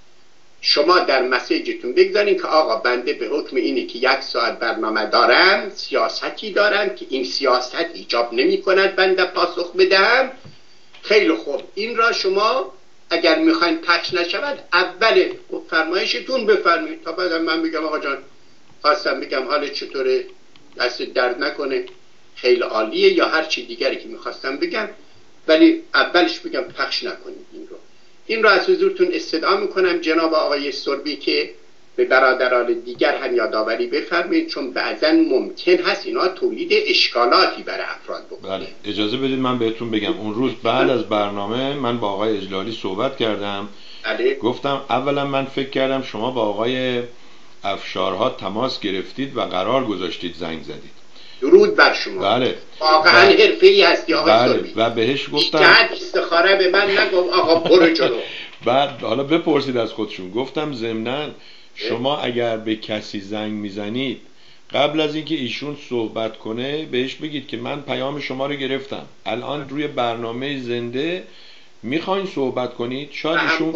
شما در مسیجتون بگذارین که آقا بنده به حکم اینه که 1 ساعت برنامه دارم، سیاستی دارم که این سیاست ایجاب نمی کند بنده پاسخ بدم. خیلی خوب، این را شما اگر میخواین پخش نشود اول فرمایشتون بفرمایید تا بعد من بگم آقا جان خواستم بگم حالت چطوره، دست درد نکنه، خیلی عالیه، یا هر چی دیگری که میخواستم بگم، ولی اولش بگم پخش نکنید. این را از حضورتون استدعا میکنم جناب آقای سربی که به برادران دیگر هم یادآوری بفرمایید، چون بعضا ممکن هست اینا تولید اشکالاتی برای افراد بکنه.
بله، اجازه بدید من بهتون بگم. اون روز بعد از برنامه من با آقای اجلالی صحبت کردم. بله. گفتم اولا من فکر کردم شما با آقای افشارها تماس گرفتید و قرار گذاشتید زنگ زدید.
درود بر شما.
بله.
واقعا حرفه‌ای هستی آقای سربی.
و بهش گفتم
بعد استخاره به من نگفت آقا برو جلو.
بعد حالا بپرسید از خودشون. گفتم ضمناً شما اگر به کسی زنگ میزنید قبل از اینکه ایشون صحبت کنه بهش بگید که من پیام شما رو گرفتم، الان روی برنامه زنده میخواین صحبت کنید. شاید ایشون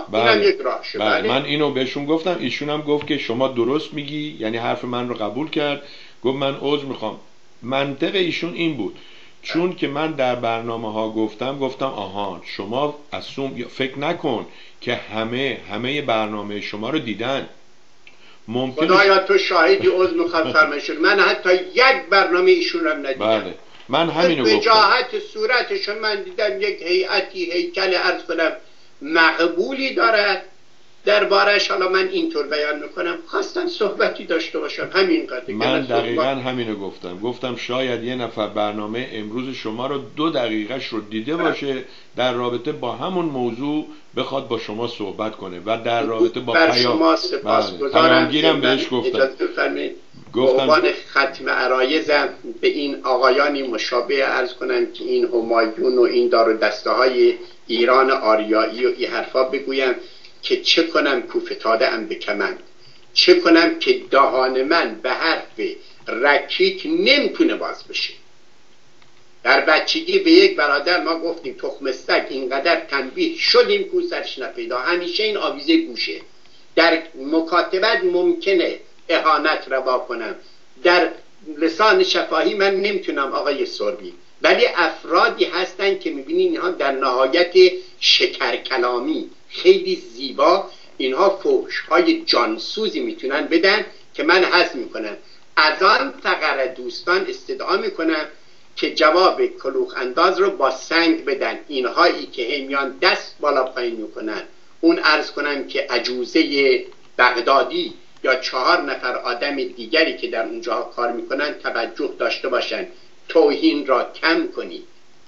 بله.
من اینو بهشون گفتم، ایشون هم گفت که شما درست میگی، یعنی حرف من رو قبول کرد. گفت من عذر میخوام. منطق ایشون این بود چون که من در برنامه ها گفتم آها شما فکر نکن که همه برنامه شما رو دیدن. ممکنه
خدایا تو شاهدی، عذر میخوام فرمایشون، من حتی یک برنامه ایشون رو ندیدم.
بله من همینو
به
گفتم.
وجاهت صورتشون من دیدم یک هیئتی، هیکل عرض کنم مقبولی دارد دربارش. حالا من اینطور بیان میکنم، خواستم صحبتی داشته باشم، همین قدر.
من دقیقا همینو گفتم شاید یه نفر برنامه امروز شما رو 2 دقیقهش رو دیده باشه در رابطه با همون موضوع بخواد با شما صحبت کنه و در رابطه با
بر شما سپاسگزارم.
پیامگیرم بهش
گفتم ختم عرایزم به این آقایانی مشابه عرض کنم که این همایون و این دار و دسته های ایران آریایی و این حرفا بگویم که چه کنم کوفتاده ام به کمند، چه کنم که دهان من به حرف رکیک نمیتونه باز بشه. در بچگی به یک برادر ما گفتیم تخم سگ، اینقدر تنبیه شدیم کو سرش نپیدا، همیشه این آویزه گوشه. در مکاتبت ممکنه اهانت روا کنم، در لسان شفاهی من نمیتونم آقای سربی، ولی افرادی هستن که میبینین اینها در نهایت شکر کلامی خیلی زیبا اینها فحش‌های جانسوزی میتونن بدن که من حس میکنم. از آن فقر دوستان استدعا میکنم که جواب کلوخ انداز رو با سنگ بدن. اینهایی که همیان دست بالا پایین میکنن، اون عرض کنم که عجوزه بغدادی یا 4 نفر آدم دیگری که در اونجا کار میکنن توجه داشته باشن، توهین را کم کنید،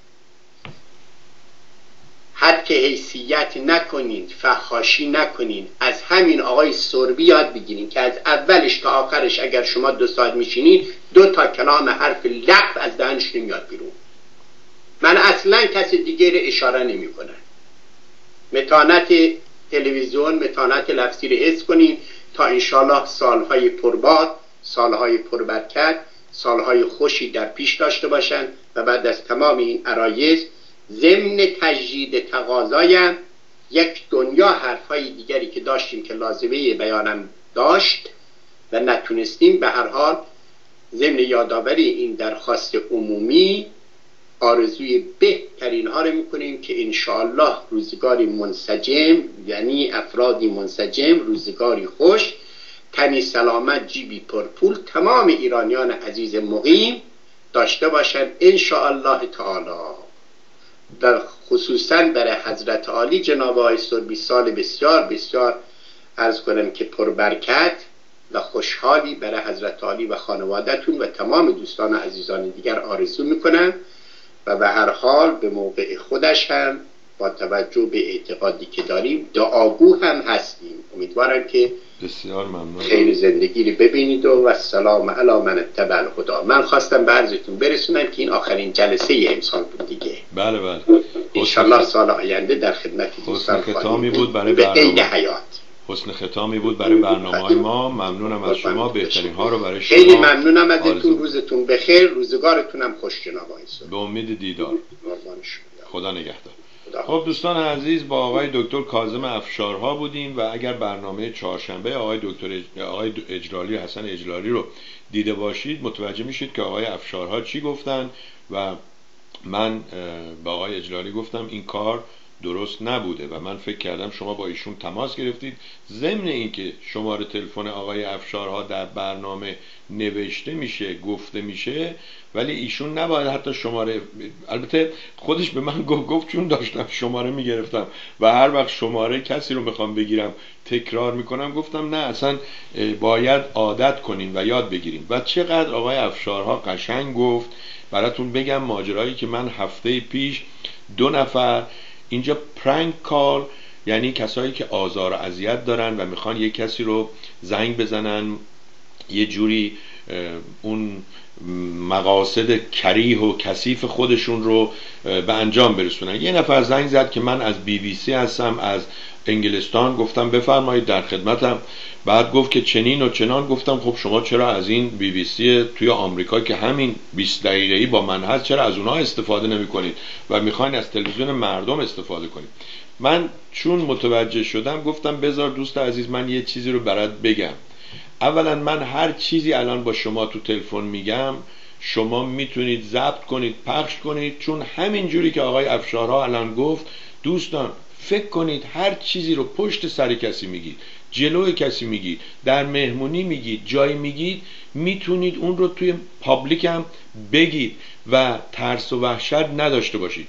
حد که حیثیت نکنین، فحاشی نکنین. از همین آقای سربی یاد بگیرین که از اولش تا آخرش اگر شما 2 ساعت میشینین 2 تا کلام حرف لغو از دهنش نمیاد بیرون. من اصلا کسی دیگه رو اشاره نمی کنم. متانت تلویزیون، متانت لفظی رو حس کنین تا انشالله سالهای پرباد، سالهای پربرکت، سالهای خوشی در پیش داشته باشن و بعد از تمام این عرایض ضمن تجدید تقاضایم یک دنیا حرفهای دیگری که داشتیم که لازمه بیانم داشت و نتونستیم، به هر حال ضمن یادآوری این درخواست عمومی آرزوی بهترین ها رو میکنیم که انشاءالله روزگاری منسجم، یعنی افرادی منسجم، روزگاری خوش، تنی سلامت، جیبی پرپول، تمام ایرانیان عزیز مقیم داشته باشند انشاءالله تعالی. در خصوصا برای حضرت عالی جناب آقای سربی سال بسیار بسیار عرض کنم که پربرکت و خوشحالی برای حضرت عالی و خانواده‌تون و تمام دوستان و عزیزان دیگر آرزو میکنم و به هر حال به موقع خودش هم با توجه به اعتقادی که داریم دعاگو هم هستیم. امیدوارم که
بسیار ممنون
خیر زندگی رو ببینید و السلام علی من اتبع الهدی. من خواستم به عرضتون برسونم که این آخرین جلسه امسال بود دیگه.
بله بله.
انشالله سال آینده در خدمت دوستان
ختامی بود برای
برنامه حیات.
حسن ختامی بود برای برنامه‌های ما. ممنونم از شما، بهترین ها رو برای شما.
خیلی ممنونم ازتون، روزتون بخیر، روزگارتونم خوش جناب آقای سربی.
به امید دیدار. خدا نگهدار. خب دوستان عزیز، با آقای دکتر کاظم افشارها بودیم و اگر برنامه چهارشنبه آقای اجلالی، حسن اجلالی رو دیده باشید متوجه میشید که آقای افشارها چی گفتن و من با آقای اجلالی گفتم این کار درست نبوده و من فکر کردم شما با ایشون تماس گرفتید. ضمن اینکه شماره تلفن آقای افشارها در برنامه نوشته میشه، گفته میشه، ولی ایشون نباید حتی شماره، البته خودش به من گفت چون داشتم شماره میگرفتم و هر وقت شماره کسی رو میخوام بگیرم تکرار میکنم، گفتم نه اصلا باید عادت کنین و یاد بگیریم. و چقدر آقای افشارها قشنگ گفت. براتون بگم ماجرایی که من هفته پیش 2 نفر اینجا پرانک کال، یعنی کسایی که آزار و اذیت دارن و میخوان یک کسی رو زنگ بزنن یه جوری اون مقاصد کریه و کثیف خودشون رو به انجام برسونن. یه نفر زنگ زد که من از BBC هستم، از انگلستان. گفتم بفرمایید در خدمتم. بعد گفت که چنین و چنان. گفتم خب شما چرا از این BBC توی آمریکا که همین 20 دقیقه‌ای با من هست چرا از اونها استفاده نمی کنید و میخواین از تلویزیون مردم استفاده کنید؟ من چون متوجه شدم گفتم بذار دوست عزیز من یه چیزی رو برات بگم. اولا من هر چیزی الان با شما تو تلفن میگم شما میتونید ضبط کنید، پخش کنید، چون همین جوری که آقای افشارها الان گفت دوستان فکر کنید هر چیزی رو پشت سر کسی میگید، جلوی کسی میگید، در مهمونی میگید، جایی میگید، میتونید اون رو توی پابلیک هم بگید و ترس و وحشت نداشته باشید.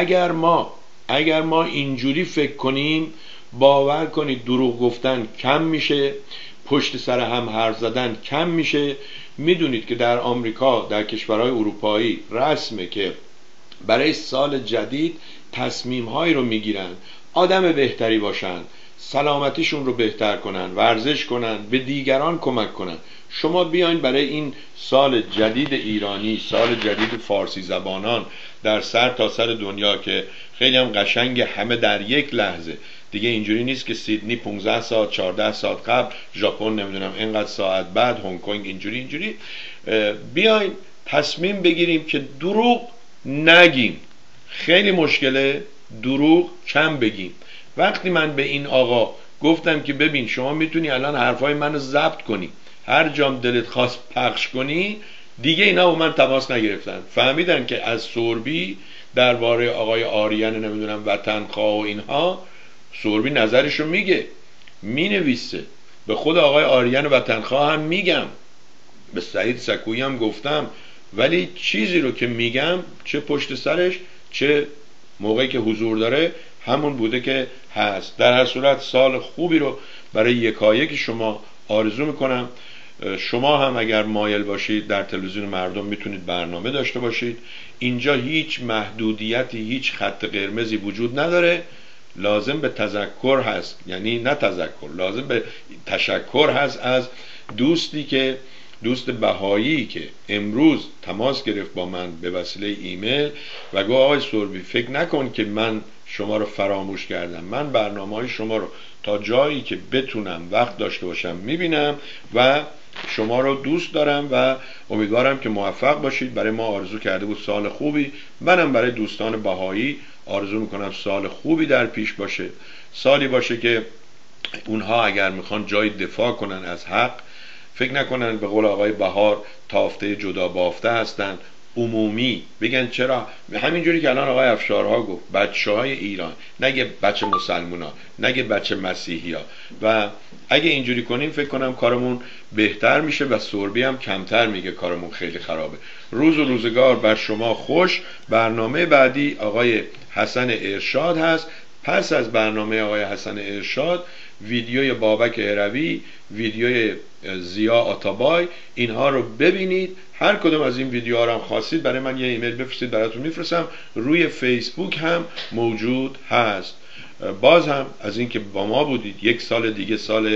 اگر ما اینجوری فکر کنیم، باور کنید دروغ گفتن کم میشه، پشت سر هم حرف زدن کم میشه. میدونید که در آمریکا، در کشورهای اروپایی رسمه که برای سال جدید تصمیم‌هایی رو میگیرن، آدم بهتری باشن، سلامتیشون رو بهتر کنن، ورزش کنن، به دیگران کمک کنن. شما بیاین برای این سال جدید ایرانی، سال جدید فارسی زبانان در سر تا سر دنیا که خیلی هم قشنگ، همه در یک لحظه دیگه، اینجوری نیست که سیدنی 15 ساعت 14 ساعت قبل، ژاپن نمیدونم اینقدر ساعت بعد، هنگ کنگ اینجوری بیاین تصمیم بگیریم که دروغ نگیم. خیلی مشکله، دروغ کم بگیم. وقتی من به این آقا گفتم که ببین شما میتونی الان حرفای منو ضبط کنی، هر جام دلت خواست پخش کنی، دیگه اینا با من تماس نگرفتن. فهمیدن که از سوربی درباره آقای آریان نمیدونم وطنخواه و اینها، سوربی نظرشو میگه، مینویسه، به خود آقای آریان وطنخواه هم میگم، به سعید سکویی هم گفتم، ولی چیزی رو که میگم چه پشت سرش چه موقعی که حضور داره همون بوده که هست. در هر صورت سال خوبی رو برای یکایک شما آرزو میکنم. شما هم اگر مایل باشید در تلویزیون مردم میتونید برنامه داشته باشید. اینجا هیچ محدودیتی، هیچ خط قرمزی وجود نداره. لازم به تذکر هست، یعنی نه تذکر، لازم به تشکر هست از دوستی که دوست بهایی که امروز تماس گرفت با من به وسیله ایمیل و گفت آقای سوربی فکر نکن که من شما رو فراموش کردم، من برنامه‌های شما رو تا جایی که بتونم وقت داشته باشم میبینم و شما رو دوست دارم و امیدوارم که موفق باشید. برای ما آرزو کرده بود سال خوبی، منم برای دوستان بهایی آرزو میکنم سال خوبی در پیش باشه، سالی باشه که اونها اگر میخوان جای دفاع کنن از حق، فکر نکنن به قول آقای بهار تافته جدا بافته هستن، عمومی بگن چرا، همینجوری که الان آقای افشارها گفت، بچه های ایران، نگه بچه مسلمونا، نگه بچه مسیحی ها. و اگه اینجوری کنیم فکر کنم کارمون بهتر میشه و سوربی هم کمتر میگه کارمون خیلی خرابه. روز و روزگار بر شما خوش. برنامه بعدی آقای حسن ارشاد هست. پس از برنامه آقای حسن ارشاد ویدیوی بابک هروی، ویدیوی زیا آتابای، اینها رو ببینید. هر کدوم از این ویدیوها رو هم خواستید برای من یه ایمیل بفرستید، براتون میفرستم. روی فیسبوک هم موجود هست. باز هم از اینکه با ما بودید، یک سال دیگه سال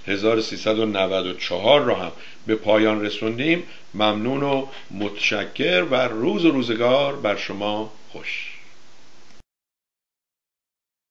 1394 رو هم به پایان رسوندیم. ممنون و متشکر و روز و روزگار بر شما خوش.